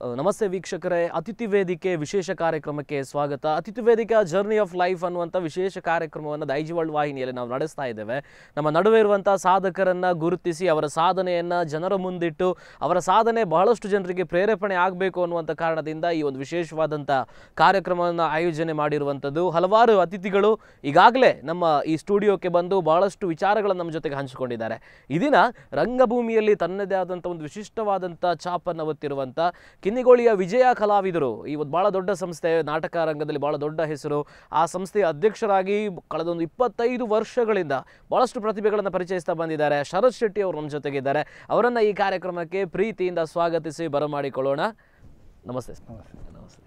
ನಮಸ್ತೆ ವೀಕ್ಷಕರೇ, ಅತಿಥಿ ವೇದಿಕೆ ವಿಶೇಷ ಕಾರ್ಯಕ್ರಮಕ್ಕೆ ಸ್ವಾಗತ. ಅತಿಥಿ ವೇದಿಕೆ ಜರ್ನಿ ಆಫ್ ಲೈಫ್ ಅನ್ನುವಂಥ ವಿಶೇಷ ಕಾರ್ಯಕ್ರಮವನ್ನು ದೈಜಿವರ್ಲ್ಡ್ ವಾಹಿನಿಯಲ್ಲಿ ನಾವು ನಡೆಸ್ತಾ ಇದ್ದೇವೆ. ನಮ್ಮ ನಡುವೆ ಇರುವಂಥ ಸಾಧಕರನ್ನು ಗುರುತಿಸಿ ಅವರ ಸಾಧನೆಯನ್ನು ಜನರ ಮುಂದಿಟ್ಟು ಅವರ ಸಾಧನೆ ಬಹಳಷ್ಟು ಜನರಿಗೆ ಪ್ರೇರೇಪಣೆ ಆಗಬೇಕು ಅನ್ನುವಂಥ ಕಾರಣದಿಂದ ಈ ಒಂದು ವಿಶೇಷವಾದಂಥ ಕಾರ್ಯಕ್ರಮವನ್ನು ಆಯೋಜನೆ ಮಾಡಿರುವಂಥದ್ದು. ಹಲವಾರು ಅತಿಥಿಗಳು ಈಗಾಗಲೇ ನಮ್ಮ ಈ ಸ್ಟುಡಿಯೋಕ್ಕೆ ಬಂದು ಬಹಳಷ್ಟು ವಿಚಾರಗಳನ್ನು ನಮ್ಮ ಜೊತೆಗೆ ಹಂಚಿಕೊಂಡಿದ್ದಾರೆ. ಈ ದಿನ ರಂಗಭೂಮಿಯಲ್ಲಿ ತನ್ನದೇ ಆದಂಥ ಒಂದು ವಿಶಿಷ್ಟವಾದಂಥ ಛಾಪನ್ನು ಒತ್ತಿರುವಂಥ ಕಿನ್ನಿಗೋಳಿಯ ವಿಜಯ ಕಲಾವಿದರು, ಈ ಒಂದು ಭಾಳ ದೊಡ್ಡ ಸಂಸ್ಥೆ, ನಾಟಕ ರಂಗದಲ್ಲಿ ಭಾಳ ದೊಡ್ಡ ಹೆಸರು. ಆ ಸಂಸ್ಥೆಯ ಅಧ್ಯಕ್ಷರಾಗಿ ಕಳೆದ ಒಂದು 25 ವರ್ಷಗಳಿಂದ ಭಾಳಷ್ಟು ಪ್ರತಿಭೆಗಳನ್ನು ಪರಿಚಯಿಸ್ತಾ ಬಂದಿದ್ದಾರೆ. ಶರತ್ ಶೆಟ್ಟಿ ಅವರು ನಮ್ಮ ಜೊತೆಗಿದ್ದಾರೆ. ಅವರನ್ನು ಈ ಕಾರ್ಯಕ್ರಮಕ್ಕೆ ಪ್ರೀತಿಯಿಂದ ಸ್ವಾಗತಿಸಿ ಬರಮಾಡಿಕೊಳ್ಳೋಣ. ನಮಸ್ತೆ. ನಮಸ್ತೆ.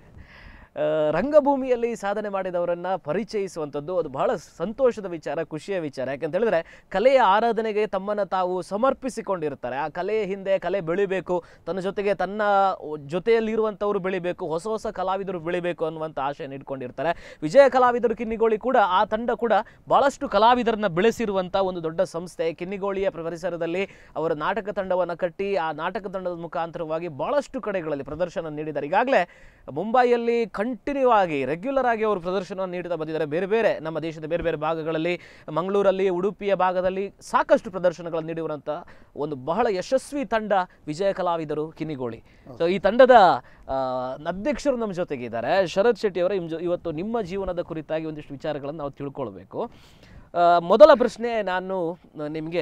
ರಂಗಭೂಮಿಯಲ್ಲಿ ಸಾಧನೆ ಮಾಡಿದವರನ್ನು ಪರಿಚಯಿಸುವಂಥದ್ದು ಅದು ಬಹಳ ಸಂತೋಷದ ವಿಚಾರ, ಖುಷಿಯ ವಿಚಾರ. ಯಾಕಂತ ಹೇಳಿದ್ರೆ ಕಲೆಯ ಆರಾಧನೆಗೆ ತಮ್ಮನ್ನು ತಾವು ಸಮರ್ಪಿಸಿಕೊಂಡಿರ್ತಾರೆ. ಆ ಕಲೆಯ ಹಿಂದೆ ಕಲೆ ಬೆಳಿಬೇಕು, ತನ್ನ ಜೊತೆಗೆ ತನ್ನ ಜೊತೆಯಲ್ಲಿರುವಂಥವ್ರು ಬೆಳಿಬೇಕು, ಹೊಸ ಹೊಸ ಕಲಾವಿದರು ಬೆಳಿಬೇಕು ಅನ್ನುವಂಥ ಆಶೆಯನ್ನು ಇಟ್ಕೊಂಡಿರ್ತಾರೆ. ವಿಜಯ ಕಲಾವಿದರು ಕಿನ್ನಿಗೋಳಿ ಕೂಡ, ಆ ತಂಡ ಕೂಡ ಭಾಳಷ್ಟು ಕಲಾವಿದರನ್ನ ಬೆಳೆಸಿರುವಂಥ ಒಂದು ದೊಡ್ಡ ಸಂಸ್ಥೆ. ಕಿನ್ನಿಗೋಳಿಯ ಪರಿಸರದಲ್ಲಿ ಅವರ ನಾಟಕ ತಂಡವನ್ನು ಕಟ್ಟಿ ಆ ನಾಟಕ ತಂಡದ ಮುಖಾಂತರವಾಗಿ ಭಾಳಷ್ಟು ಕಡೆಗಳಲ್ಲಿ ಪ್ರದರ್ಶನ ನೀಡಿದ್ದಾರೆ. ಈಗಾಗಲೇ ಮುಂಬೈಯಲ್ಲಿ ಕಂಟಿನ್ಯೂ ಆಗಿ ರೆಗ್ಯುಲರ್ ಆಗಿ ಅವರು ಪ್ರದರ್ಶನವನ್ನು ನೀಡುತ್ತಾ ಬಂದಿದ್ದಾರೆ. ಬೇರೆ ಬೇರೆ ನಮ್ಮ ದೇಶದ ಬೇರೆ ಬೇರೆ ಭಾಗಗಳಲ್ಲಿ, ಮಂಗಳೂರಲ್ಲಿ, ಉಡುಪಿಯ ಭಾಗದಲ್ಲಿ ಸಾಕಷ್ಟು ಪ್ರದರ್ಶನಗಳನ್ನು ನೀಡಿರುವಂಥ ಒಂದು ಬಹಳ ಯಶಸ್ವಿ ತಂಡ ವಿಜಯ ಕಲಾವಿದರು ಕಿನ್ನಿಗೋಳಿ. ಸೊ ಈ ತಂಡದ ಅಧ್ಯಕ್ಷರು ನಮ್ಮ ಜೊತೆಗಿದ್ದಾರೆ. ಶರತ್ ಶೆಟ್ಟಿ ಅವರ ಇವತ್ತು ನಿಮ್ಮ ಜೀವನದ ಕುರಿತಾಗಿ ಒಂದಿಷ್ಟು ವಿಚಾರಗಳನ್ನು ನಾವು ತಿಳ್ಕೊಳ್ಬೇಕು. ಮೊದಲ ಪ್ರಶ್ನೆ ನಾನು ನಿಮಗೆ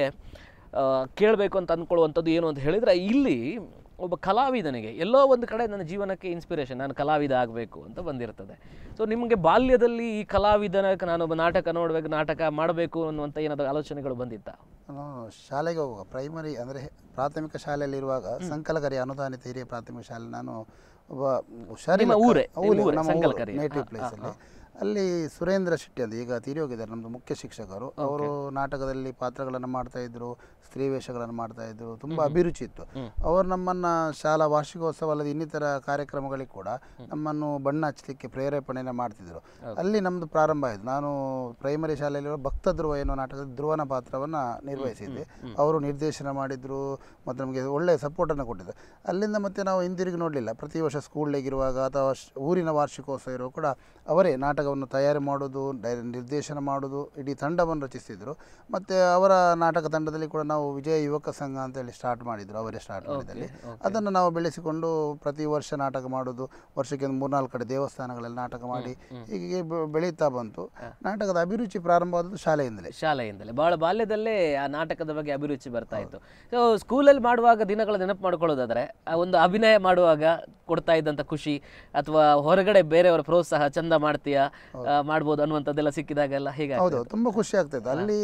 ಕೇಳಬೇಕು ಅಂತ ಅಂದ್ಕೊಳ್ಳುವಂಥದ್ದು ಏನು ಅಂತ ಹೇಳಿದರೆ, ಇಲ್ಲಿ ಒಬ್ಬ ಕಲಾವಿದನಿಗೆ ಎಲ್ಲೋ ಒಂದು ಕಡೆ ನನ್ನ ಜೀವನಕ್ಕೆ ಇನ್ಸ್ಪಿರೇಷನ್, ನಾನು ಕಲಾವಿದ ಆಗಬೇಕು ಅಂತ ಬಂದಿರ್ತದೆ. ಸೊ ನಿಮಗೆ ಬಾಲ್ಯದಲ್ಲಿ ಈ ಕಲಾವಿದನ ನಾನೊಬ್ಬ ನಾಟಕ ನೋಡಬೇಕು, ನಾಟಕ ಮಾಡಬೇಕು ಅನ್ನುವಂಥ ಏನಾದರೂ ಆಲೋಚನೆಗಳು ಬಂದಿತ್ತಾ? ನಾನು ಶಾಲೆಗೆ ಹೋಗುವ ಪ್ರೈಮರಿ ಅಂದರೆ ಪ್ರಾಥಮಿಕ ಶಾಲೆಯಲ್ಲಿರುವಾಗ ಸಂಕಲಕರಿ ಅನುದಾನಿತ ಹಿರಿಯ ಪ್ರಾಥಮಿಕ ಶಾಲೆ, ನಾನು ಒಬ್ಬ ನೇಟಿವ್ ಪ್ಲೇಸಲ್ಲಿ ಅಲ್ಲಿ ಸುರೇಂದ್ರ ಶೆಟ್ಟಿ ಅಂತ ಈಗ ತೀರಿ ಹೋಗಿದ್ದಾರೆ, ನಮ್ಮದು ಮುಖ್ಯ ಶಿಕ್ಷಕರು. ಅವರು ನಾಟಕದಲ್ಲಿ ಪಾತ್ರಗಳನ್ನು ಮಾಡ್ತಾಯಿದ್ರು, ಸ್ತ್ರೀ ವೇಷಗಳನ್ನು ಮಾಡ್ತಾಯಿದ್ರು, ತುಂಬ ಅಭಿರುಚಿ ಇತ್ತು. ಅವರು ನಮ್ಮನ್ನು ಶಾಲಾ ವಾರ್ಷಿಕೋತ್ಸವ ಅಲ್ಲದೆ ಇನ್ನಿತರ ಕಾರ್ಯಕ್ರಮಗಳಿಗೆ ಕೂಡ ನಮ್ಮನ್ನು ಬಣ್ಣ ಹಚ್ಚಲಿಕ್ಕೆ ಪ್ರೇರೇಪಣೆಯನ್ನು ಮಾಡ್ತಿದ್ರು. ಅಲ್ಲಿ ನಮ್ಮದು ಪ್ರಾರಂಭ ಆಯಿತು. ನಾನು ಪ್ರೈಮರಿ ಶಾಲೆಯಲ್ಲಿರುವ ಭಕ್ತ ಧ್ರುವ ಎನ್ನುವ ನಾಟಕದ ಧ್ರುವನ ಪಾತ್ರವನ್ನು ನಿರ್ವಹಿಸಿದ್ದೆ. ಅವರು ನಿರ್ದೇಶನ ಮಾಡಿದರು ಮತ್ತು ನಮಗೆ ಒಳ್ಳೆಯ ಸಪೋರ್ಟನ್ನು ಕೊಟ್ಟಿದ್ದರು. ಅಲ್ಲಿಂದ ಮತ್ತೆ ನಾವು ಹಿಂದಿರುಗಿ ನೋಡಲಿಲ್ಲ. ಪ್ರತಿ ವರ್ಷ ಸ್ಕೂಲ್ನಾಗಿರುವಾಗ ಅಥವಾ ಊರಿನ ವಾರ್ಷಿಕೋತ್ಸವ ಇರುವ ಕೂಡ ಅವರೇ ನಾಟಕವನ್ನು ತಯಾರಿ ಮಾಡೋದು, ನಿರ್ದೇಶನ ಮಾಡೋದು, ಇಡೀ ತಂಡವನ್ನು ರಚಿಸ್ತಿದ್ರು. ಮತ್ತು ಅವರ ನಾಟಕ ತಂಡದಲ್ಲಿ ಕೂಡ ನಾವು ವಿಜಯ ಯುವಕ ಸಂಘ ಅಂತೇಳಿ ಸ್ಟಾರ್ಟ್ ಮಾಡಿದರು, ಅವರೇ ಸ್ಟಾರ್ಟ್ ಮಾಡಿದಲ್ಲಿ. ಅದನ್ನು ನಾವು ಬೆಳೆಸಿಕೊಂಡು ಪ್ರತಿ ವರ್ಷ ನಾಟಕ ಮಾಡೋದು, ವರ್ಷಕ್ಕೆ ಒಂದು 3-4 ಕಡೆ ದೇವಸ್ಥಾನಗಳಲ್ಲಿ ನಾಟಕ ಮಾಡಿ ಹೀಗೆ ಬೆಳೀತಾ ಬಂತು. ನಾಟಕದ ಅಭಿರುಚಿ ಪ್ರಾರಂಭವಾದದ್ದು ಶಾಲೆಯಿಂದಲೇ. ಬಹಳ ಬಾಲ್ಯದಲ್ಲೇ ಆ ನಾಟಕದ ಬಗ್ಗೆ ಅಭಿರುಚಿ ಬರ್ತಾ ಇತ್ತು. ಸೊ ಸ್ಕೂಲಲ್ಲಿ ಮಾಡುವಾಗ ದಿನಗಳ ನೆನಪು ಮಾಡ್ಕೊಳ್ಳೋದಾದ್ರೆ, ಒಂದು ಅಭಿನಯ ಮಾಡುವಾಗ ಕೊಡ್ತಾ ಇದ್ದಂಥ ಖುಷಿ ಅಥವಾ ಹೊರಗಡೆ ಬೇರೆಯವರ ಪ್ರೋತ್ಸಾಹ, ಚಂದ ಮಾಡ್ತೀಯಾ, ಮಾಡ್ಬೋದು ಅನ್ನುವಂಥದ್ದೆಲ್ಲ ಸಿಕ್ಕಿದಾಗೆಲ್ಲ ಹೇಗೆ? ಹೌದು, ತುಂಬ ಖುಷಿ ಆಗ್ತೈತೆ. ಅಲ್ಲಿ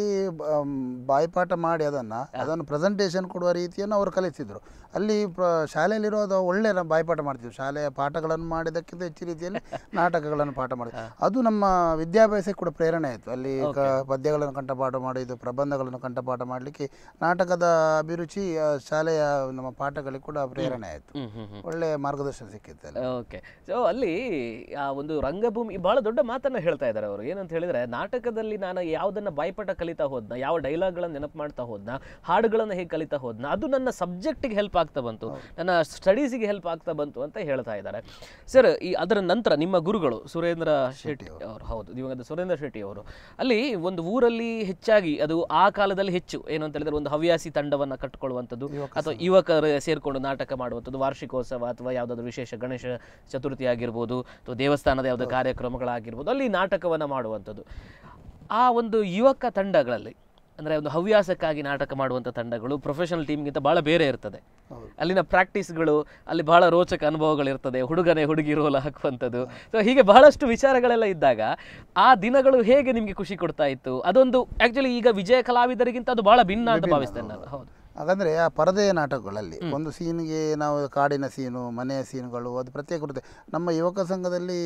ಬಾಯ್ಪಾಠ ಮಾಡಿ ಅದನ್ನು ಪ್ರೆಸೆಂಟೇಷನ್ ಕೊಡುವ ರೀತಿಯನ್ನು ಅವರು ಕಲಿಸಿದ್ರು. ಅಲ್ಲಿ ಶಾಲೆಯಲ್ಲಿರೋದು ಒಳ್ಳೆ ಬಾಯ್ಪಾಠ ಮಾಡ್ತಿದ್ರು. ಶಾಲೆಯ ಪಾಠಗಳನ್ನು ಮಾಡಿದ್ದಕ್ಕಿಂತ ಹೆಚ್ಚು ರೀತಿಯಲ್ಲಿ ನಾಟಕಗಳನ್ನು ಪಾಠ ಮಾಡಿದ್ರು. ಅದು ನಮ್ಮ ವಿದ್ಯಾಭ್ಯಾಸಕ್ಕೆ ಕೂಡ ಪ್ರೇರಣೆ ಆಯಿತು. ಅಲ್ಲಿ ಪದ್ಯಗಳನ್ನು ಕಂಠಪಾಠ ಮಾಡಿದ್ದು, ಪ್ರಬಂಧಗಳನ್ನು ಕಂಠಪಾಠ ಮಾಡಲಿಕ್ಕೆ ನಾಟಕದ ಅಭಿರುಚಿ ಶಾಲೆಯ ನಮ್ಮ ಪಾಠಗಳಿಗೆ ಕೂಡ ಪ್ರೇರಣೆ ಆಯಿತು. ಒಳ್ಳೆಯ ಮಾರ್ಗದರ್ಶನ ಸಿಕ್ಕಿತ್ತು ಅಲ್ಲಿ. ಓಕೆ. ಸೊ ಅಲ್ಲಿ ಆ ಒಂದು ರಂಗಭೂಮಿ ಬಹಳ ದೊಡ್ಡ ಮಾತನ್ನು ಹೇಳ್ತಾ ಇದ್ದಾರೆ ಅವರು. ಏನಂತ ಹೇಳಿದ್ರೆ, ನಾಟಕದಲ್ಲಿ ನಾನು ಯಾವುದನ್ನು ಬಾಯ್ಪಾಠ ಕಲಿತಾ ಹೋದ್ನ, ಯಾವ ಡೈಲಾಗ್ಗಳನ್ನು ನೆನಪು ಮಾಡ್ತಾ ಹೋದ್ನ, ಹಾಡುಗಳನ್ನು ಹೇಗೆ ಕಲಿತಾ ಹೋದ್ನ, ಅದು ನನ್ನ ಸಬ್ಜೆಕ್ಟಿಗೆ ಹೆಲ್ಪ್ ಆಗ್ತಾ ಬಂತು, ನನ್ನ ಸ್ಟಡೀಸಿಗೆ ಹೆಲ್ಪ್ ಆಗ್ತಾ ಬಂತು ಅಂತ ಹೇಳ್ತಾ ಇದ್ದಾರೆ. ಸರ್, ಅದರ ನಂತರ ನಿಮ್ಮ ಗುರುಗಳು ಸುರೇಂದ್ರ ಶೆಟ್ಟಿ ಅವರು, ಹೌದು ದಿವಂಗತ ಸುರೇಂದ್ರ ಶೆಟ್ಟಿ ಅವರು, ಅಲ್ಲಿ ಒಂದು ಊರಲ್ಲಿ ಹೆಚ್ಚಾಗಿ ಅದು ಆ ಕಾಲದಲ್ಲಿ ಹೆಚ್ಚು ಏನು ಅಂತ ಹೇಳಿದ್ರೆ ಒಂದು ಹವ್ಯಾಸಿ ತಂಡವನ್ನು ಕಟ್ಟಿಕೊಳ್ಳುವಂಥದ್ದು ಅಥವಾ ಯುವಕರು ಸೇರಿಕೊಂಡು ನಾಟಕ ಮಾಡುವಂಥದ್ದು, ವಾರ್ಷಿಕೋತ್ಸವ ಅಥವಾ ಯಾವುದಾದ್ರೂ ವಿಶೇಷ ಗಣೇಶ ಚತುರ್ಥಿ ಆಗಿರ್ಬೋದು ಅಥವಾ ದೇವಸ್ಥಾನದ ಯಾವುದೋ ಕಾರ್ಯಕ್ರಮಗಳಾಗಿರ್ಬೋದು, ಅಲ್ಲಿ ನಾಟಕವನ್ನು ಮಾಡುವಂಥದ್ದು. ಆ ಒಂದು ಯುವಕ ತಂಡಗಳಲ್ಲಿ ಅಂದರೆ ಒಂದು ಹವ್ಯಾಸಕ್ಕಾಗಿ ನಾಟಕ ಮಾಡುವಂಥ ತಂಡಗಳು ಪ್ರೊಫೆಷನಲ್ ಟೀಮ್ಗಿಂತ ಭಾಳ ಬೇರೆ ಇರ್ತದೆ. ಅಲ್ಲಿನ ಪ್ರಾಕ್ಟೀಸ್ಗಳು, ಅಲ್ಲಿ ಭಾಳ ರೋಚಕ ಅನುಭವಗಳಿರ್ತದೆ, ಹುಡುಗನೇ ಹುಡುಗಿ ರೋಲ್ ಹಾಕುವಂಥದ್ದು. ಸೊ ಹೀಗೆ ಬಹಳಷ್ಟು ವಿಚಾರಗಳೆಲ್ಲ ಇದ್ದಾಗ ಆ ದಿನಗಳು ಹೇಗೆ ನಿಮಗೆ ಖುಷಿ ಕೊಡ್ತಾ ಇತ್ತು? ಅದೊಂದು ಆ್ಯಕ್ಚುಲಿ ಈಗ ವಿಜಯ ಕಲಾವಿದರಿಗಿಂತ ಅದು ಭಾಳ ಭಿನ್ನ ಅಂತ ಭಾವಿಸ್ತೇನೆ ನಾನು. ಹೌದು, ಹಾಗಂದರೆ ಆ ಪರದೆಯ ನಾಟಕಗಳಲ್ಲಿ ಒಂದು ಸೀನ್ಗೆ ನಾವು ಕಾಡಿನ ಸೀನು, ಮನೆಯ ಸೀನುಗಳು, ಅದು ಪ್ರತ್ಯೇಕ ಬರುತ್ತೆ. ನಮ್ಮ ಯುವಕ ಸಂಘದಲ್ಲಿ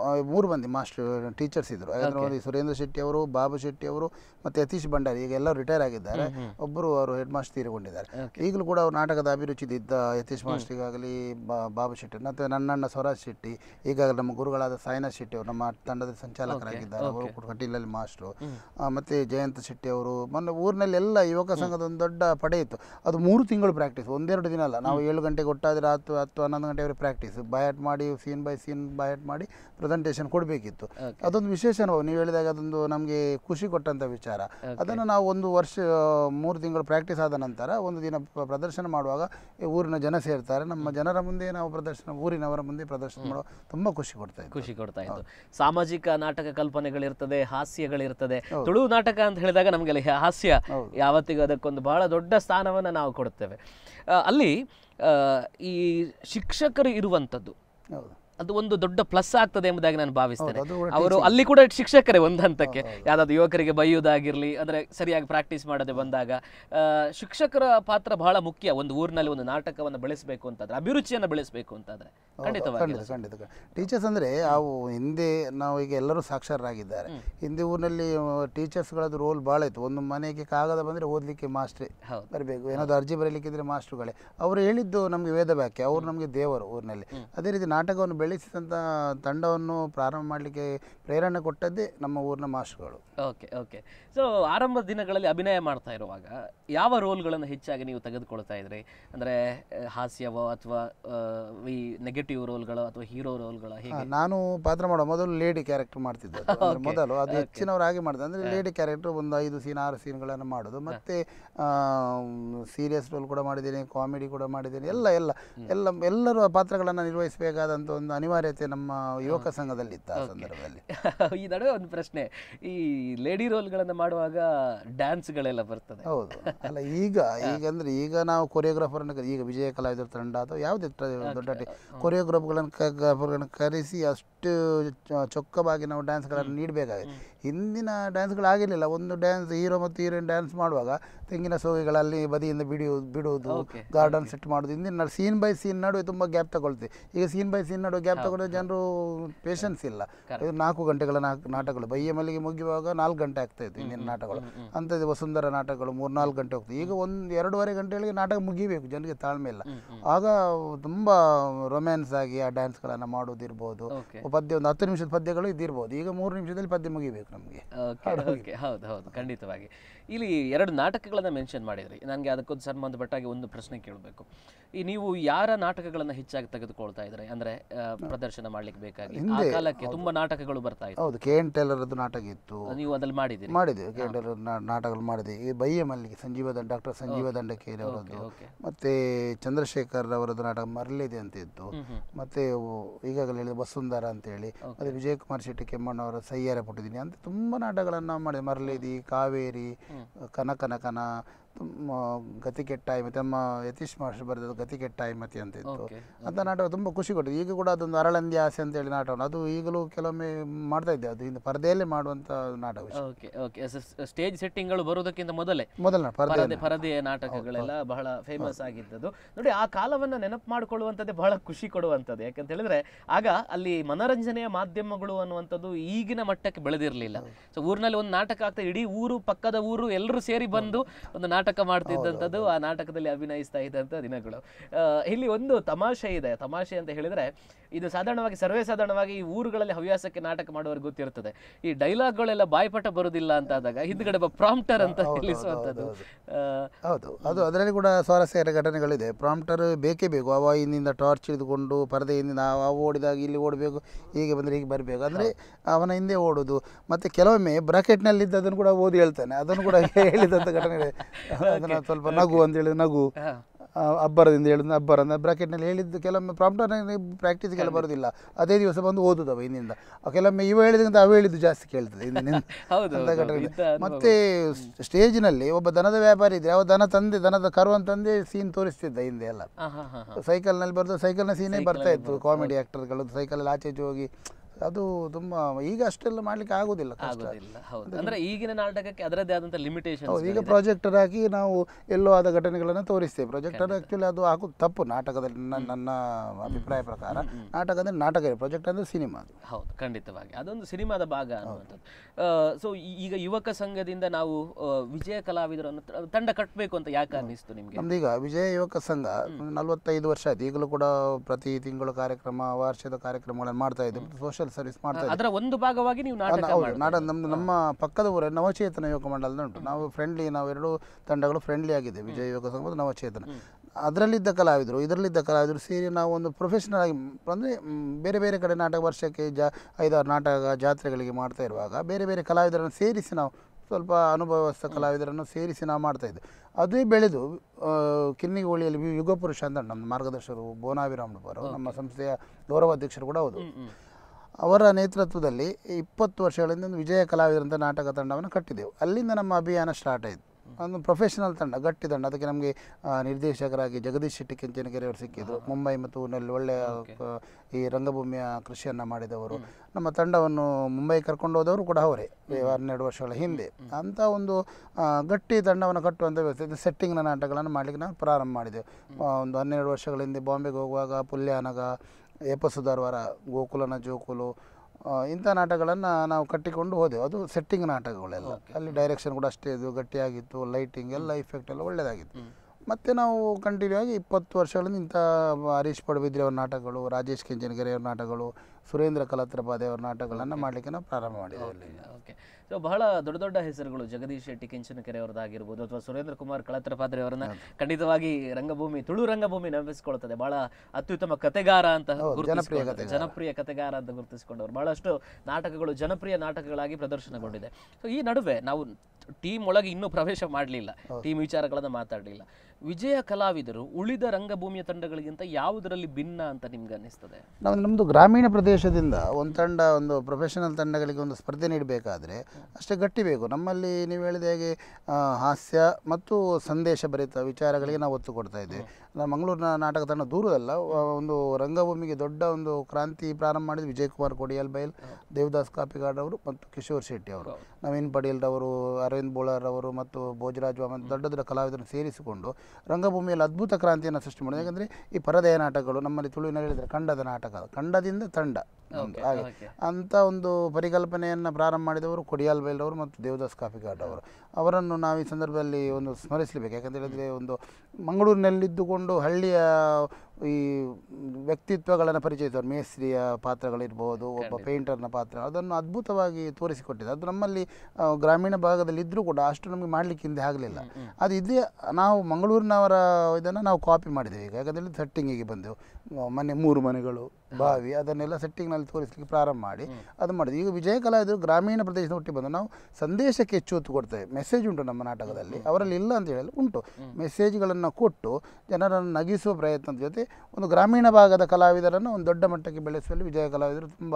3 ಮಂದಿ ಮಾಸ್ಟರ್ ಟೀಚರ್ಸ್ ಇದ್ದರು. ಅದರಲ್ಲಿ ಸುರೇಂದ್ರ ಶೆಟ್ಟಿ ಅವರು, ಬಾಬು ಶೆಟ್ಟಿ ಅವರು ಮತ್ತು ಯತೀಶ್ ಭಂಡಾರಿ, ಈಗ ಎಲ್ಲರೂ ರಿಟೈರ್ ಆಗಿದ್ದಾರೆ. ಒಬ್ಬರು ಅವರು ಹೆಡ್ ಮಾಸ್ಟರ್ ತೀರಿಕೊಂಡಿದ್ದಾರೆ. ಈಗಲೂ ಕೂಡ ಅವರು ನಾಟಕದ ಅಭಿರುಚಿ ಇದ್ದ ಯತೀಶ್ ಮಾಸ್ಟರಿಗಾಗಲಿ, ಬಾಬು ಶೆಟ್ಟಿ ಮತ್ತು ನನ್ನಣ್ಣ ಸ್ವರಾಜ್ ಶೆಟ್ಟಿ, ಈಗ ನಮ್ಮ ಗುರುಗಳಾದ ಸಾಯಿನಾಥ್ ಶೆಟ್ಟಿ ಅವರು ನಮ್ಮ ತಂಡದ ಸಂಚಾಲಕರಾಗಿದ್ದಾರೆ. ಅವರು ಕೂಡ ಕಟೀಲಲ್ಲಿ ಮಾಸ್ಟ್ರು. ಮತ್ತು ಜಯಂತ್ ಶೆಟ್ಟಿ ಅವರು. ಮೊನ್ನೆ ಊರಿನಲ್ಲಿ ಎಲ್ಲ ಯುವಕ ಸಂಘದ ಒಂದು ದೊಡ್ಡ ಪಡೆ ಇತ್ತು. ಅದು 3 ತಿಂಗಳು ಪ್ರಾಕ್ಟೀಸ್, ಒಂದೆರಡು ದಿನ ಅಲ್ಲ. ನಾವು 7 ಗಂಟೆಗೆ ಕೊಟ್ಟಾದರೆ 10-11 ಗಂಟೆವರೆಗೆ ಪ್ರಾಕ್ಟೀಸ್, ಬಯಾಟ್ ಮಾಡಿ ಸೀನ್ ಬೈ ಸೀನ್ ಬಯಾಟ್ ಮಾಡಿ ಪ್ರೆಸೆಂಟೇಷನ್ ಕೊಡಬೇಕಿತ್ತು. ಅದೊಂದು ವಿಶೇಷ ಅನುಭವ. ನೀವು ಹೇಳಿದಾಗ ಅದೊಂದು ನಮಗೆ ಖುಷಿ ಕೊಟ್ಟಂಥ ವಿಚಾರ. ಅದನ್ನು ನಾವು 1 ವರ್ಷ 3 ತಿಂಗಳು ಪ್ರಾಕ್ಟೀಸ್ ಆದ ನಂತರ ಒಂದು ದಿನ ಪ್ರದರ್ಶನ ಮಾಡುವಾಗ ಊರಿನ ಜನ ಸೇರ್ತಾರೆ, ನಮ್ಮ ಜನರ ಮುಂದೆ ನಾವು ಪ್ರದರ್ಶನ, ಊರಿನವರ ಮುಂದೆ ಪ್ರದರ್ಶನ ಮಾಡುವ ತುಂಬ ಖುಷಿ ಕೊಡ್ತಾ ಇತ್ತು. ಸಾಮಾಜಿಕ ನಾಟಕ ಕಲ್ಪನೆಗಳಿರ್ತದೆ, ಹಾಸ್ಯಗಳಿರ್ತದೆ. ತುಳು ನಾಟಕ ಅಂತ ಹೇಳಿದಾಗ ನಮಗೆಲ್ಲ ಹಾಸ್ಯ ಯಾವತ್ತಿಗೂ ಅದಕ್ಕೊಂದು ಬಹಳ ದೊಡ್ಡ ಸ್ಥಾನವನ್ನು ನಾವು ಕೊಡ್ತೇವೆ. ಅಲ್ಲಿ ಈ ಶಿಕ್ಷಕರು ಇರುವಂಥದ್ದು ಅದು ಒಂದು ದೊಡ್ಡ ಪ್ಲಸ್ ಆಗ್ತದೆ ಎಂಬುದಾಗಿ ನಾನು ಭಾವಿಸ್ತೇನೆ. ಅವರು ಅಲ್ಲಿ ಕೂಡ ಶಿಕ್ಷಕರೇ ಒಂದು ಹಂತಕ್ಕೆ, ಯಾವ್ದಾದ್ರು ಯುವಕರಿಗೆ ಬೈಯುವುದಾಗಿರ್ಲಿ, ಅಂದ್ರೆ ಸರಿಯಾಗಿ ಪ್ರಾಕ್ಟೀಸ್ ಮಾಡದೆ ಬಂದಾಗ ಶಿಕ್ಷಕರ ಪಾತ್ರ ಬಹಳ ಮುಖ್ಯ. ಒಂದು ಊರಿನಲ್ಲಿ ಒಂದು ನಾಟಕವನ್ನು ಬೆಳೆಸಬೇಕು ಅಂತಾದ್ರೆ, ಅಭಿರುಚಿಯನ್ನು ಬೆಳೆಸಬೇಕು ಅಂತಾದ್ರೆ ಖಂಡಿತ. ಟೀಚರ್ಸ್ ಅಂದರೆ ಅವು ಹಿಂದೆ ನಾವು ಈಗ ಎಲ್ಲರೂ ಸಾಕ್ಷರರಾಗಿದ್ದಾರೆ. ಹಿಂದೆ ಊರಿನಲ್ಲಿ ಟೀಚರ್ಸ್ಗಳದ್ದು ರೋಲ್ ಭಾಳ ಇತ್ತು. ಒಂದು ಮನೆಗೆ ಕಾಗದ ಬಂದರೆ ಓದಲಿಕ್ಕೆ ಮಾಸ್ಟ್ರೇ ಬರಬೇಕು, ಏನಾದರೂ ಅರ್ಜಿ ಬರೀಲಿಕ್ಕಿದ್ರೆ ಮಾಸ್ಟ್ರುಗಳೇ. ಅವರು ಹೇಳಿದ್ದು ನಮಗೆ ವೇದ ವಾಕ್ಯ, ಅವರು ನಮಗೆ ದೇವರು ಊರಿನಲ್ಲಿ. ಅದೇ ರೀತಿ ನಾಟಕವನ್ನು ಬೆಳೆಸಿದಂಥ ತಂಡವನ್ನು ಪ್ರಾರಂಭ ಮಾಡಲಿಕ್ಕೆ ಪ್ರೇರಣೆ ಕೊಟ್ಟದ್ದೇ ನಮ್ಮ ಊರಿನ ಮಾಸ್ಟರ್ಗಳು. ಓಕೆ. ಸೊ ಆರಂಭದ ದಿನಗಳಲ್ಲಿ ಅಭಿನಯ ಮಾಡ್ತಾ ಇರುವಾಗ ಯಾವ ರೋಲ್ಗಳನ್ನು ಹೆಚ್ಚಾಗಿ ನೀವು ತೆಗೆದುಕೊಳ್ತಾ ಇದ್ರಿ? ಅಂದರೆ ಹಾಸ್ಯವೋ ಅಥವಾ ಈ ನೆಗೆಟಿವ್ ರೋಲ್ಗಳು ಅಥವಾ ಹೀರೋ ರೋಲ್ಗಳು? ಹೇಗೆ? ನಾನು ಪಾತ್ರ ಮಾಡೋ ಮೊದಲು ಲೇಡಿ ಕ್ಯಾರೆಕ್ಟರ್ ಮಾಡ್ತಿದ್ದೆ. ಮೊದಲು ಅದು ಹೆಚ್ಚಿನವರು ಹಾಗೆ ಮಾಡ್ತಾರೆ. ಅಂದರೆ ಲೇಡಿ ಕ್ಯಾರೆಕ್ಟರ್ ಒಂದು 5 ಸೀನ್ 6 ಸೀನ್ಗಳನ್ನು ಮಾಡೋದು. ಮತ್ತು ಸೀರಿಯಸ್ ರೋಲ್ ಕೂಡ ಮಾಡಿದ್ದೀನಿ, ಕಾಮಿಡಿ ಕೂಡ ಮಾಡಿದ್ದೀನಿ. ಎಲ್ಲರೂ ಆ ಪಾತ್ರಗಳನ್ನು ನಿರ್ವಹಿಸಬೇಕಾದಂಥ ಒಂದು ಅನಿವಾರ್ಯತೆ ನಮ್ಮ ಯುವಕ ಸಂಘದಲ್ಲಿ ಇತ್ತು ಆ ಸಂದರ್ಭದಲ್ಲಿ. ಈ ನಡುವೆ ಒಂದು ಪ್ರಶ್ನೆ, ಈ ಲೇಡಿ ರೋಲ್ಗಳನ್ನು ಮಾಡುವಾಗ ಡ್ಯಾನ್ಸ್ಗಳೆಲ್ಲ ಬರ್ತದೆ? ಹೌದು. ಅಲ್ಲ ಈಗ ಅಂದರೆ ಈಗ ನಾವು ಕೊರಿಯೋಗ್ರಾಫರ್ನ, ಈಗ ವಿಜಯ ಕಲಾವಿದರ ತಂಡ ಅಥವಾ ಯಾವುದೇ ದೊಡ್ಡ ಕೊರಿಯೋಗ್ರಾಫರ್ಗಳನ್ನು ಕರೆಸಿ ಅಷ್ಟು ಚೊಕ್ಕವಾಗಿ ನಾವು ಡ್ಯಾನ್ಸ್ಗಳನ್ನು ನೀಡಬೇಕಾಗಿದೆ. ಹಿಂದಿನ ಡ್ಯಾನ್ಸ್ಗಳಾಗಿರಲಿಲ್ಲ. ಒಂದು ಡ್ಯಾನ್ಸ್ ಹೀರೋ ಮತ್ತು ಹೀರೋಯಿನ್ ಡ್ಯಾನ್ಸ್ ಮಾಡುವಾಗ ತೆಂಗಿನ ಸೋಗೆಗಳಲ್ಲಿ ಬದಿಯಿಂದ ಬಿಡುವುದು, ಗಾರ್ಡನ್ ಸೆಟ್ ಮಾಡೋದು. ಹಿಂದಿನ ಸೀನ್ ಬೈ ಸೀನ್ ನಡುವೆ ತುಂಬ ಗ್ಯಾಪ್ ತಗೊಳ್ತೀವಿ. ಈಗ ಸೀನ್ ಬೈ ಸೀನ್ ನಡುವೆ ಗ್ಯಾಪ್ ತಗೊಂಡು ಜನರು ಪೇಷನ್ಸ್ ಇಲ್ಲ. 4 ಗಂಟೆಗಳ ನಾಟಕಗಳು, ಬಯ್ಯ ಮಲ್ಲಿಗೆ ಮುಗಿಯುವಾಗ 4 ಗಂಟೆ ಆಗ್ತಾಯಿತ್ತು ಹಿಂದಿನ ನಾಟಕಗಳು. ಅಂಥದ್ದು ವಸುಂಧರ ನಾಟಕಗಳು 3-4 ಗಂಟೆ ಹೋಗ್ತದೆ. ಈಗ 1-2.5 ಗಂಟೆಗಳಿಗೆ ನಾಟಕ ಮುಗಿಬೇಕು, ಜನರಿಗೆ ತಾಳ್ಮೆ ಇಲ್ಲ. ಆಗ ತುಂಬ ರೊಮ್ಯಾನ್ಸ್ ಆಗಿ ಆ ಡ್ಯಾನ್ಸ್ಗಳನ್ನು ಮಾಡೋದಿರ್ಬೋದು. ಪದ್ಯ ಒಂದು 10 ನಿಮಿಷದ ಪದ್ಯಗಳು ಇದಿರ್ಬೋದು. ಈಗ 3 ನಿಮಿಷದಲ್ಲಿ ಪದ್ಯ ಮುಗಿಬೇಕು ನಮಗೆ. ಹೌದು, ಖಂಡಿತವಾಗಿ. ಇಲ್ಲಿ 2 ನಾಟಕಗಳನ್ನು ಮೆನ್ಷನ್ ಮಾಡಿದ್ರಿ. ನನಗೆ ಅದಕ್ಕೊಂದು ಸಂಬಂಧಪಟ್ಟಾಗಿ ಒಂದು ಪ್ರಶ್ನೆ ಕೇಳಬೇಕು. ಈ ನೀವು ಯಾರ ನಾಟಕಗಳನ್ನು ಹೆಚ್ಚಾಗಿ ತೆಗೆದುಕೊಳ್ತಾ ಇದ್ರೆ, ಅಂದ್ರೆ ಪ್ರದರ್ಶನ ಮಾಡ್ಲಿಕ್ಕೆ ಬೇಕಾಗಿ? ಆ ಕಾಲಕ್ಕೆ ತುಂಬಾ ನಾಟಕಗಳು ಬರ್ತಾ ಇತ್ತು. ಹೌದು, KN ಟೇಲರ್ದು ನಾಟಕ ಇತ್ತು. ನೀವು ಅದ್ರಲ್ಲಿ ಮಾಡಿದ್ದೀರಿ? ಮಾಡಿದ್ದೀವಿ. KN ಟೇಲರ್ ನಾಟಕಗಳು ಮಾಡಿದೆ. ಈ ಬಯ್ಯ ಮಲ್ಲಿಗೆ ಡಾಕ್ಟರ್ ಸಂಜೀವ ದಂಡಕೇರಿ ಅವರದ್ದು, ಮತ್ತೆ ಚಂದ್ರಶೇಖರ್ ಅವರದ್ದು ನಾಟಕ ಮರಳಿದೆ ಅಂತ ಇತ್ತು. ಮತ್ತೆ ಈಗಾಗಲೇ ಹೇಳಿದ ವಸುಂಧರ ಅಂತೇಳಿ, ಮತ್ತೆ ವಿಜಯಕುಮಾರ್ ಶೆಟ್ಟಿ ಕೆಮ್ಮಣ್ಣವರ ಸಯ್ಯಾರ ಪುಟ್ಟಿದ್ದೀನಿ ಅಂತ ತುಂಬ ನಾಟಕಗಳನ್ನು ನಾವು ಮಾಡಿದೆ. ಮರಳಿದಿ, ಕಾವೇರಿ, ಕನಕನಕನ, ಗತಿ ಕೆಟ್ಟಾಯಿ, ಮತ್ತು ನಮ್ಮ ಯತೀಶ್ ಮಾಸ್ಟರ್ ಬರೆದ ಗತಿ ಕೆಟ್ಟಾಯಿ ಮತಿ ಅಂತ ಇತ್ತು. ಅಂತ ನಾಟಕ ತುಂಬ ಖುಷಿ ಕೊಟ್ಟಿದೆ. ಈಗ ಕೂಡ ಅದೊಂದು ಅರಳಂದಿ ಆಸೆ ಅಂತೇಳಿ ನಾಟಕ, ಅದು ಈಗಲೂ ಕೆಲವೊಮ್ಮೆ ಮಾಡ್ತಾ ಇದ್ದೆ. ಅದು ಇನ್ನು ಪರದೆಯಲ್ಲೇ ಮಾಡುವಂಥ ನಾಟಕ. ಸ್ಟೇಜ್ ಸೆಟ್ಟಿಂಗ್ಗಳು ಬರೋದಕ್ಕಿಂತ ಮೊದಲ ಪರದೆಯ ನಾಟಕಗಳೆಲ್ಲ ಬಹಳ ಫೇಮಸ್ ಆಗಿದ್ದದು. ನೋಡಿ, ಆ ಕಾಲವನ್ನು ನೆನಪು ಮಾಡಿಕೊಳ್ಳುವಂಥದ್ದೇ ಬಹಳ ಖುಷಿ ಕೊಡುವಂಥದ್ದು. ಯಾಕಂತ ಹೇಳಿದ್ರೆ ಆಗ ಅಲ್ಲಿ ಮನೋರಂಜನೆಯ ಮಾಧ್ಯಮಗಳು ಅನ್ನುವಂಥದ್ದು ಈಗಿನ ಮಟ್ಟಕ್ಕೆ ಬೆಳೆದಿರಲಿಲ್ಲ. ಸೊ ಊರಿನಲ್ಲಿ ಒಂದು ನಾಟಕ ಆಗ್ತದೆ, ಇಡೀ ಊರು, ಪಕ್ಕದ ಊರು ಎಲ್ಲರೂ ಸೇರಿ ಬಂದು ಒಂದು ನಾಟಕ ಮಾಡ್ತಿದ್ದಂಥದ್ದು, ಆ ನಾಟಕದಲ್ಲಿ ಅಭಿನಯಿಸ್ತಾ ಇದ್ದಂಥ ದಿನಗಳು. ಇಲ್ಲಿ ಒಂದು ತಮಾಷೆ ಇದೆ. ತಮಾಷೆ ಅಂತ ಹೇಳಿದ್ರೆ, ಇದು ಸರ್ವೇ ಸಾಧಾರಣವಾಗಿ ಈ ಊರುಗಳಲ್ಲಿ ಹವ್ಯಾಸಕ್ಕೆ ನಾಟಕ ಮಾಡುವವರಿಗೆ ಗೊತ್ತಿರ್ತದೆ. ಈ ಡೈಲಾಗ್ಗಳೆಲ್ಲ ಬಾಯ್ಪಾಠ ಬರುವುದಿಲ್ಲ ಅಂತ ಆದಾಗ ಹಿಂದ್ಗಡೆ ಪ್ರಾಂಪ್ಟರ್ ಅಂತ ತಿಳಿಸುವಂಥದ್ದು. ಹೌದು, ಅದು ಅದರಲ್ಲಿ ಕೂಡ ಸ್ವಾರಸ್ಯಕರ ಘಟನೆಗಳಿದೆ. ಪ್ರಾಂಪ್ಟರ್ ಬೇಕೇ ಬೇಕು. ಅವ ಹಿಂದಿಂದ ಟಾರ್ಚ್ ಹಿಡಿದುಕೊಂಡು ಪರದೆಯಿಂದ ಅವು ಓಡಿದಾಗ ಇಲ್ಲಿ ಓಡಬೇಕು, ಹೀಗೆ ಬಂದರೆ ಹೀಗೆ ಬರಬೇಕು ಅಂದರೆ ಅವನ ಹಿಂದೆ ಓಡೋದು. ಮತ್ತು ಕೆಲವೊಮ್ಮೆ ಬ್ರಾಕೆಟ್ನಲ್ಲಿದ್ದದನ್ನು ಕೂಡ ಓದಿ ಹೇಳ್ತಾನೆ, ಅದನ್ನು ಕೂಡ ಹೇಳಿದಂಥ ಘಟನೆ. ಅದನ್ನು ಸ್ವಲ್ಪ ನಗು ಅಂತ ಹೇಳಿದ್ರೆ ನಗು, ಅಬ್ಬರದಿಂದ ಹೇಳಿದ ಅಬ್ಬರ ಅಂದರೆ ಬ್ರಾಕೆಟ್ನಲ್ಲಿ ಹೇಳಿದ್ದು. ಕೆಲವೊಮ್ಮೆ ಪ್ರಾಂಪ್ಟರ್ನಲ್ಲಿ ಪ್ರಾಕ್ಟೀಸ್ಗೆಲ್ಲ ಬರೋದಿಲ್ಲ, ಅದೇ ದಿವಸ ಬಂದು ಓದುದವ ಹಿಂದಿಂದ. ಕೆಲವೊಮ್ಮೆ ಇವ ಹೇಳಿದಂತ ಅವ ಹೇಳಿದ್ದು ಜಾಸ್ತಿ ಕೇಳ್ತದೆ ಹಿಂದಿನಿಂದ. ಮತ್ತೆ ಸ್ಟೇಜ್ನಲ್ಲಿ ಒಬ್ಬ ದನದ ವ್ಯಾಪಾರಿ ಇದ್ರೆ, ಅವ ದನದ ಕರುವನ್ನು ತಂದೆ ಸೀನ್ ತೋರಿಸ್ತಿದ್ದ ಹಿಂದೆ ಎಲ್ಲ. ಸೈಕಲ್ನಲ್ಲಿ ಬರೋದು, ಸೈಕಲ್ನ ಸೀನೇ ಬರ್ತಾ ಇತ್ತು. ಕಾಮಿಡಿ ಆ್ಯಕ್ಟರ್ಗಳು ಸೈಕಲಲ್ಲಿ ಆಚೆ ಹೋಗಿ, ಅದು ತುಂಬ ಈಗ ಅಷ್ಟೆಲ್ಲ ಮಾಡ್ಲಿಕ್ಕೆ ಆಗೋದಿಲ್ಲ. ಅಂದ್ರೆ ಈಗಿನ ನಾಟಕಕ್ಕೆ ಅದರದ್ದೇ ಆದಂತ ಲಿಮಿಟೇಷನ್. ಈಗ ಪ್ರಾಜೆಕ್ಟರ್ ಹಾಕಿ ನಾವು ಎಲ್ಲೋ ಆದ ಘಟನೆಗಳನ್ನು ತೋರಿಸ್ತೇವೆ. ಪ್ರಾಜೆಕ್ಟರ್ ಆಕ್ಚುಲಿ ಅದು ಹಾಕೋದು ತಪ್ಪು ನಾಟಕದಲ್ಲಿ. ನನ್ನ ಅಭಿಪ್ರಾಯ ಪ್ರಕಾರ ನಾಟಕ ಅಂದ್ರೆ ನಾಟಕ, ಪ್ರಾಜೆಕ್ಟ್ ಅಂದ್ರೆ ಸಿನಿಮಾ. ಹೌದು, ಖಂಡಿತವಾಗಿ ಅದೊಂದು ಸಿನಿಮಾದ ಭಾಗ ಅನ್ನುವಂಥದ್ದು. ಸೊ ಈಗ ಯುವಕ ಸಂಘದಿಂದ ನಾವು ವಿಜಯ ಕಲಾವಿದರನ್ನು ತಂಡ ಕಟ್ಟಬೇಕು ಅಂತ ಯಾಕೆ ಅನ್ನಿಸ್ತು ನಿಮ್ಗೆ? ನಮ್ದೀಗ ವಿಜಯ ಯುವಕ ಸಂಘ 45 ವರ್ಷ ಆಯ್ತು. ಈಗಲೂ ಕೂಡ ಪ್ರತಿ ತಿಂಗಳು ಕಾರ್ಯಕ್ರಮ, ವಾರ್ಷದ ಕಾರ್ಯಕ್ರಮಗಳನ್ನು ಮಾಡ್ತಾ ಇದ್ದೇವೆ. ಸೋಷಿಯಲ್ ಸೋಷಿಯಲ್ ಸರ್ವಿಸ್ ಮಾಡ್ತಾ ಇದ್ದೀವಿ. ಅದರ ಒಂದು ಭಾಗವಾಗಿ ನೀವು ನಾಟಕ ನಾಟಕ ನಮ್ದು ನಮ್ಮ ಪಕ್ಕದ ಊರ ನವಚೇತನ ಯುವಕ ಮಂಡಲದ ಉಂಟು. ನಾವು ಫ್ರೆಂಡ್ಲಿ, ನಾವು ಎರಡು ತಂಡಗಳು ಫ್ರೆಂಡ್ಲಿ ಆಗಿದೆ, ವಿಜಯ ಯುವಕ ಸಂಘದ ನವಚೇತನ. ಅದರಲ್ಲಿದ್ದ ಕಲಾವಿದರು ಇದರಲ್ಲಿದ್ದ ಕಲಾವಿದರು ಸೇರಿ ನಾವು ಒಂದು ಪ್ರೊಫೆಷನಲ್ ಆಗಿ ಅಂದರೆ ಬೇರೆ ಬೇರೆ ಕಡೆ ನಾಟಕ ವರ್ಷಕ್ಕೆ 5-6 ನಾಟಕ ಜಾತ್ರೆಗಳಿಗೆ ಮಾಡ್ತಾ ಇರುವಾಗ ಬೇರೆ ಬೇರೆ ಕಲಾವಿದರನ್ನು ಸೇರಿಸಿ ನಾವು ಸ್ವಲ್ಪ ಅನುಭವಸ್ಥ ಕಲಾವಿದರನ್ನು ಸೇರಿಸಿ ನಾವು ಮಾಡ್ತಾಯಿದ್ದೆ. ಅದೇ ಬೆಳೆದು ಕಿನ್ನಿಗೋಳಿಯಲ್ಲಿ ಯುಗ ಪುರುಷ ಅಂತ ನಮ್ಮ ಮಾರ್ಗದರ್ಶಕರು ಬೋನಾಭಿರಾಮ್ನವರು, ನಮ್ಮ ಸಂಸ್ಥೆಯ ಗೌರವಾಧ್ಯಕ್ಷರು ಕೂಡ ಹೌದು. ಅವರ ನೇತೃತ್ವದಲ್ಲಿ 20 ವರ್ಷಗಳಿಂದ ಒಂದು ವಿಜಯ ಕಲಾವಿದರಂಥ ನಾಟಕ ತಂಡವನ್ನು ಕಟ್ಟಿದೆವು. ಅಲ್ಲಿಂದ ನಮ್ಮ ಅಭಿಯಾನ ಸ್ಟಾರ್ಟ್ ಆಯಿತು. ಒಂದು ಪ್ರೊಫೆಷನಲ್ ತಂಡ, ಗಟ್ಟಿ ತಂಡ. ಅದಕ್ಕೆ ನಮಗೆ ನಿರ್ದೇಶಕರಾಗಿ ಜಗದೀಶ್ ಶೆಟ್ಟಿ ಕೆಂಚನಕೆರೆ ಅವರು ಸಿಕ್ಕಿದ್ರು. ಮುಂಬೈ ಮತ್ತು ಪೂನೆಯಲ್ಲಿ ಒಳ್ಳೆಯ ಈ ರಂಗಭೂಮಿಯ ಕೃಷಿಯನ್ನು ಮಾಡಿದವರು. ನಮ್ಮ ತಂಡವನ್ನು ಮುಂಬೈ ಕರ್ಕೊಂಡು ಹೋದವರು ಕೂಡ ಅವರೇ 12 ವರ್ಷಗಳ ಹಿಂದೆ. ಅಂಥ ಒಂದು ಗಟ್ಟಿ ತಂಡವನ್ನು ಕಟ್ಟುವಂಥ ವ್ಯವಸ್ಥೆ, ಸೆಟ್ಟಿಂಗ್ನ ನಾಟಕಗಳನ್ನು ಮಾಡಲಿಕ್ಕೆ ನಾವು ಪ್ರಾರಂಭ ಮಾಡಿದೆವು. ಒಂದು 12 ವರ್ಷಗಳ ಹಿಂದೆ ಬಾಂಬೆಗೆ ಹೋಗುವಾಗ ಪುಲ್ಯಾನಗ, ಏಪಸುಧಾರ್ವಾರ, ಗೋಕುಲನ ಜೋಕುಲು ಇಂಥ ನಾಟಕಗಳನ್ನು ನಾವು ಕಟ್ಟಿಕೊಂಡು ಹೋದೆವು. ಅದು ಸೆಟ್ಟಿಂಗ್ ನಾಟಕಗಳೆಲ್ಲ. ಅಲ್ಲಿ ಡೈರೆಕ್ಷನ್ ಕೂಡ ಅಷ್ಟೇ ಇದು ಗಟ್ಟಿಯಾಗಿತ್ತು, ಲೈಟಿಂಗ್ ಎಲ್ಲ ಇಫೆಕ್ಟ್ ಎಲ್ಲ ಒಳ್ಳೆಯದಾಗಿತ್ತು. ಮತ್ತು ನಾವು ಕಂಟಿನ್ಯೂ ಆಗಿ 20 ವರ್ಷಗಳಿಂದ ಇಂಥ ಹರೀಶ್ ಪಡುಬಿದ್ರಿ ಅವ್ರ ನಾಟಕಗಳು, ರಾಜೇಶ್ ಕೆಂಚನಕೆರೆ ಅವ್ರ ನಾಟಕಗಳು, ಸುರೇಂದ್ರ ಕಲತ್ರಪಾದೆ ಅವ್ರ ನಾಟಕಗಳನ್ನು ಮಾಡಲಿಕ್ಕೆ ನಾವು ಪ್ರಾರಂಭ ಮಾಡಿದ್ದೇವೆ. ಓಕೆ. ಸೊ ಬಹಳ ದೊಡ್ಡ ದೊಡ್ಡ ಹೆಸರುಗಳು, ಜಗದೀಶ್ ಶೆಟ್ಟಿ ಕೆಂಚನಕೆರೆ ಅವರದ್ದಾಗಿರ್ಬೋದು ಅಥವಾ ಸುರೇಂದ್ರ ಕುಮಾರ್ ಕಳತ್ರಪಾದ್ರೆ ಅವರನ್ನ ಖಂಡಿತವಾಗಿ ರಂಗಭೂಮಿ, ತುಳು ರಂಗಭೂಮಿ ನೆನಪಿಸಿಕೊಳ್ತದೆ. ಬಹಳ ಅತ್ಯುತ್ತಮ ಕತೆಗಾರ ಅಂತ ಜನಪ್ರಿಯ ಕತೆಗಾರ ಅಂತ ಗುರುತಿಸಿಕೊಂಡವರು. ಬಹಳಷ್ಟು ನಾಟಕಗಳು ಜನಪ್ರಿಯ ನಾಟಕಗಳಾಗಿ ಪ್ರದರ್ಶನಗೊಂಡಿದೆ. ಸೊ ಈ ನಡುವೆ ನಾವು ಟೀಮ್ ಒಳಗೆ ಇನ್ನೂ ಪ್ರವೇಶ ಮಾಡಲಿಲ್ಲ, ಟೀಮ್ ವಿಚಾರಗಳನ್ನು ಮಾತಾಡಲಿಲ್ಲ. ವಿಜಯ ಕಲಾವಿದರು ಉಳಿದ ರಂಗಭೂಮಿಯ ತಂಡಗಳಿಗಿಂತ ಯಾವುದರಲ್ಲಿ ಭಿನ್ನ ಅಂತ ನಿಮ್ಗೆ ಅನ್ನಿಸ್ತದೆ? ನಮ್ಮದು ಗ್ರಾಮೀಣ ಪ್ರದೇಶದಿಂದ ಒಂದು ತಂಡ, ಒಂದು ಪ್ರೊಫೆಷನಲ್ ತಂಡಗಳಿಗೆ ಒಂದು ಸ್ಪರ್ಧೆ ನೀಡಬೇಕಾದ್ರೆ ಅಷ್ಟೇ ಗಟ್ಟಿ ಬೇಕು. ನಮ್ಮಲ್ಲಿ ನೀವು ಹೇಳಿದ ಹಾಗೆ ಹಾಸ್ಯ ಮತ್ತು ಸಂದೇಶ ಭರಿತ ವಿಚಾರಗಳಿಗೆ ನಾವು ಒತ್ತು ಕೊಡ್ತಾ ಇದ್ದೇವೆ. ನಾವು ಮಂಗಳೂರಿನ ನಾಟಕ ತಂಡ ದೂರದಲ್ಲ, ಒಂದು ರಂಗಭೂಮಿಗೆ ದೊಡ್ಡ ಒಂದು ಕ್ರಾಂತಿ ಪ್ರಾರಂಭ ಮಾಡಿದ ವಿಜಯ್ ಕುಮಾರ್ ಕೊಡಿಯಲ್ ಬೈಲ್, ದೇವದಾಸ್ ಕಾಪಿಗಾಡ್ ಅವರು ಮತ್ತು ಕಿಶೋರ್ ಶೆಟ್ಟಿ ಅವರು, ನವೀನ್ ಪಡೀಲ್ ಅವರು, ಅರವಿಂದ್ ಬೋಳರ್ ಅವರು ಮತ್ತು ಭೋಜರಾಜ್ ಮತ್ತು ದೊಡ್ಡ ದೊಡ್ಡ ಕಲಾವಿದರನ್ನು ಸೇರಿಸಿಕೊಂಡು ರಂಗಭೂಮಿಯಲ್ಲಿ ಅದ್ಭುತ ಕ್ರಾಂತಿಯನ್ನು ಸೃಷ್ಟಿ ಮಾಡಿದೆ. ಯಾಕಂದರೆ ಈ ಪರದೆಯ ನಾಟಕಗಳು ನಮ್ಮಲ್ಲಿ ತುಳುವಿನಲ್ಲಿ ಹೇಳಿದರೆ ಖಂಡದ ನಾಟಕ, ಖಂಡದಿಂದ ತಂಡ ಹಾಗೆ ಅಂಥ ಒಂದು ಪರಿಕಲ್ಪನೆಯನ್ನು ಪ್ರಾರಂಭ ಮಾಡಿದವರು ಕೊಡಿಯಾಲ್ ಬೈಲ್ ಅವರು ಮತ್ತು ದೇವದಾಸ್ ಕಾಪಿಗಾಡ್ ಅವರು. ಅವರನ್ನು ನಾವು ಈ ಸಂದರ್ಭದಲ್ಲಿ ಒಂದು ಸ್ಮರಿಸಲೇಬೇಕು. ಯಾಕಂತ ಹೇಳಿದರೆ ಒಂದು ಮಂಗಳೂರಿನಲ್ಲಿದ್ದುಕೊಂಡು ಹಳ್ಳಿಯ ಈ ವ್ಯಕ್ತಿತ್ವಗಳನ್ನು ಪರಿಚಯಿಸಿದವರು, ಮೇಸ್ತ್ರಿಯ ಪಾತ್ರಗಳಿರ್ಬೋದು, ಒಬ್ಬ ಪೇಂಟರ್ನ ಪಾತ್ರ, ಅದನ್ನು ಅದ್ಭುತವಾಗಿ ತೋರಿಸಿಕೊಟ್ಟಿದೆ. ಅದು ನಮ್ಮಲ್ಲಿ ಗ್ರಾಮೀಣ ಭಾಗದಲ್ಲಿ ಇದ್ದರೂ ಕೂಡ ಅಷ್ಟು ನಮಗೆ ಮಾಡಲಿಕ್ಕೆ ಹಿಂದೆ ಆಗಲಿಲ್ಲ. ಅದು ಇದೇ ನಾವು ಮಂಗಳೂರಿನವರ ಇದನ್ನು ನಾವು ಕಾಪಿ ಮಾಡಿದ್ದೇವೆ ಈಗ. ಯಾಕಂದರೆ ಸೆಟ್ಟಿಂಗಿಗೆ ಬಂದೆವು, ಮನೆ 3 ಮನೆಗಳು, ಬಾವಿ, ಅದನ್ನೆಲ್ಲ ಸೆಟ್ಟಿಂಗ್ನಲ್ಲಿ ತೋರಿಸಲಿಕ್ಕೆ ಪ್ರಾರಂಭ ಮಾಡಿ ಅದು ಮಾಡಿದ್ವಿ. ಈಗ ವಿಜಯ ಕಲಾವಿದರು ಗ್ರಾಮೀಣ ಪ್ರದೇಶದ ಹುಟ್ಟಿ ಬಂದು ನಾವು ಸಂದೇಶಕ್ಕೆ ಹೆಚ್ಚು ಒತ್ತು ಕೊಡ್ತೇವೆ. ಮೆಸೇಜ್ ಉಂಟು ನಮ್ಮ ನಾಟಕದಲ್ಲಿ, ಅವರಲ್ಲಿ ಇಲ್ಲ ಅಂತ ಹೇಳಲು ಉಂಟು. ಮೆಸೇಜ್ಗಳನ್ನು ಕೊಟ್ಟು ಜನರನ್ನು ನಗಿಸುವ ಪ್ರಯತ್ನದ ಜೊತೆ ಒಂದು ಗ್ರಾಮೀಣ ಭಾಗದ ಕಲಾವಿದರನ್ನು ಒಂದು ದೊಡ್ಡ ಮಟ್ಟಕ್ಕೆ ಬೆಳೆಸುವಲ್ಲಿ ವಿಜಯ ಕಲಾವಿದರು ತುಂಬ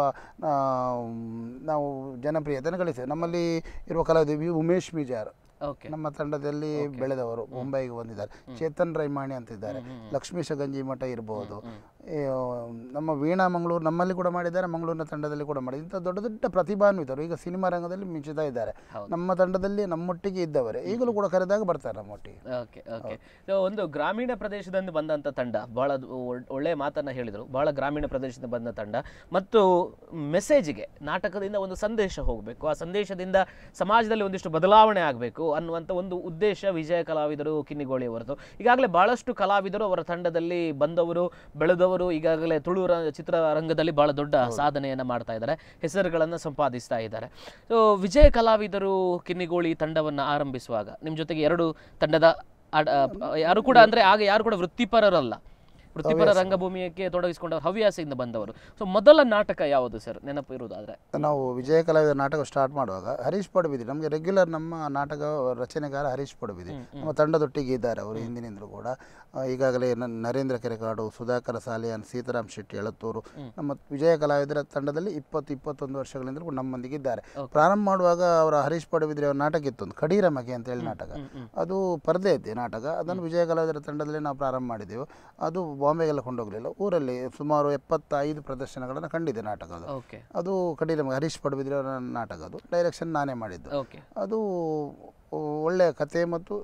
ನಾವು ಜನಪ್ರಿಯತೆಯನ್ನು ಗಳಿಸ್ತೇವೆ. ನಮ್ಮಲ್ಲಿ ಇರುವ ಕಲಾವಿದರು ಉಮೇಶ್ ಮಿಜಾರ್ ನಮ್ಮ ತಂಡದಲ್ಲಿ ಬೆಳೆದವರು, ಮುಂಬೈಗೆ ಬಂದಿದ್ದಾರೆ. ಚೇತನ್ ರೈಮಾಣಿ ಅಂತಿದ್ದಾರೆ, ಲಕ್ಷ್ಮೀಶ ಗಂಜಿಮಠ ಇರ್ಬೋದು, ನಮ್ಮ ವೀಣಾ ಮಂಗಳೂರು ನಮ್ಮಲ್ಲಿ ಕೂಡ ಮಾಡಿದ್ದಾರೆ, ಮಂಗಳೂರಿನ ತಂಡದಲ್ಲಿ ಕೂಡ ಮಾಡಿದ್ದಾರೆ. ಇಂಥ ದೊಡ್ಡ ದೊಡ್ಡ ಪ್ರತಿಭಾನ್ವಿತರು ಈಗ ಸಿನಿಮಾ ರಂಗದಲ್ಲಿ ಮಿಂಚುತ್ತಾ ಇದ್ದಾರೆ. ನಮ್ಮ ತಂಡದಲ್ಲಿ ನಮ್ಮೊಟ್ಟಿಗೆ ಇದ್ದವರೇ ಈಗಲೂ ಕೂಡ ಕರೆದಾಗ ಬರ್ತಾರೆ ನಮ್ಮೊಟ್ಟಿಗೆ. ಒಂದು ಗ್ರಾಮೀಣ ಪ್ರದೇಶದಿಂದ ಬಂದಂಥ ತಂಡ, ಬಹಳ ಒಳ್ಳೆಯ ಮಾತನ್ನ ಹೇಳಿದರು. ಬಹಳ ಗ್ರಾಮೀಣ ಪ್ರದೇಶದಿಂದ ಬಂದ ತಂಡ ಮತ್ತು ಮೆಸೇಜ್ಗೆ, ನಾಟಕದಿಂದ ಒಂದು ಸಂದೇಶ ಹೋಗಬೇಕು, ಆ ಸಂದೇಶದಿಂದ ಸಮಾಜದಲ್ಲಿ ಒಂದಿಷ್ಟು ಬದಲಾವಣೆ ಆಗಬೇಕು ಅನ್ನುವಂಥ ಒಂದು ಉದ್ದೇಶ ವಿಜಯ ಕಲಾವಿದರು ಕಿನ್ನಿಗೋಳಿಯವರದು. ಈಗಾಗಲೇ ಬಹಳಷ್ಟು ಕಲಾವಿದರು ಅವರ ತಂಡದಲ್ಲಿ ಬಂದವರು, ಬೆಳೆದವರು ಈಗಾಗಲೇ ತುಳು ಚಿತ್ರರಂಗದಲ್ಲಿ ಬಹಳ ದೊಡ್ಡ ಸಾಧನೆಯನ್ನು ಮಾಡ್ತಾ ಇದ್ದಾರೆ, ಹೆಸರುಗಳನ್ನು ಸಂಪಾದಿಸ್ತಾ ಇದ್ದಾರೆ. ಸೊ ವಿಜಯ ಕಲಾವಿದರು ಕಿನ್ನಿಗೋಳಿ ತಂಡವನ್ನು ಆರಂಭಿಸುವಾಗ ನಿಮ್ಮ ಜೊತೆಗೆ 2 ತಂಡದ ಯಾರು ಕೂಡ ಅಂದರೆ ಆಗ ಯಾರು ಕೂಡ ವೃತ್ತಿಪರರಲ್ಲ, ವೃತ್ತಿಪರ ರಂಗಭೂಮಿಯಕ್ಕೆ ತೊಡಗಿಸಿಕೊಂಡವರು, ಹವ್ಯಾಸದಿಂದ ಬಂದವರು. ಸೊ ಮೊದಲ ನಾಟಕ ಯಾವುದು ಸರ್, ನೆನಪು ಇರುವುದಾದರೆ? ನಾವು ವಿಜಯ ಕಲಾವಿದರ ನಾಟಕ ಸ್ಟಾರ್ಟ್ ಮಾಡುವಾಗ ಹರೀಶ್ ಪಡುಬಿದ್ರಿ ನಮಗೆ ರೆಗ್ಯುಲರ್ ನಮ್ಮ ನಾಟಕ ರಚನೆಗಾರ ಹರೀಶ್ ಪಡುಬಿದ್ರಿ ನಮ್ಮ ತಂಡದೊಟ್ಟಿಗೆ ಇದ್ದಾರೆ. ಅವರು ಹಿಂದಿನಿಂದಲೂ ಕೂಡ ಈಗಾಗಲೇ ನರೇಂದ್ರ ಕೆರೆಕಾಡು, ಸುಧಾಕರ ಸಾಲಿಯಾನ್, ಸೀತಾರಾಮ್ ಶೆಟ್ಟಿ ಎಳತ್ತೂರು ನಮ್ಮ ವಿಜಯ ಕಲಾವಿದರ ತಂಡದಲ್ಲಿ 20-21 ವರ್ಷಗಳಿಂದಲೂ ನಮ್ಮೊಂದಿಗೆ ಇದ್ದಾರೆ. ಪ್ರಾರಂಭ ಮಾಡುವಾಗ ಅವರ ಹರೀಶ್ ಪಡುಬಿದ್ರಿ ಅವರ ನಾಟಕ ಇತ್ತು, ಒಂದು ಕಡೀರ ಮಗೆ ಅಂತ ಹೇಳಿ ನಾಟಕ. ಅದು ಪರದೆ ಇದ್ದೆ ನಾಟಕ. ಅದನ್ನು ವಿಜಯ ಕಲಾವಿದರ ತಂಡದಲ್ಲಿ ನಾವು ಪ್ರಾರಂಭ ಮಾಡಿದೆವು. ಅದು ಬಾಂಬೆಗೆಲ್ಲ ಕೊಂಡೋಗಲಿಲ್ಲ, ಊರಲ್ಲಿ ಸುಮಾರು 75 ಪ್ರದರ್ಶನಗಳನ್ನು ಕಂಡಿದೆ ನಾಟಕ. ಅದು ಕಡೀರ ಹರೀಶ್ ಪಡುಬಿದ್ರಿ ಅವರ ನಾಟಕ. ಅದು ಡೈರೆಕ್ಷನ್ ನಾನೇ ಮಾಡಿದ್ದು. ಅದು ಒಳ್ಳೆಯ ಕತೆ ಮತ್ತು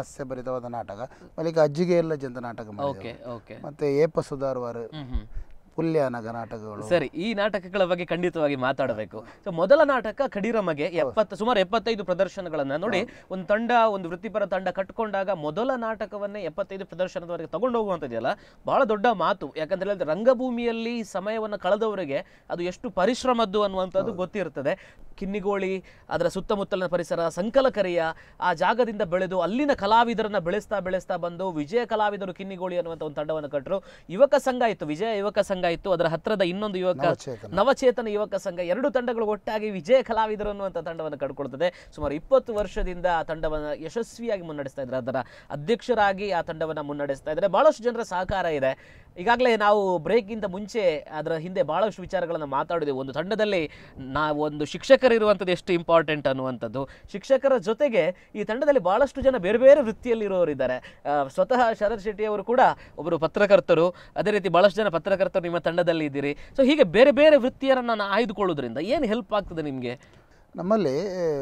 ಹಾಸ್ಯಭರಿತವಾದ ನಾಟಕ. ಬಳಿಕ ಅಜ್ಜಿಗೆ ಎಲ್ಲ ಜಂತ ನಾಟಕ ಮಾಡಿದೆ. ಮತ್ತು ಏಪ ಸುಧಾರ್ವಾರ ಪುಲ್ಯಾನಗ ನಾಟಕಗಳು. ಸರಿ, ಈ ನಾಟಕಗಳ ಬಗ್ಗೆ ಖಂಡಿತವಾಗಿ ಮಾತಾಡಬೇಕು. ಸೊ ಮೊದಲ ನಾಟಕ ಕಡಿರಮಗೆ ಸುಮಾರು 75 ಪ್ರದರ್ಶನಗಳನ್ನ ನೋಡಿ, ಒಂದು ತಂಡ, ಒಂದು ವೃತ್ತಿಪರ ತಂಡ ಕಟ್ಕೊಂಡಾಗ ಮೊದಲ ನಾಟಕವನ್ನೇ 75 ಪ್ರದರ್ಶನದವರೆಗೆ ತಗೊಂಡು ಹೋಗುವಂಥದ್ದೆಯಲ್ಲ ಬಹಳ ದೊಡ್ಡ ಮಾತು. ಯಾಕಂದ್ರೆ ಹೇಳಿದ್ರೆ ರಂಗಭೂಮಿಯಲ್ಲಿ ಸಮಯವನ್ನು ಕಳೆದವರಿಗೆ ಅದು ಎಷ್ಟು ಪರಿಶ್ರಮದ್ದು ಅನ್ನುವಂಥದ್ದು ಗೊತ್ತಿರ್ತದೆ. ಕಿನ್ನಿಗೋಳಿ, ಅದರ ಸುತ್ತಮುತ್ತಲಿನ ಪರಿಸರ, ಸಂಕಲಕರಿಯ ಆ ಜಾಗದಿಂದ ಬೆಳೆದು ಅಲ್ಲಿನ ಕಲಾವಿದರನ್ನ ಬೆಳೆಸ್ತಾ ಬಂದು ವಿಜಯ ಕಲಾವಿದರು ಕಿನ್ನಿಗೋಳಿ ಅನ್ನುವಂಥ ಒಂದು ತಂಡವನ್ನು ಕಟ್ಟರು. ಯುವಕ ಸಂಘ ಇತ್ತು, ವಿಜಯ ಯುವಕ ಸಂಘ ಇತ್ತು, ಅದರ ಹತ್ತಿರದ ಇನ್ನೊಂದು ನವಚೇತನ ಯುವಕ ಸಂಘ, ಎರಡು ತಂಡಗಳು ಒಟ್ಟಾಗಿ ವಿಜಯ ಕಲಾವಿದರು ಅನ್ನುವಂಥ ತಂಡವನ್ನು ಕಟ್ಕೊಳ್ತದೆ. ಸುಮಾರು 20 ವರ್ಷದಿಂದ ಆ ತಂಡವನ್ನು ಯಶಸ್ವಿಯಾಗಿ ಮುನ್ನಡೆಸ್ತಾ ಇದ್ದಾರೆ. ಅದರ ಅಧ್ಯಕ್ಷರಾಗಿ ಆ ತಂಡವನ್ನು ಮುನ್ನಡೆಸ್ತಾ ಇದ್ದಾರೆ. ಬಹಳಷ್ಟು ಜನರ ಸಹಕಾರ ಇದೆ. ಈಗಾಗಲೇ ನಾವು ಬ್ರೇಕ್ಗಿಂತ ಮುಂಚೆ ಅದರ ಹಿಂದೆ ಬಹಳಷ್ಟು ವಿಚಾರಗಳನ್ನು ಮಾತಾಡಿದೆವು. ಒಂದು ತಂಡದಲ್ಲಿ ಒಂದು ಶಿಕ್ಷಕರಿರುವಂಥದ್ದು ಎಷ್ಟು ಇಂಪಾರ್ಟೆಂಟ್ ಅನ್ನುವಂಥದ್ದು. ಶಿಕ್ಷಕರ ಜೊತೆಗೆ ಈ ತಂಡದಲ್ಲಿ ಬಹಳಷ್ಟು ಜನ ಬೇರೆ ಬೇರೆ ವೃತ್ತಿಯಲ್ಲಿರೋರಿದ್ದಾರೆ. ಸ್ವತಃ ಶರತ್ ಶೆಟ್ಟಿ ಅವರು ಕೂಡ ಒಬ್ಬರು ಪತ್ರಕರ್ತರು, ಅದೇ ರೀತಿ ಬಹಳಷ್ಟು ಜನ ಪತ್ರಕರ್ತರು ನಿಮ್ಮ ತಂಡದಲ್ಲಿ ಇದ್ದೀರಿ. ಸೊ ಹೀಗೆ ಬೇರೆ ಬೇರೆ ವೃತ್ತಿಯರನ್ನು ಆಯ್ದುಕೊಳ್ಳೋದ್ರಿಂದ ಏನು ಹೆಲ್ಪ್ ಆಗ್ತದೆ ನಿಮಗೆ? ನಮ್ಮಲ್ಲಿ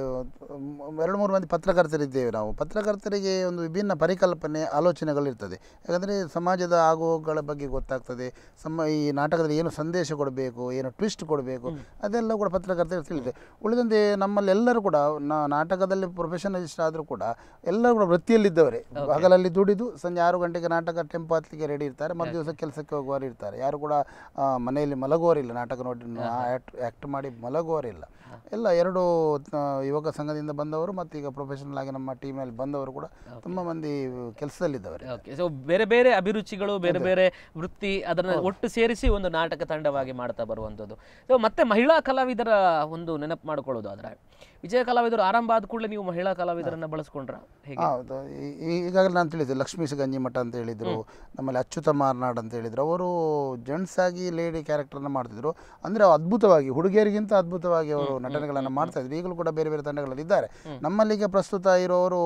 2-3 ಮಂದಿ ಪತ್ರಕರ್ತರಿದ್ದೇವೆ. ನಾವು ಪತ್ರಕರ್ತರಿಗೆ ಒಂದು ವಿಭಿನ್ನ ಪರಿಕಲ್ಪನೆ, ಆಲೋಚನೆಗಳಿರ್ತದೆ. ಯಾಕಂದರೆ ಸಮಾಜದ ಆಗುಗಳ ಬಗ್ಗೆ ಗೊತ್ತಾಗ್ತದೆ. ಈ ನಾಟಕದಲ್ಲಿ ಏನು ಸಂದೇಶ ಕೊಡಬೇಕು, ಏನು ಟ್ವಿಸ್ಟ್ ಕೊಡಬೇಕು, ಅದೆಲ್ಲ ಕೂಡ ಪತ್ರಕರ್ತರಿಗೆ ತಿಳಿದೆ. ಉಳಿದಂತೆ ನಮ್ಮಲ್ಲಿ ಎಲ್ಲರೂ ಕೂಡ ನಾಟಕದಲ್ಲಿ ಪ್ರೊಫೆಷನಲಿಸ್ಟ್ ಆದರೂ ಕೂಡ ಎಲ್ಲರೂ ಕೂಡ ವೃತ್ತಿಯಲ್ಲಿದ್ದವರೇ. ಹಗಲಲ್ಲಿ ದುಡಿದು ಸಂಜೆ 6 ಗಂಟೆಗೆ ನಾಟಕ ಟೆಂಪೋ ಹತ್ತಲಿಕ್ಕೆ ರೆಡಿ ಇರ್ತಾರೆ. ಮರು ದಿವಸ ಕೆಲಸಕ್ಕೆ ಹೋಗುವವರು ಇರ್ತಾರೆ. ಯಾರು ಕೂಡ ಮನೆಯಲ್ಲಿ ಮಲಗುವವರಿಲ್ಲ, ನಾಟಕ ನೋಡಿ ಆ್ಯಕ್ಟ್ ಮಾಡಿ ಮಲಗುವವರಿಲ್ಲ. ಎಲ್ಲ 2 ಯುವಕ ಸಂಘದಿಂದ ಬಂದವರು ಮತ್ತು ಈಗ ಪ್ರೊಫೆಷನಲ್ ಆಗಿ ನಮ್ಮ ಟೀಮಲ್ಲಿ ಬಂದವರು ಕೂಡ ತುಂಬ ಮಂದಿ ಕೆಲಸದಲ್ಲಿದ್ದವರು. ಸೊ ಬೇರೆ ಬೇರೆ ಅಭಿರುಚಿಗಳು, ಬೇರೆ ಬೇರೆ ವೃತ್ತಿ, ಅದನ್ನು ಒಟ್ಟು ಸೇರಿಸಿ ಒಂದು ನಾಟಕ ತಂಡವಾಗಿ ಮಾಡ್ತಾ ಬರುವಂಥದ್ದು. ಸೊ ಮತ್ತೆ ಮಹಿಳಾ ಕಲಾವಿದರ ಒಂದು ನೆನಪು ಮಾಡ್ಕೊಳ್ಳೋದು ಆದರೆ ವಿಜಯ ಕಲಾವಿದರು ಆರಂಭ ಆದ ಕೂಡಲೇ ನೀವು ಮಹಿಳಾ ಕಲಾವಿದರನ್ನು ಬಳಸ್ಕೊಂಡ್ರ? ಹೌದು, ಈಗಾಗಲೇ ನಾನು ತಿಳಿಸಿದೆ. ಲಕ್ಷ್ಮೀಶ ಗಂಜಿಮಠ ಅಂತ ಹೇಳಿದರು, ನಮ್ಮಲ್ಲಿ ಅಚ್ಯುತ ಮಾರ್ನಾಡ್ ಅಂತ ಹೇಳಿದರು. ಅವರು ಜೆಂಟ್ಸ್ ಆಗಿ ಲೇಡಿ ಕ್ಯಾರೆಕ್ಟರ್ನ ಮಾಡ್ತಿದ್ರು. ಅಂದರೆ ಅದ್ಭುತವಾಗಿ, ಹುಡುಗಿಯರಿಗಿಂತ ಅದ್ಭುತವಾಗಿ ಅವರು ನಟನೆಗಳನ್ನು ಮಾಡ್ತಾಯಿದ್ರು. ಈಗಲೂ ಕೂಡ ಬೇರೆ ಬೇರೆ ತಂಡಗಳಲ್ಲಿ ಇದ್ದಾರೆ. ನಮ್ಮಲ್ಲಿಗೆ ಪ್ರಸ್ತುತ ಇರೋರು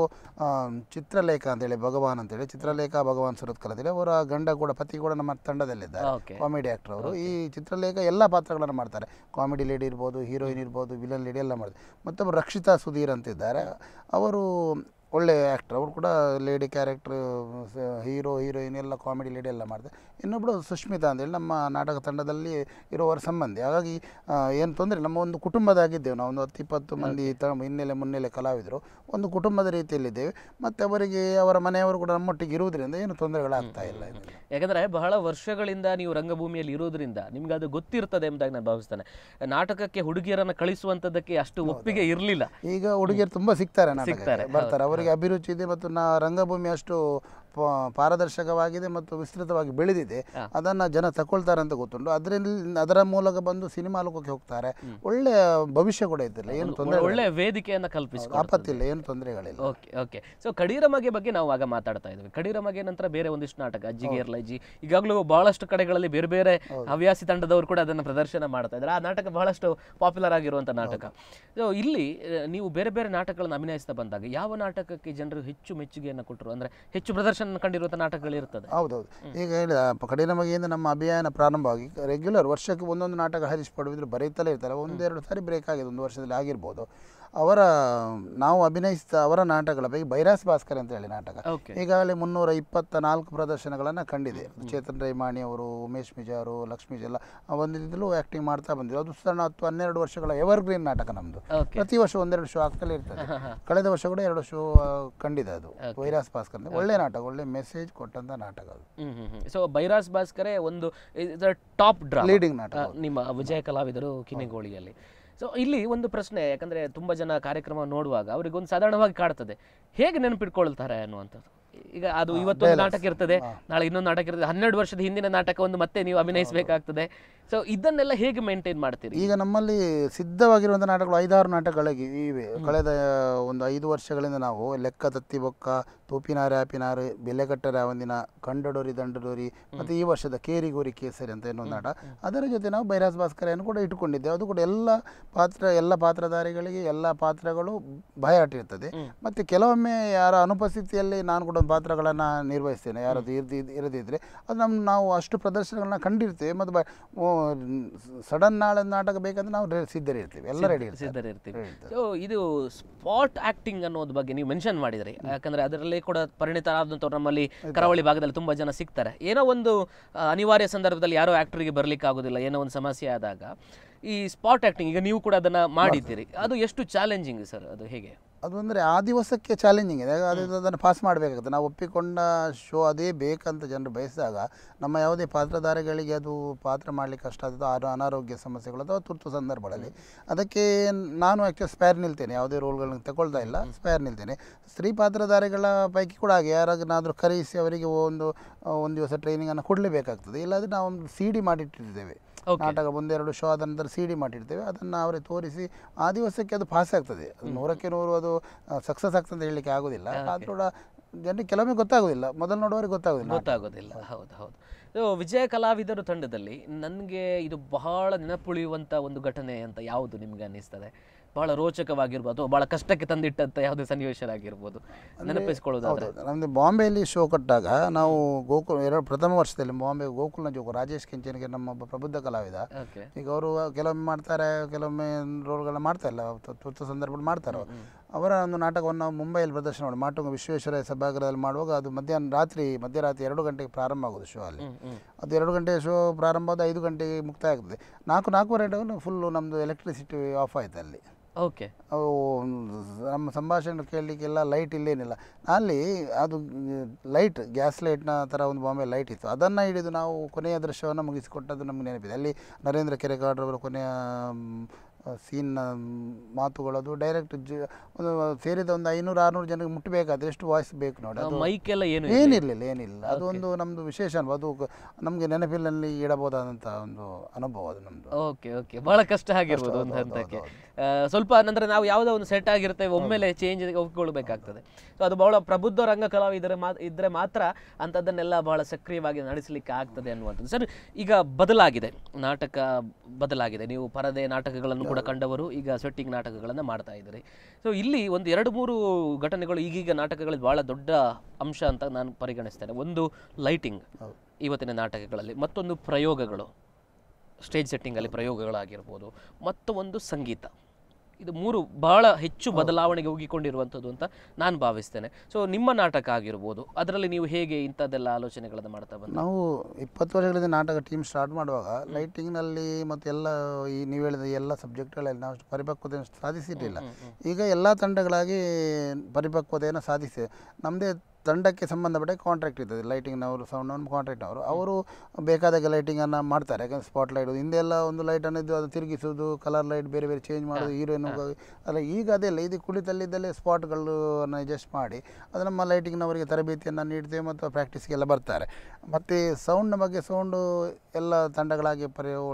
ಚಿತ್ರಲೇಖ ಅಂತೇಳಿ, ಭಗವಾನ್ ಅಂತೇಳಿ, ಚಿತ್ರಲೇಖ ಭಗವಾನ್ ಸುರತ್ಕಲ್ ಅಂತೇಳಿ, ಅವರ ಗಂಡ ಕೂಡ, ಪತಿ ಕೂಡ ನಮ್ಮ ತಂಡದಲ್ಲಿದ್ದಾರೆ, ಕಾಮಿಡಿ ಆ್ಯಕ್ಟರ್ ಅವರು. ಈ ಚಿತ್ರಲೇಖ ಎಲ್ಲ ಪಾತ್ರಗಳನ್ನು ಮಾಡ್ತಾರೆ. ಕಾಮಿಡಿ ಲೇಡಿ ಇರ್ಬೋದು, ಹೀರೋಯಿನ್ ಇರ್ಬೋದು, ವಿಲನ್ ಲೇಡಿ ಎಲ್ಲ ಮಾಡ್ತಾರೆ. ಮತ್ತೊಬ್ಬರು ರಕ್ಷಿತಾ ಸುಧೀರ್ ಅಂತಿದ್ದಾರೆ, ಅವರು ಒಳ್ಳೆಯ ಆ್ಯಕ್ಟ್ರ್. ಅವರು ಕೂಡ ಲೇಡಿ ಕ್ಯಾರೆಕ್ಟ್ರ್, ಹೀರೋ ಹೀರೋಯಿನ್ ಎಲ್ಲ, ಕಾಮಿಡಿ ಲೇಡಿ ಎಲ್ಲ ಮಾಡ್ತಾರೆ. ಇನ್ನೊಬ್ಬಳು ಸುಷ್ಮಿತಾ ಅಂತೇಳಿ ನಮ್ಮ ನಾಟಕ ತಂಡದಲ್ಲಿ ಇರುವವರ ಸಂಬಂಧಿ. ಹಾಗಾಗಿ ಏನು ತೊಂದರೆ, ನಮ್ಮ ಒಂದು ಕುಟುಂಬದಾಗಿದ್ದೇವೆ ನಾವು. ಒಂದು 10-20 ಮಂದಿ ಮುನ್ನೆಲೆ ಕಲಾವಿದರು ಒಂದು ಕುಟುಂಬದ ರೀತಿಯಲ್ಲಿದ್ದೇವೆ. ಮತ್ತು ಅವರಿಗೆ ಅವರ ಮನೆಯವರು ಕೂಡ ನಮ್ಮೊಟ್ಟಿಗೆ ಇರುವುದರಿಂದ ಏನು ತೊಂದರೆಗಳಾಗ್ತಾ ಇಲ್ಲ. ಯಾಕಂದರೆ ಬಹಳ ವರ್ಷಗಳಿಂದ ನೀವು ರಂಗಭೂಮಿಯಲ್ಲಿ ಇರೋದ್ರಿಂದ ನಿಮ್ಗೆ ಅದು ಗೊತ್ತಿರ್ತದೆ ಎಂಬುದಾಗಿ ನಾನು ಭಾವಿಸ್ತೇನೆ. ನಾಟಕಕ್ಕೆ ಹುಡುಗಿಯರನ್ನು ಕಳಿಸುವಂಥದ್ದಕ್ಕೆ ಅಷ್ಟು ಒಪ್ಪಿಗೆ ಇರಲಿಲ್ಲ. ಈಗ ಹುಡುಗಿಯರು ತುಂಬ ಸಿಗ್ತಾರೆ, ಬರ್ತಾರೆ. ಅವರಿಗೆ ಅಭಿರುಚಿ ಇದೆ ಮತ್ತು ರಂಗಭೂಮಿ ಅಷ್ಟು ಪಾರದರ್ಶಕವಾಗಿದೆ ಮತ್ತು ವಿಸ್ತೃತವಾಗಿ ಬೆಳೆದಿದೆ. ಅದನ್ನು ಜನ ತಗೊಳ್ತಾರೆ ಅಂತ ಗೊತ್ತುಂಟು. ಅದರ ಮೂಲಕ ಬಂದು ಸಿನಿಮಾ ಲೋಕಕ್ಕೆ ಹೋಗ್ತಾರೆ. ಒಳ್ಳೆಯ ಭವಿಷ್ಯ ಕೂಡ ಇದ್ದಿಲ್ಲ, ಏನು ತೊಂದರೆ, ಒಳ್ಳೆಯ ವೇದಿಕೆಯನ್ನು ಕಲ್ಪಿಸಿಕೊಂಡು ಆಪತ್ತಿಲ್ಲ, ಏನು ತೊಂದರೆಗಳಿಲ್ಲ. ಓಕೆ. ಸೊ ಕಡಿರಮಗೆ ಬಗ್ಗೆ ನಾವು ಆಗ ಮಾತಾಡ್ತಾ ಇದ್ವಿ. ಕಡಿರಮಗೆ ನಂತರ ಬೇರೆ ಒಂದಿಷ್ಟು ನಾಟಕ, ಅಜ್ಜಿಗೆ ಇರ್ಲಜ್ಜಿ, ಈಗಾಗಲೂ ಬಹಳಷ್ಟು ಕಡೆಗಳಲ್ಲಿ ಬೇರೆ ಬೇರೆ ಹವ್ಯಾಸಿ ತಂಡದವರು ಕೂಡ ಅದನ್ನು ಪ್ರದರ್ಶನ ಮಾಡ್ತಾ ಇದ್ದಾರೆ. ಆ ನಾಟಕ ಬಹಳಷ್ಟು ಪಾಪ್ಯುಲರ್ ಆಗಿರುವಂಥ ನಾಟಕ. ಸೊ ಇಲ್ಲಿ ನೀವು ಬೇರೆ ಬೇರೆ ನಾಟಕಗಳನ್ನು ಅಭಿನಯಿಸ್ತಾ ಬಂದಾಗ ಯಾವ ನಾಟಕಕ್ಕೆ ಜನರು ಹೆಚ್ಚು ಮೆಚ್ಚುಗೆಯನ್ನು ಕೊಟ್ಟರು, ಅಂದರೆ ಹೆಚ್ಚು ಪ್ರದರ್ಶನ ಕಂಡಿರುವಂಥ ನಾಟಕಗಳಿರ್ತದೆ? ಹೌದೌದು. ಈಗ ಹೇಳಿದ ಕಡಿರಮಗೆಯಿಂದ ನಮ್ಮ ಅಭಿಯಾನ ಪ್ರಾರಂಭವಾಗಿ ರೆಗ್ಯುಲರ್ ವರ್ಷಕ್ಕೆ ಒಂದೊಂದು ನಾಟಕ ಹರೀಶ್ ಪಡುವಿದ್ರು ಬರೀತಲೇ ಇರ್ತಾರೆ. 1-2 ಸಾರಿ ಬ್ರೇಕ್ ಆಗಿದೆ, 1 ವರ್ಷದಲ್ಲಿ ಆಗಿರ್ಬೋದು. ನಾವು ಅಭಿನಯಿಸಿದ ಅವರ ನಾಟಕಗಳ ಬಗ್ಗೆ ಬೈರಾಸ್ ಭಾಸ್ಕರ್ ಅಂತ ಹೇಳಿ ನಾಟಕ ಈಗಾಗಲೇ 324 ಪ್ರದರ್ಶನಗಳನ್ನು ಕಂಡಿದೆ. ಚೇತನ್ ರೈಮಾಣಿ ಅವರು, ಉಮೇಶ್ ಮಿಜಾರು, ಲಕ್ಷ್ಮೀಜ್ ಎಲ್ಲ ಒಂದಿದ್ದಲು ಆ್ಯಕ್ಟಿಂಗ್ ಮಾಡ್ತಾ ಬಂದಿದ್ರು. ಅದು ಸಣ್ಣ 10-12 ವರ್ಷಗಳ ಎವರ್ಗ್ರೀನ್ ನಾಟಕ ನಮ್ಮದು. ಪ್ರತಿ ವರ್ಷ 1-2 ಶೋ ಆಗ್ತಲೇ ಇರ್ತದೆ. ಕಳೆದ ವರ್ಷ ಕೂಡ 2 ಶೋ ಕಂಡಿದೆ. ಅದು ಬೈರಾಸ್ ಭಾಸ್ಕರ್ ಅಂತ ಒಳ್ಳೆ ನಾಟಕ, ಒಳ್ಳೆ ಮೆಸೇಜ್ ಕೊಟ್ಟಂತ ನಾಟಕ ಅದು. ಸೊ ಬೈರಾಸ್ ಭಾಸ್ಕರೇ ಒಂದು ಟಾಪ್ ಡ್ರಾಮಾ ಲೀಡಿಂಗ್ ನಾಟಕ ನಿಮ್ಮ ವಿಜಯ ಕಲಾವಿದರು ಕಿನ್ನಿಗೋಳಿಯಲ್ಲಿ. ಸೊ ಇಲ್ಲಿ ಒಂದು ಪ್ರಶ್ನೆ, ಯಾಕಂದರೆ ತುಂಬ ಜನ ಕಾರ್ಯಕ್ರಮ ನೋಡುವಾಗ ಅವರಿಗೊಂದು ಸಾಧಾರಣವಾಗಿ ಕಾಡ್ತದೆ, ಹೇಗೆ ನೆನಪಿಟ್ಕೊಳ್ತಾರೆ ಅನ್ನುವಂಥದ್ದು. ಈಗ ಅದು ಇವತ್ತೊಂದು ನಾಟಕ ಇರ್ತದೆ, ನಾಳೆ ಇನ್ನೊಂದು ನಾಟಕ ಇರ್ತದೆ, 12 ವರ್ಷದ ಹಿಂದಿನ ನಾಟಕವನ್ನು ಮತ್ತೆ ನೀವು ಅಭಿನಯಿಸಬೇಕಾಗ್ತದೆ. ಸೊ ಇದನ್ನೆಲ್ಲ ಹೇಗೆ ಮೇಂಟೈನ್ ಮಾಡ್ತೀರಿ? ಈಗ ನಮ್ಮಲ್ಲಿ ಸಿದ್ಧವಾಗಿರುವಂಥ ನಾಟಕಗಳು 5-6 ನಾಟಕಗಳಿಗೆ ಇವೆ. ಕಳೆದ ಒಂದು 5 ವರ್ಷಗಳಿಂದ ನಾವು ಲೆಕ್ಕ ತತ್ತಿ ಬೊಕ್ಕ, ತೂಪಿನಾರೆ ಆಪಿನಾರು, ಬೆಲೆಕಟ್ಟರೆ ಒಂದಿನ, ಕಂಡಡೋರಿ ದಂಡಡೋರಿ, ಮತ್ತು ಈ ವರ್ಷದ ಕೇರಿಗೋರಿ ಕೇಸರಿ ಅಂತ ಇನ್ನೊಂದು ನಾಟಕ. ಅದರ ಜೊತೆ ನಾವು ಬೈರಾಸ್ ಭಾಸ್ಕರನ್ನು ಕೂಡ ಇಟ್ಟುಕೊಂಡಿದ್ದೇವೆ. ಅದು ಕೂಡ ಎಲ್ಲ ಪಾತ್ರಧಾರಿಗಳಿಗೆ ಎಲ್ಲ ಪಾತ್ರಗಳು ಭಯಾಟಿರ್ತದೆ. ಮತ್ತು ಕೆಲವೊಮ್ಮೆ ಯಾರ ಅನುಪಸ್ಥಿತಿಯಲ್ಲಿ ನಾನು ಕೂಡ ಪಾತ್ರಗಳನ್ನು ನಿರ್ವಹಿಸ್ತೇನೆ, ಯಾರದು ಇರದಿದ್ದರೆ. ಅದು ನಾವು ಅಷ್ಟು ಪ್ರದರ್ಶನಗಳನ್ನ ಕಂಡಿರ್ತೇವೆ. ಮತ್ತು ಸಡನ್ ನಾಳೆ ನಾಟಕ ಬೇಕಂದ್ರೆ ನಾವು ಸಿದ್ಧರಿರ್ತೀವಿ, ಎಲ್ಲ ರೆಡಿ ಸಿದ್ಧರಿರ್ತೀವಿ. ಸೊ ಇದು ಸ್ಪಾಟ್ ಆ್ಯಕ್ಟಿಂಗ್ ಅನ್ನೋದ್ರ ಬಗ್ಗೆ ನೀವು ಮೆನ್ಷನ್ ಮಾಡಿದ್ರಿ, ಯಾಕಂದರೆ ಅದರಲ್ಲಿ ಕೂಡ ಪರಿಣಿತರಾದಂಥವ್ರು ನಮ್ಮಲ್ಲಿ ಕರಾವಳಿ ಭಾಗದಲ್ಲಿ ತುಂಬಾ ಜನ ಸಿಗ್ತಾರೆ. ಏನೋ ಒಂದು ಅನಿವಾರ್ಯ ಸಂದರ್ಭದಲ್ಲಿ ಯಾರೋ ಆಕ್ಟರ್ಗೆ ಬರ್ಲಿಕ್ಕೆ ಆಗೋದಿಲ್ಲ, ಏನೋ ಒಂದು ಸಮಸ್ಯೆ ಆದಾಗ ಈ ಸ್ಪಾಟ್ ಆಕ್ಟಿಂಗ್, ಈಗ ನೀವು ಕೂಡ ಅದನ್ನ ಮಾಡಿದ್ದೀರಿ, ಅದು ಎಷ್ಟು ಚಾಲೆಂಜಿಂಗ್ ಸರ್? ಅದು ಹೇಗೆ? ಅದು ಅಂದರೆ ಆ ದಿವಸಕ್ಕೆ ಚಾಲೆಂಜಿಂಗ್ ಇದೆ, ಅದನ್ನು ಪಾಸ್ ಮಾಡಬೇಕಾಗುತ್ತೆ. ನಾವು ಒಪ್ಪಿಕೊಂಡ ಶೋ ಅದೇ ಬೇಕಂತ ಜನರು ಬಯಸಿದಾಗ ನಮ್ಮ ಯಾವುದೇ ಪಾತ್ರಧಾರಿಗಳಿಗೆ ಅದು ಪಾತ್ರ ಮಾಡಲಿಕ್ಕೆ ಕಷ್ಟ ಆದದ್ದು ಅನಾರೋಗ್ಯ ಸಮಸ್ಯೆಗಳು ಅಥವಾ ತುರ್ತು ಸಂದರ್ಭಗಳಲ್ಲಿ ಅದಕ್ಕೆ ನಾನು ಆ್ಯಕ್ಚುಲಿ ಸ್ಪೇರ್ ನಿಲ್ತೇನೆ, ಯಾವುದೇ ರೋಲ್ಗಳನ್ನ ತಗೊಳ್ತಾ ಇಲ್ಲ, ಸ್ಪೇರ್ ನಿಲ್ತೇನೆ. ಸ್ತ್ರೀ ಪಾತ್ರಧಾರಿಗಳ ಪೈಕಿ ಕೂಡ ಹಾಗೆ ಯಾರಾಗನಾದರೂ ಕರೆಯಿಸಿ ಅವರಿಗೆ ಒಂದು ದಿವಸ ಟ್ರೈನಿಂಗನ್ನು ಕೊಡಲೇಬೇಕಾಗ್ತದೆ. ಇಲ್ಲಾಂದರೆ ನಾವು ಒಂದು CD ಮಾಡಿಟ್ಟಿರ್ತೇವೆ, ನಾಟಕ ಒಂದೆರಡು ಶೋ ಆದ ನಂತರ CD ಮಾಡಿರ್ತೇವೆ, ಅದನ್ನು ಅವರಿಗೆ ತೋರಿಸಿ ಆ ದಿವಸಕ್ಕೆ ಅದು ಪಾಸ್ ಆಗ್ತದೆ. ಅದು 100ಕ್ಕೆ 100 ಅದು ಸಕ್ಸಸ್ ಆಗ್ತದೆ ಅಂತ ಹೇಳಲಿಕ್ಕೆ ಆಗೋದಿಲ್ಲ. ಆದರೂ ಕೂಡ ಜನರಿಗೆ ಕೆಲವೊಮ್ಮೆ ಗೊತ್ತಾಗೋದಿಲ್ಲ, ಮೊದಲು ನೋಡುವವರಿಗೆ ಗೊತ್ತಾಗೋದಿಲ್ಲ. ಹೌದು. ವಿಜಯ ಕಲಾವಿದರು ತಂಡದಲ್ಲಿ ನನಗೆ ಇದು ಬಹಳ ನೆನಪುಳಿಯುವಂಥ ಒಂದು ಘಟನೆ ಅಂತ ಯಾವುದು ನಿಮ್ಗೆ ಅನ್ನಿಸ್ತದೆ? ಬಹಳ ರೋಚಕವಾಗಿರ್ಬೋದು, ಬಹಳ ಕಷ್ಟಕ್ಕೆ ತಂದಿಟ್ಟಂಥ ಯಾವುದೇ ಸನ್ನಿವೇಶರಾಗಿರ್ಬೋದು, ನೆನಪಿಸ್ಕೊಳ್ಳೋದಾದ್ರೆ. ನಮ್ಮದು ಬಾಂಬೆಯಲ್ಲಿ ಶೋ ಕೊಟ್ಟಾಗ ನಾವು ಪ್ರಥಮ ವರ್ಷದಲ್ಲಿ ಬಾಂಬೆ ಗೋಕುಲ್ನ ಜೋಕು ರಾಜೇಶ್ ಕೆಂಚನಿಗೆ ನಮ್ಮೊಬ್ಬ ಪ್ರಬುದ್ಧ ಕಲಾವಿದ, ಈಗ ಅವರು ಕೆಲವೊಮ್ಮೆ ಮಾಡ್ತಾರೆ, ಕೆಲವೊಮ್ಮೆ ರೋಲ್ಗಳನ್ನ ಮಾಡ್ತಾ ಇಲ್ಲ, ತುರ್ತು ಸಂದರ್ಭದಲ್ಲಿ ಮಾಡ್ತಾರೆ. ಅವರ ಒಂದು ನಾಟಕವನ್ನು ಮುಂಬೈಯಲ್ಲಿ ಪ್ರದರ್ಶನ ಮಾಡಿ ಮಾಟುಂಗ ವಿಶ್ವೇಶ್ವರಯ್ಯ ಸಭಾಗೃಹದಲ್ಲಿ ಮಾಡುವಾಗ ಅದು ಮಧ್ಯರಾತ್ರಿ 2 ಗಂಟೆಗೆ ಪ್ರಾರಂಭ ಆಗೋದು ಶೋ. ಅಲ್ಲಿ ಅದು 2 ಗಂಟೆ ಶೋ ಪ್ರಾರಂಭ ಆದ 5 ಗಂಟೆಗೆ ಮುಕ್ತಾಯ ಆಗ್ತದೆ. 4-4:15 ಫುಲ್ಲು ನಮ್ಮದು ಎಲೆಕ್ಟ್ರಿಸಿಟಿ ಆಫ್ ಆಯ್ತು ಅಲ್ಲಿ. ಓಕೆ. ಅವು ನಮ್ಮ ಸಂಭಾಷಣೆ ಕೇಳಲಿಕ್ಕೆಲ್ಲ ಲೈಟ್ ಇಲ್ಲೇನಿಲ್ಲ. ಅಲ್ಲಿ ಅದು ಲೈಟ್, ಗ್ಯಾಸ್ ಲೈಟ್ನ ಥರ ಒಂದು ಬಾಂಬೆ ಲೈಟ್ ಇತ್ತು, ಅದನ್ನು ಹಿಡಿದು ನಾವು ಕೊನೆಯ ದೃಶ್ಯವನ್ನು ಮುಗಿಸಿಕೊಟ್ಟದ್ದು ನಮಗೆ ನೆನಪಿದೆ. ಅಲ್ಲಿ ನರೇಂದ್ರ ಕೆರೆಕಾಡ್ರವರ ಕೊನೆಯ ಸೀನ್ನ ಮಾತುಗಳದು ಡೈರೆಕ್ಟ್ ಒಂದು ಸೇರಿದ ಒಂದು 500-600 ಜನಕ್ಕೆ ಮುಟ್ಟಬೇಕಾದ್ರೆ ಎಷ್ಟು ವಾಯ್ಸ್ ಬೇಕು ನೋಡಿ, ಅದು ಮೈಕೆಲ್ಲ ಏನಿಲ್ಲ. ಅದು ಒಂದು ನಮ್ಮದು ವಿಶೇಷ ಅಲ್ವ, ಅದು ನಮಗೆ ನೆನಪಿನಲ್ಲಿ ಇಡಬಹುದಾದಂಥ ಒಂದು ಅನುಭವ ಅದು ನಮ್ಮದು. ಓಕೆ. ಬಹಳ ಕಷ್ಟ ಆಗಿರ್ಬೋದು ಒಂದು ಹಂತಕ್ಕೆ. ಸ್ವಲ್ಪ ಅಂದರೆ ನಾವು ಯಾವುದೋ ಒಂದು ಸೆಟ್ ಆಗಿರ್ತೇವೆ, ಒಮ್ಮೆಲೆ ಚೇಂಜ್ ಒಪ್ಪಿಕೊಳ್ಬೇಕಾಗ್ತದೆ. ಸೊ ಅದು ಬಹಳ ಪ್ರಬುದ್ಧ ರಂಗ ಕಲಾವಿದರೆ ಇದ್ದರೆ ಮಾತ್ರ ಅಂಥದ್ದನ್ನೆಲ್ಲ ಬಹಳ ಸಕ್ರಿಯವಾಗಿ ನಡೆಸಲಿಕ್ಕೆ ಆಗ್ತದೆ ಅನ್ನುವಂಥದ್ದು. ಸರ್, ಈಗ ಬದಲಾಗಿದೆ, ನಾಟಕ ಬದಲಾಗಿದೆ. ನೀವು ಪರದೆ ನಾಟಕಗಳನ್ನು ಕೂಡ ಕಂಡವರು, ಈಗ ಸೆಟ್ಟಿಂಗ್ ನಾಟಕಗಳನ್ನು ಮಾಡ್ತಾ ಇದ್ದೀರಿ. ಸೊ ಇಲ್ಲಿ ಒಂದು 2-3 ಘಟನೆಗಳು ಈಗೀಗ ನಾಟಕಗಳಲ್ಲಿ ಬಹಳ ದೊಡ್ಡ ಅಂಶ ಅಂತ ನಾನು ಪರಿಗಣಿಸ್ತೇನೆ. ಒಂದು ಲೈಟಿಂಗ್ ಇವತ್ತಿನ ನಾಟಕಗಳಲ್ಲಿ, ಮತ್ತೊಂದು ಪ್ರಯೋಗಗಳು, ಸ್ಟೇಜ್ ಸೆಟ್ಟಿಂಗಲ್ಲಿ ಪ್ರಯೋಗಗಳಾಗಿರ್ಬೋದು, ಮತ್ತು ಒಂದು ಸಂಗೀತ. ಇದು 3 ಬಹಳ ಹೆಚ್ಚು ಬದಲಾವಣೆಗೆ ಹೋಗಿಕೊಂಡಿರುವಂಥದ್ದು ಅಂತ ನಾನು ಭಾವಿಸ್ತೇನೆ. ಸೊ ನಿಮ್ಮ ನಾಟಕ ಆಗಿರ್ಬೋದು, ಅದರಲ್ಲಿ ನೀವು ಹೇಗೆ ಇಂಥದ್ದೆಲ್ಲ ಆಲೋಚನೆಗಳನ್ನು ಮಾಡ್ತಾ ಬಂದ? ನಾವು 20 ವರ್ಷಗಳಿಂದ ನಾಟಕ ಟೀಮ್ ಸ್ಟಾರ್ಟ್ ಮಾಡುವಾಗ ಲೈಟಿಂಗ್ನಲ್ಲಿ ಮತ್ತು ಎಲ್ಲ ಈ ನೀವು ಹೇಳಿದ ಎಲ್ಲ ಸಬ್ಜೆಕ್ಟ್ಗಳಲ್ಲಿ ನಾವು ಅಷ್ಟು ಪರಿಪಕ್ವತೆಯನ್ನು ಸಾಧಿಸಿರಲಿಲ್ಲ. ಈಗ ಎಲ್ಲ ತಂಡಗಳಾಗಿ ಪರಿಪಕ್ವತೆಯನ್ನು ಸಾಧಿಸಿದೆ. ನಮ್ಮದೇ ತಂಡಕ್ಕೆ ಸಂಬಂಧಪಟ್ಟ ಕಾಂಟ್ರಾಕ್ಟ್ ಇರ್ತದೆ, ಲೈಟಿಂಗ್ನವರು, ಸೌಂಡ್ನವರು, ಕಾಂಟ್ರಾಕ್ಟ್ನವರು, ಅವರು ಬೇಕಾದಾಗ ಲೈಟಿಂಗನ್ನು ಮಾಡ್ತಾರೆ. ಯಾಕಂದರೆ ಸ್ಪಾಟ್ ಲೈಟ್ ಹಿಂದೆಲ್ಲ ಒಂದು ಲೈಟನ್ನು ಇದ್ದು ಅದು ತಿರುಗಿಸೋದು, ಕಲರ್ ಲೈಟ್ ಬೇರೆ ಬೇರೆ ಚೇಂಜ್ ಮಾಡೋದು, ಹೀರೋಯಿನ್ ಅಲ್ಲ. ಈಗ ಅದೆಲ್ಲ ಇದು ಕುಳಿತಲ್ಲಿದ್ದಲ್ಲೇ ಸ್ಪಾಟ್ಗಳನ್ನು ಅಡ್ಜಸ್ಟ್ ಮಾಡಿ ಅದು ನಮ್ಮ ಲೈಟಿಂಗ್ನವರಿಗೆ ತರಬೇತಿಯನ್ನು ನೀಡ್ತೇವೆ ಮತ್ತು ಪ್ರಾಕ್ಟೀಸ್ಗೆಲ್ಲ ಬರ್ತಾರೆ. ಮತ್ತು ಸೌಂಡ್ನ ಬಗ್ಗೆ ಸೌಂಡು ಎಲ್ಲ ತಂಡಗಳಾಗಿ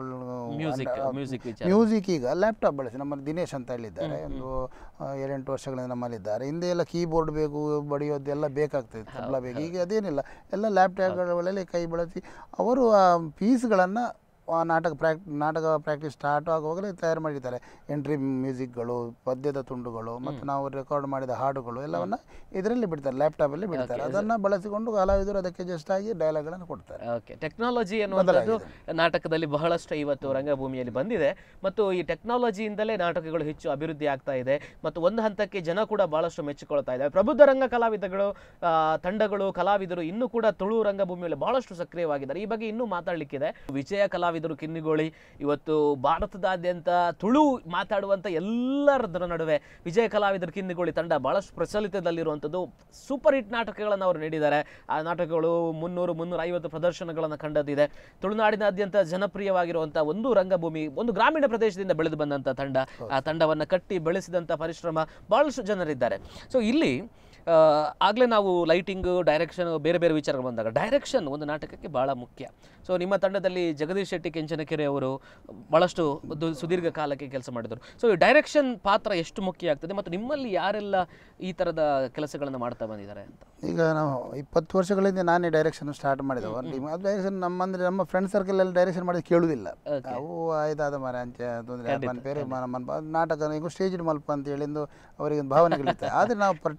ಮ್ಯೂಸಿಕ್ ಈಗ ಲ್ಯಾಪ್ಟಾಪ್ ಬಳಸಿ ನಮ್ಮಲ್ಲಿ ದಿನೇಶ್ ಅಂತ ಹೇಳಿದ್ದಾರೆ, ಒಂದು 7-8 ವರ್ಷಗಳಿಂದ ನಮ್ಮಲ್ಲಿದ್ದಾರೆ. ಹಿಂದೆ ಎಲ್ಲ ಕೀಬೋರ್ಡ್ ಬೇಕು, ಬಡಿಯೋದೆಲ್ಲ ಬೇಕಾಗ್ತದೆ, ತಬಲ ಬೇಕು. ಈಗ ಅದೇನಿಲ್ಲ, ಎಲ್ಲ ಲ್ಯಾಪ್ಟಾಪ್ಗಳಲ್ಲಿ ಕೈ ಬಳಸಿ ಅವರು ಆ ಪೀಸ್ಗಳನ್ನು ನಾಟಕ ಪ್ರಾಕ್ಟೀಸ್ ಸ್ಟಾರ್ಟ್ ಆಗುವಾಗಲೇ ತಯಾರು ಮಾಡಿದ್ದಾರೆ. ಎಂಟ್ರಿ ಮ್ಯೂಸಿಕ್ಗಳು, ಪದ್ಯದ ತುಂಡುಗಳು ಮತ್ತು ನಾವು ರೆಕಾರ್ಡ್ ಮಾಡಿದ ಹಾಡುಗಳು ಎಲ್ಲವನ್ನು ಇದರಲ್ಲಿ ಬಿಡ್ತಾರೆ, ಲ್ಯಾಪ್ಟಾಪಲ್ಲಿ ಬಿಡ್ತಾರೆ. ಅದನ್ನು ಬಳಸಿಕೊಂಡು ಕಲಾವಿದರು ಅದಕ್ಕೆ ಜಸ್ಟ್ ಆಗಿ ಡೈಲಾಗ್ಗಳನ್ನು ಕೊಡ್ತಾರೆ. ಓಕೆ. ಟೆಕ್ನಾಲಜಿ ಅನ್ನುವಂಥದ್ದು ನಾಟಕದಲ್ಲಿ ಬಹಳಷ್ಟು ಇವತ್ತು ರಂಗಭೂಮಿಯಲ್ಲಿ ಬಂದಿದೆ, ಮತ್ತು ಈ ಟೆಕ್ನಾಲಜಿಯಿಂದಲೇ ನಾಟಕಗಳು ಹೆಚ್ಚು ಅಭಿವೃದ್ಧಿ ಆಗ್ತಾ ಇದೆ, ಮತ್ತು ಒಂದು ಹಂತಕ್ಕೆ ಜನ ಕೂಡ ಬಹಳಷ್ಟು ಮೆಚ್ಚಿಕೊಳ್ತಾ ಇದ್ದಾರೆ. ಪ್ರಬುದ್ಧ ರಂಗ ಕಲಾವಿದಗಳು, ತಂಡಗಳು, ಕಲಾವಿದರು ಇನ್ನೂ ಕೂಡ ತುಳು ರಂಗಭೂಮಿಯಲ್ಲಿ ಬಹಳಷ್ಟು ಸಕ್ರಿಯವಾಗಿದ್ದಾರೆ. ಈ ಬಗ್ಗೆ ಇನ್ನೂ ಮಾತಾಡಲಿಕ್ಕಿದೆ. ವಿಜಯ ಕಲಾವಿದರು ಕಿನ್ನಿಗೋಳಿ ಇವತ್ತು ಭಾರತದಾದ್ಯಂತ ತುಳು ಮಾತಾಡುವಂಥ ಎಲ್ಲರ ನಡುವೆ ವಿಜಯ ಕಲಾವಿದರು ಕಿನ್ನಿಗೋಳಿ ತಂಡ ಬಹಳಷ್ಟು ಪ್ರಚಲಿತದಲ್ಲಿರುವಂಥದ್ದು. ಸೂಪರ್ ಹಿಟ್ ನಾಟಕಗಳನ್ನು ಅವರು ನೀಡಿದ್ದಾರೆ. ಆ ನಾಟಕಗಳು 300-350 ಪ್ರದರ್ಶನಗಳನ್ನು ಕಂಡದಿದೆ. ತುಳುನಾಡಿನಾದ್ಯಂತ ಜನಪ್ರಿಯವಾಗಿರುವಂಥ ಒಂದು ರಂಗಭೂಮಿ, ಒಂದು ಗ್ರಾಮೀಣ ಪ್ರದೇಶದಿಂದ ಬೆಳೆದು ಬಂದಂಥ ತಂಡ. ಆ ತಂಡವನ್ನು ಕಟ್ಟಿ ಬೆಳೆಸಿದಂಥ ಪರಿಶ್ರಮ ಬಹಳಷ್ಟು ಜನರಿದ್ದಾರೆ. ಸೊ ಇಲ್ಲಿ ಆಗಲೇ ನಾವು ಲೈಟಿಂಗು, ಡೈರೆಕ್ಷನ್, ಬೇರೆ ಬೇರೆ ವಿಚಾರಗಳು ಬಂದಾಗ ಡೈರೆಕ್ಷನ್ ಒಂದು ನಾಟಕಕ್ಕೆ ಬಹಳ ಮುಖ್ಯ. ಸೊ ನಿಮ್ಮ ತಂಡದಲ್ಲಿ ಜಗದೀಶ್ ಶೆಟ್ಟಿ ಕೆಂಚನಕೆರೆ ಅವರು ಬಹಳಷ್ಟು ಸುದೀರ್ಘ ಕಾಲಕ್ಕೆ ಕೆಲಸ ಮಾಡಿದರು. ಸೊ ಈ ಡೈರೆಕ್ಷನ್ ಪಾತ್ರ ಎಷ್ಟು ಮುಖ್ಯ ಆಗ್ತದೆ, ಮತ್ತು ನಿಮ್ಮಲ್ಲಿ ಯಾರೆಲ್ಲ ಈ ಥರದ ಕೆಲಸಗಳನ್ನು ಮಾಡ್ತಾ ಬಂದಿದ್ದಾರೆ ಅಂತ? ಈಗ ನಾವು 20 ವರ್ಷಗಳಿಂದ ನಾನೇ ಡೈರೆಕ್ಷನ್ ಸ್ಟಾರ್ಟ್ ಮಾಡಿದೆವು. ಅದು ಡೈರೆಕ್ಷನ್ ನಮ್ಮ ಫ್ರೆಂಡ್ ಸರ್ಕಲಲ್ಲಿ ಡೈರೆಕ್ಷನ್ ಮಾಡಿದ ಕೇಳುವುದಿಲ್ಲ. ಅವು ಆಯ್ದಾದ ಮರ ಅಂಚೆ ತೊಂದರೆ ನನ್ನ ಪೇರು ನಾಟಕ ಈಗ ಸ್ಟೇಜ್ ಮಲ್ಪ ಅಂತ ಹೇಳಿಂದು ಅವರಿಗೆ ಒಂದು ಭಾವನೆಗಳಿರ್ತದೆ. ಆದರೆ ನಾವು ಪ್ರತ್ಯೇಕ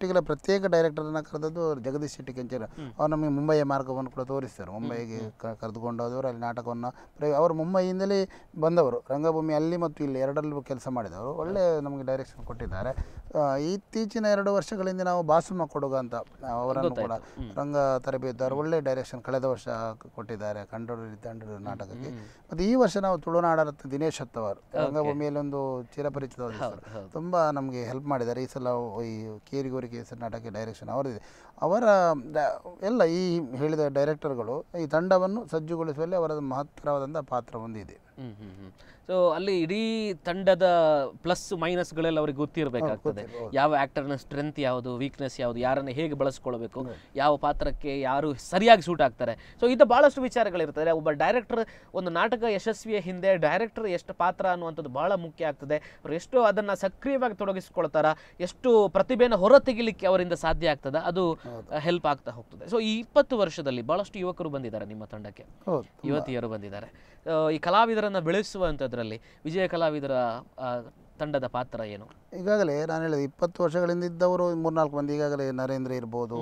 ಬಹುತೇಕ ಡೈರೆಕ್ಟರ್ನ ಕರೆದದ್ದು ಜಗದೀಶ್ ಶೆಟ್ಟಿ ಕೆಂಚೇರಿ. ಅವ್ರು ನಮಗೆ ಮುಂಬೈಯ ಮಾರ್ಗವನ್ನು ಕೂಡ ತೋರಿಸ್ತಾರೆ. ಮುಂಬೈಗೆ ಕರೆದುಕೊಂಡು ಹೋದವರು ಅಲ್ಲಿ ನಾಟಕವನ್ನು ಅವರು ಮುಂಬೈಯಿಂದಲೇ ಬಂದವರು, ರಂಗಭೂಮಿ ಅಲ್ಲಿ ಮತ್ತು ಇಲ್ಲಿ ಎರಡರಲ್ಲೂ ಕೆಲಸ ಮಾಡಿದವರು. ಒಳ್ಳೆ ನಮಗೆ ಡೈರೆಕ್ಷನ್ ಕೊಟ್ಟಿದ್ದಾರೆ. ಇತ್ತೀಚಿನ 2 ವರ್ಷಗಳಿಂದ ನಾವು ಬಾಸುಮ ಕೊಡುಗ ಅಂತ ಅವರನ್ನು ಕೂಡ ರಂಗ ತರಬೇತಿದಾರರು, ಒಳ್ಳೆ ಡೈರೆಕ್ಷನ್ ಕಳೆದ ವರ್ಷ ಕೊಟ್ಟಿದ್ದಾರೆ ಕಂಡೂರು ದಂಡೂರು ನಾಟಕಕ್ಕೆ. ಮತ್ತು ಈ ವರ್ಷ ನಾವು ತುಳುನಾಡರತ್ನ ದಿನೇಶ್ ಅವರು ರಂಗಭೂಮಿಯಲ್ಲಿ ಒಂದು ಚಿರಪರಿಚಿತ, ತುಂಬ ನಮಗೆ ಹೆಲ್ಪ್ ಮಾಡಿದ್ದಾರೆ. ಈ ಸಲ ಈ ಕೇರಿಗೋರಿ ಕೇಸರಿ ನಾಟಕ ಡೈರೆಕ್ಷನ್ ಅವರದಿದೆ. ಅವರ ಎಲ್ಲ ಈ ಹೇಳಿದ ಡೈರೆಕ್ಟರ್ಗಳು ಈ ತಂಡವನ್ನು ಸಜ್ಜುಗೊಳಿಸುವಲ್ಲಿ ಅವರ ಮಹತ್ತರವಾದಂಥ ಪಾತ್ರ ಹೊಂದಿದೆ. ಸೊ ಅಲ್ಲಿ ಇಡೀ ತಂಡದ ಪ್ಲಸ್ ಮೈನಸ್ಗಳೆಲ್ಲ ಅವ್ರಿಗೆ ಗೊತ್ತಿರಬೇಕಾಗ್ತದೆ. ಯಾವ ಆ್ಯಕ್ಟರ್ನ ಸ್ಟ್ರೆಂತ್ ಯಾವುದು, ವೀಕ್ನೆಸ್ ಯಾವುದು, ಯಾರನ್ನು ಹೇಗೆ ಬಳಸ್ಕೊಳ್ಬೇಕು, ಯಾವ ಪಾತ್ರಕ್ಕೆ ಯಾರು ಸರಿಯಾಗಿ ಸೂಟ್ ಆಗ್ತಾರೆ. ಸೊ ಇದು ಭಾಳಷ್ಟು ವಿಚಾರಗಳಿರ್ತದೆ. ಒಬ್ಬ ಡೈರೆಕ್ಟರ್ ಒಂದು ನಾಟಕ ಯಶಸ್ವಿಯ ಹಿಂದೆ ಡೈರೆಕ್ಟರ್ ಎಷ್ಟು ಪಾತ್ರ ಅನ್ನುವಂಥದ್ದು ಭಾಳ ಮುಖ್ಯ ಆಗ್ತದೆ. ಅವ್ರು ಎಷ್ಟು ಅದನ್ನು ಸಕ್ರಿಯವಾಗಿ ತೊಡಗಿಸ್ಕೊಳ್ತಾರ, ಎಷ್ಟು ಪ್ರತಿಭೆನ ಹೊರತೆಗಿಲಿಕ್ಕೆ ಅವರಿಂದ ಸಾಧ್ಯ ಆಗ್ತದೆ, ಅದು ಹೆಲ್ಪ್ ಆಗ್ತಾ ಹೋಗ್ತದೆ. ಸೊ ಈ 20 ವರ್ಷದಲ್ಲಿ ಭಾಳಷ್ಟು ಯುವಕರು ಬಂದಿದ್ದಾರೆ ನಿಮ್ಮ ತಂಡಕ್ಕೆ, ಯುವತಿಯರು ಬಂದಿದ್ದಾರೆ. ಈ ಕಲಾವಿದರನ್ನು ಬೆಳೆಸುವಂಥದ್ರಲ್ಲಿ ವಿಜಯ ಕಲಾವಿದರ ತಂಡದ ಪಾತ್ರ ಏನು? ಈಗಾಗಲೇ ನಾನು ಹೇಳಿದೆ 20 ವರ್ಷಗಳಿಂದ ಇದ್ದವರು 3-4 ಮಂದಿ ಈಗಾಗಲೇ ನರೇಂದ್ರ ಇರ್ಬೋದು,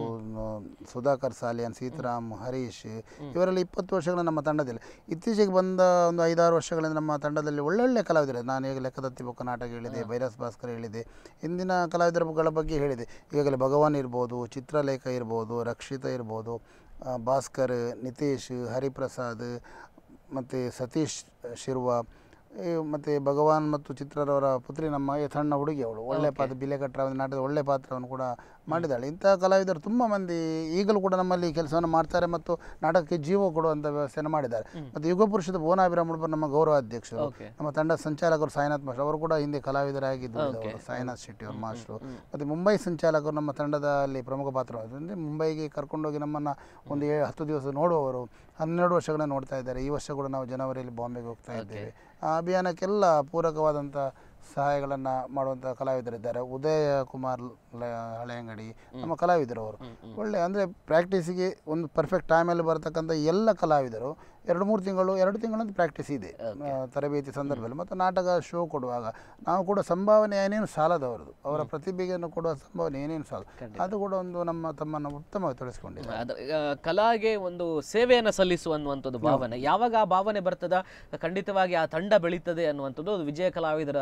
ಸುಧಾಕರ್ ಸಾಲಿಯನ್, ಸೀತಾರಾಮ್, ಹರೀಶ್, ಇವರೆಲ್ಲ 20 ವರ್ಷಗಳ ನಮ್ಮ ತಂಡದಲ್ಲಿ. ಇತ್ತೀಚೆಗೆ ಬಂದ ಒಂದು 5-6 ವರ್ಷಗಳಿಂದ ನಮ್ಮ ತಂಡದಲ್ಲಿ ಒಳ್ಳೊಳ್ಳೆ ಕಲಾವಿದರು. ನಾನು ಈಗ ಲೆಕ್ಕದತ್ತಿ ಬೊಕ್ಕ ನಾಟಕ ಹೇಳಿದೆ, ಭೈರಸ್ ಭಾಸ್ಕರ್ ಹೇಳಿದೆ, ಇಂದಿನ ಕಲಾವಿದರುಗಳ ಬಗ್ಗೆ ಹೇಳಿದೆ. ಈಗಾಗಲೇ ಭಗವಾನ್ ಇರ್ಬೋದು, ಚಿತ್ರಲೇಖ ಇರ್ಬೋದು, ರಕ್ಷಿತಾ ಇರ್ಬೋದು, ಭಾಸ್ಕರ್, ನಿತೇಶ್, ಹರಿಪ್ರಸಾದ್ ಮತ್ತು ಸತೀಶ್ ಶಿರ್ವ, ಮತ್ತು ಭಗವಾನ್ ಮತ್ತು ಚಿತ್ರರವರ ಪುತ್ರಿ ನಮ್ಮ ಸಣ್ಣ ಹುಡುಗಿ, ಅವಳು ಒಳ್ಳೆ ಪಾತ್ರ ಬಿಲೆಕಟ್ರ ನಾಟಕದ ಒಳ್ಳೆ ಪಾತ್ರವನ್ನು ಕೂಡ ಮಾಡಿದ್ದಾಳೆ. ಇಂತಹ ಕಲಾವಿದರು ತುಂಬ ಮಂದಿ ಈಗಲೂ ಕೂಡ ನಮ್ಮಲ್ಲಿ ಕೆಲಸವನ್ನು ಮಾಡ್ತಾರೆ ಮತ್ತು ನಾಟಕಕ್ಕೆ ಜೀವ ಕೊಡುವಂಥ ವ್ಯವಸ್ಥೆಯನ್ನು ಮಾಡಿದ್ದಾರೆ. ಮತ್ತು ಯುಗಪುರುಷದ ಬೋನಾಭಿರಾಮ್ ನಮ್ಮ ಗೌರವಾಧ್ಯಕ್ಷರು, ನಮ್ಮ ತಂಡದ ಸಂಚಾಲಕರು ಸಾಯಿನಾಥ್ ಮಾಸ್ಟರ್, ಅವರು ಕೂಡ ಹಿಂದೆ ಕಲಾವಿದರಾಗಿದ್ದರು, ಸಾಯಿನಾಥ್ ಶೆಟ್ಟಿ ಅವ್ರ ಮಾಸ್ಟರು. ಮತ್ತು ಮುಂಬೈ ಸಂಚಾಲಕರು ನಮ್ಮ ತಂಡದಲ್ಲಿ ಪ್ರಮುಖ ಪಾತ್ರ. ಮುಂಬೈಗೆ ಕರ್ಕೊಂಡೋಗಿ ನಮ್ಮನ್ನು ಒಂದು 10 ದಿವಸ ನೋಡುವವರು 12 ವರ್ಷಗಳನ್ನ ನೋಡ್ತಾ ಇದ್ದಾರೆ. ಈ ವರ್ಷ ಕೂಡ ನಾವು ಜನವರಿಯಲ್ಲಿ ಬಾಂಬೆಗೆ ಹೋಗ್ತಾ ಇದ್ದೇವೆ. ಆ ಅಭಿಯಾನಕ್ಕೆಲ್ಲ ಪೂರಕವಾದಂಥ ಸಹಾಯಗಳನ್ನು ಮಾಡುವಂಥ ಕಲಾವಿದರಿದ್ದಾರೆ. ಉದಯ ಕುಮಾರ್ ಹಳೆಯಂಗಡಿ ನಮ್ಮ ಕಲಾವಿದರು, ಅವರು ಒಳ್ಳೆ ಅಂದರೆ ಪ್ರಾಕ್ಟೀಸಿಗೆ ಒಂದು ಪರ್ಫೆಕ್ಟ್ ಟೈಮಲ್ಲಿ ಬರ್ತಕ್ಕಂಥ ಎಲ್ಲ ಕಲಾವಿದರು 2-3 ತಿಂಗಳು 2 ತಿಂಗಳಂತ ಪ್ರಾಕ್ಟೀಸ್ ಇದೆ ತರಬೇತಿ ಸಂದರ್ಭದಲ್ಲಿ. ಮತ್ತು ನಾಟಕ ಶೋ ಕೊಡುವಾಗ ನಾವು ಕೂಡ ಸಂಭಾವನೆ ಏನೇನು ಸಾಲದವರದು, ಅವರ ಪ್ರತಿಭೆಯನ್ನು ಕೊಡುವ ಸಂಭಾವನೆ ಏನೇನು ಸಾಲ, ಅದು ಕೂಡ ಒಂದು ನಮ್ಮ ತಮ್ಮನ್ನು ಉತ್ತಮವಾಗಿ ತೊಡಗಿಸ್ಕೊಂಡಿದೆ. ಕಲಾಗೆ ಒಂದು ಸೇವೆಯನ್ನು ಸಲ್ಲಿಸುವಂಥದ್ದು ಭಾವನೆ, ಯಾವಾಗ ಆ ಭಾವನೆ ಬರ್ತದ ಖಂಡಿತವಾಗಿ ಆ ತಂಡ ಬೆಳೀತದೆ ಅನ್ನುವಂಥದ್ದು ವಿಜಯ ಕಲಾವಿದರ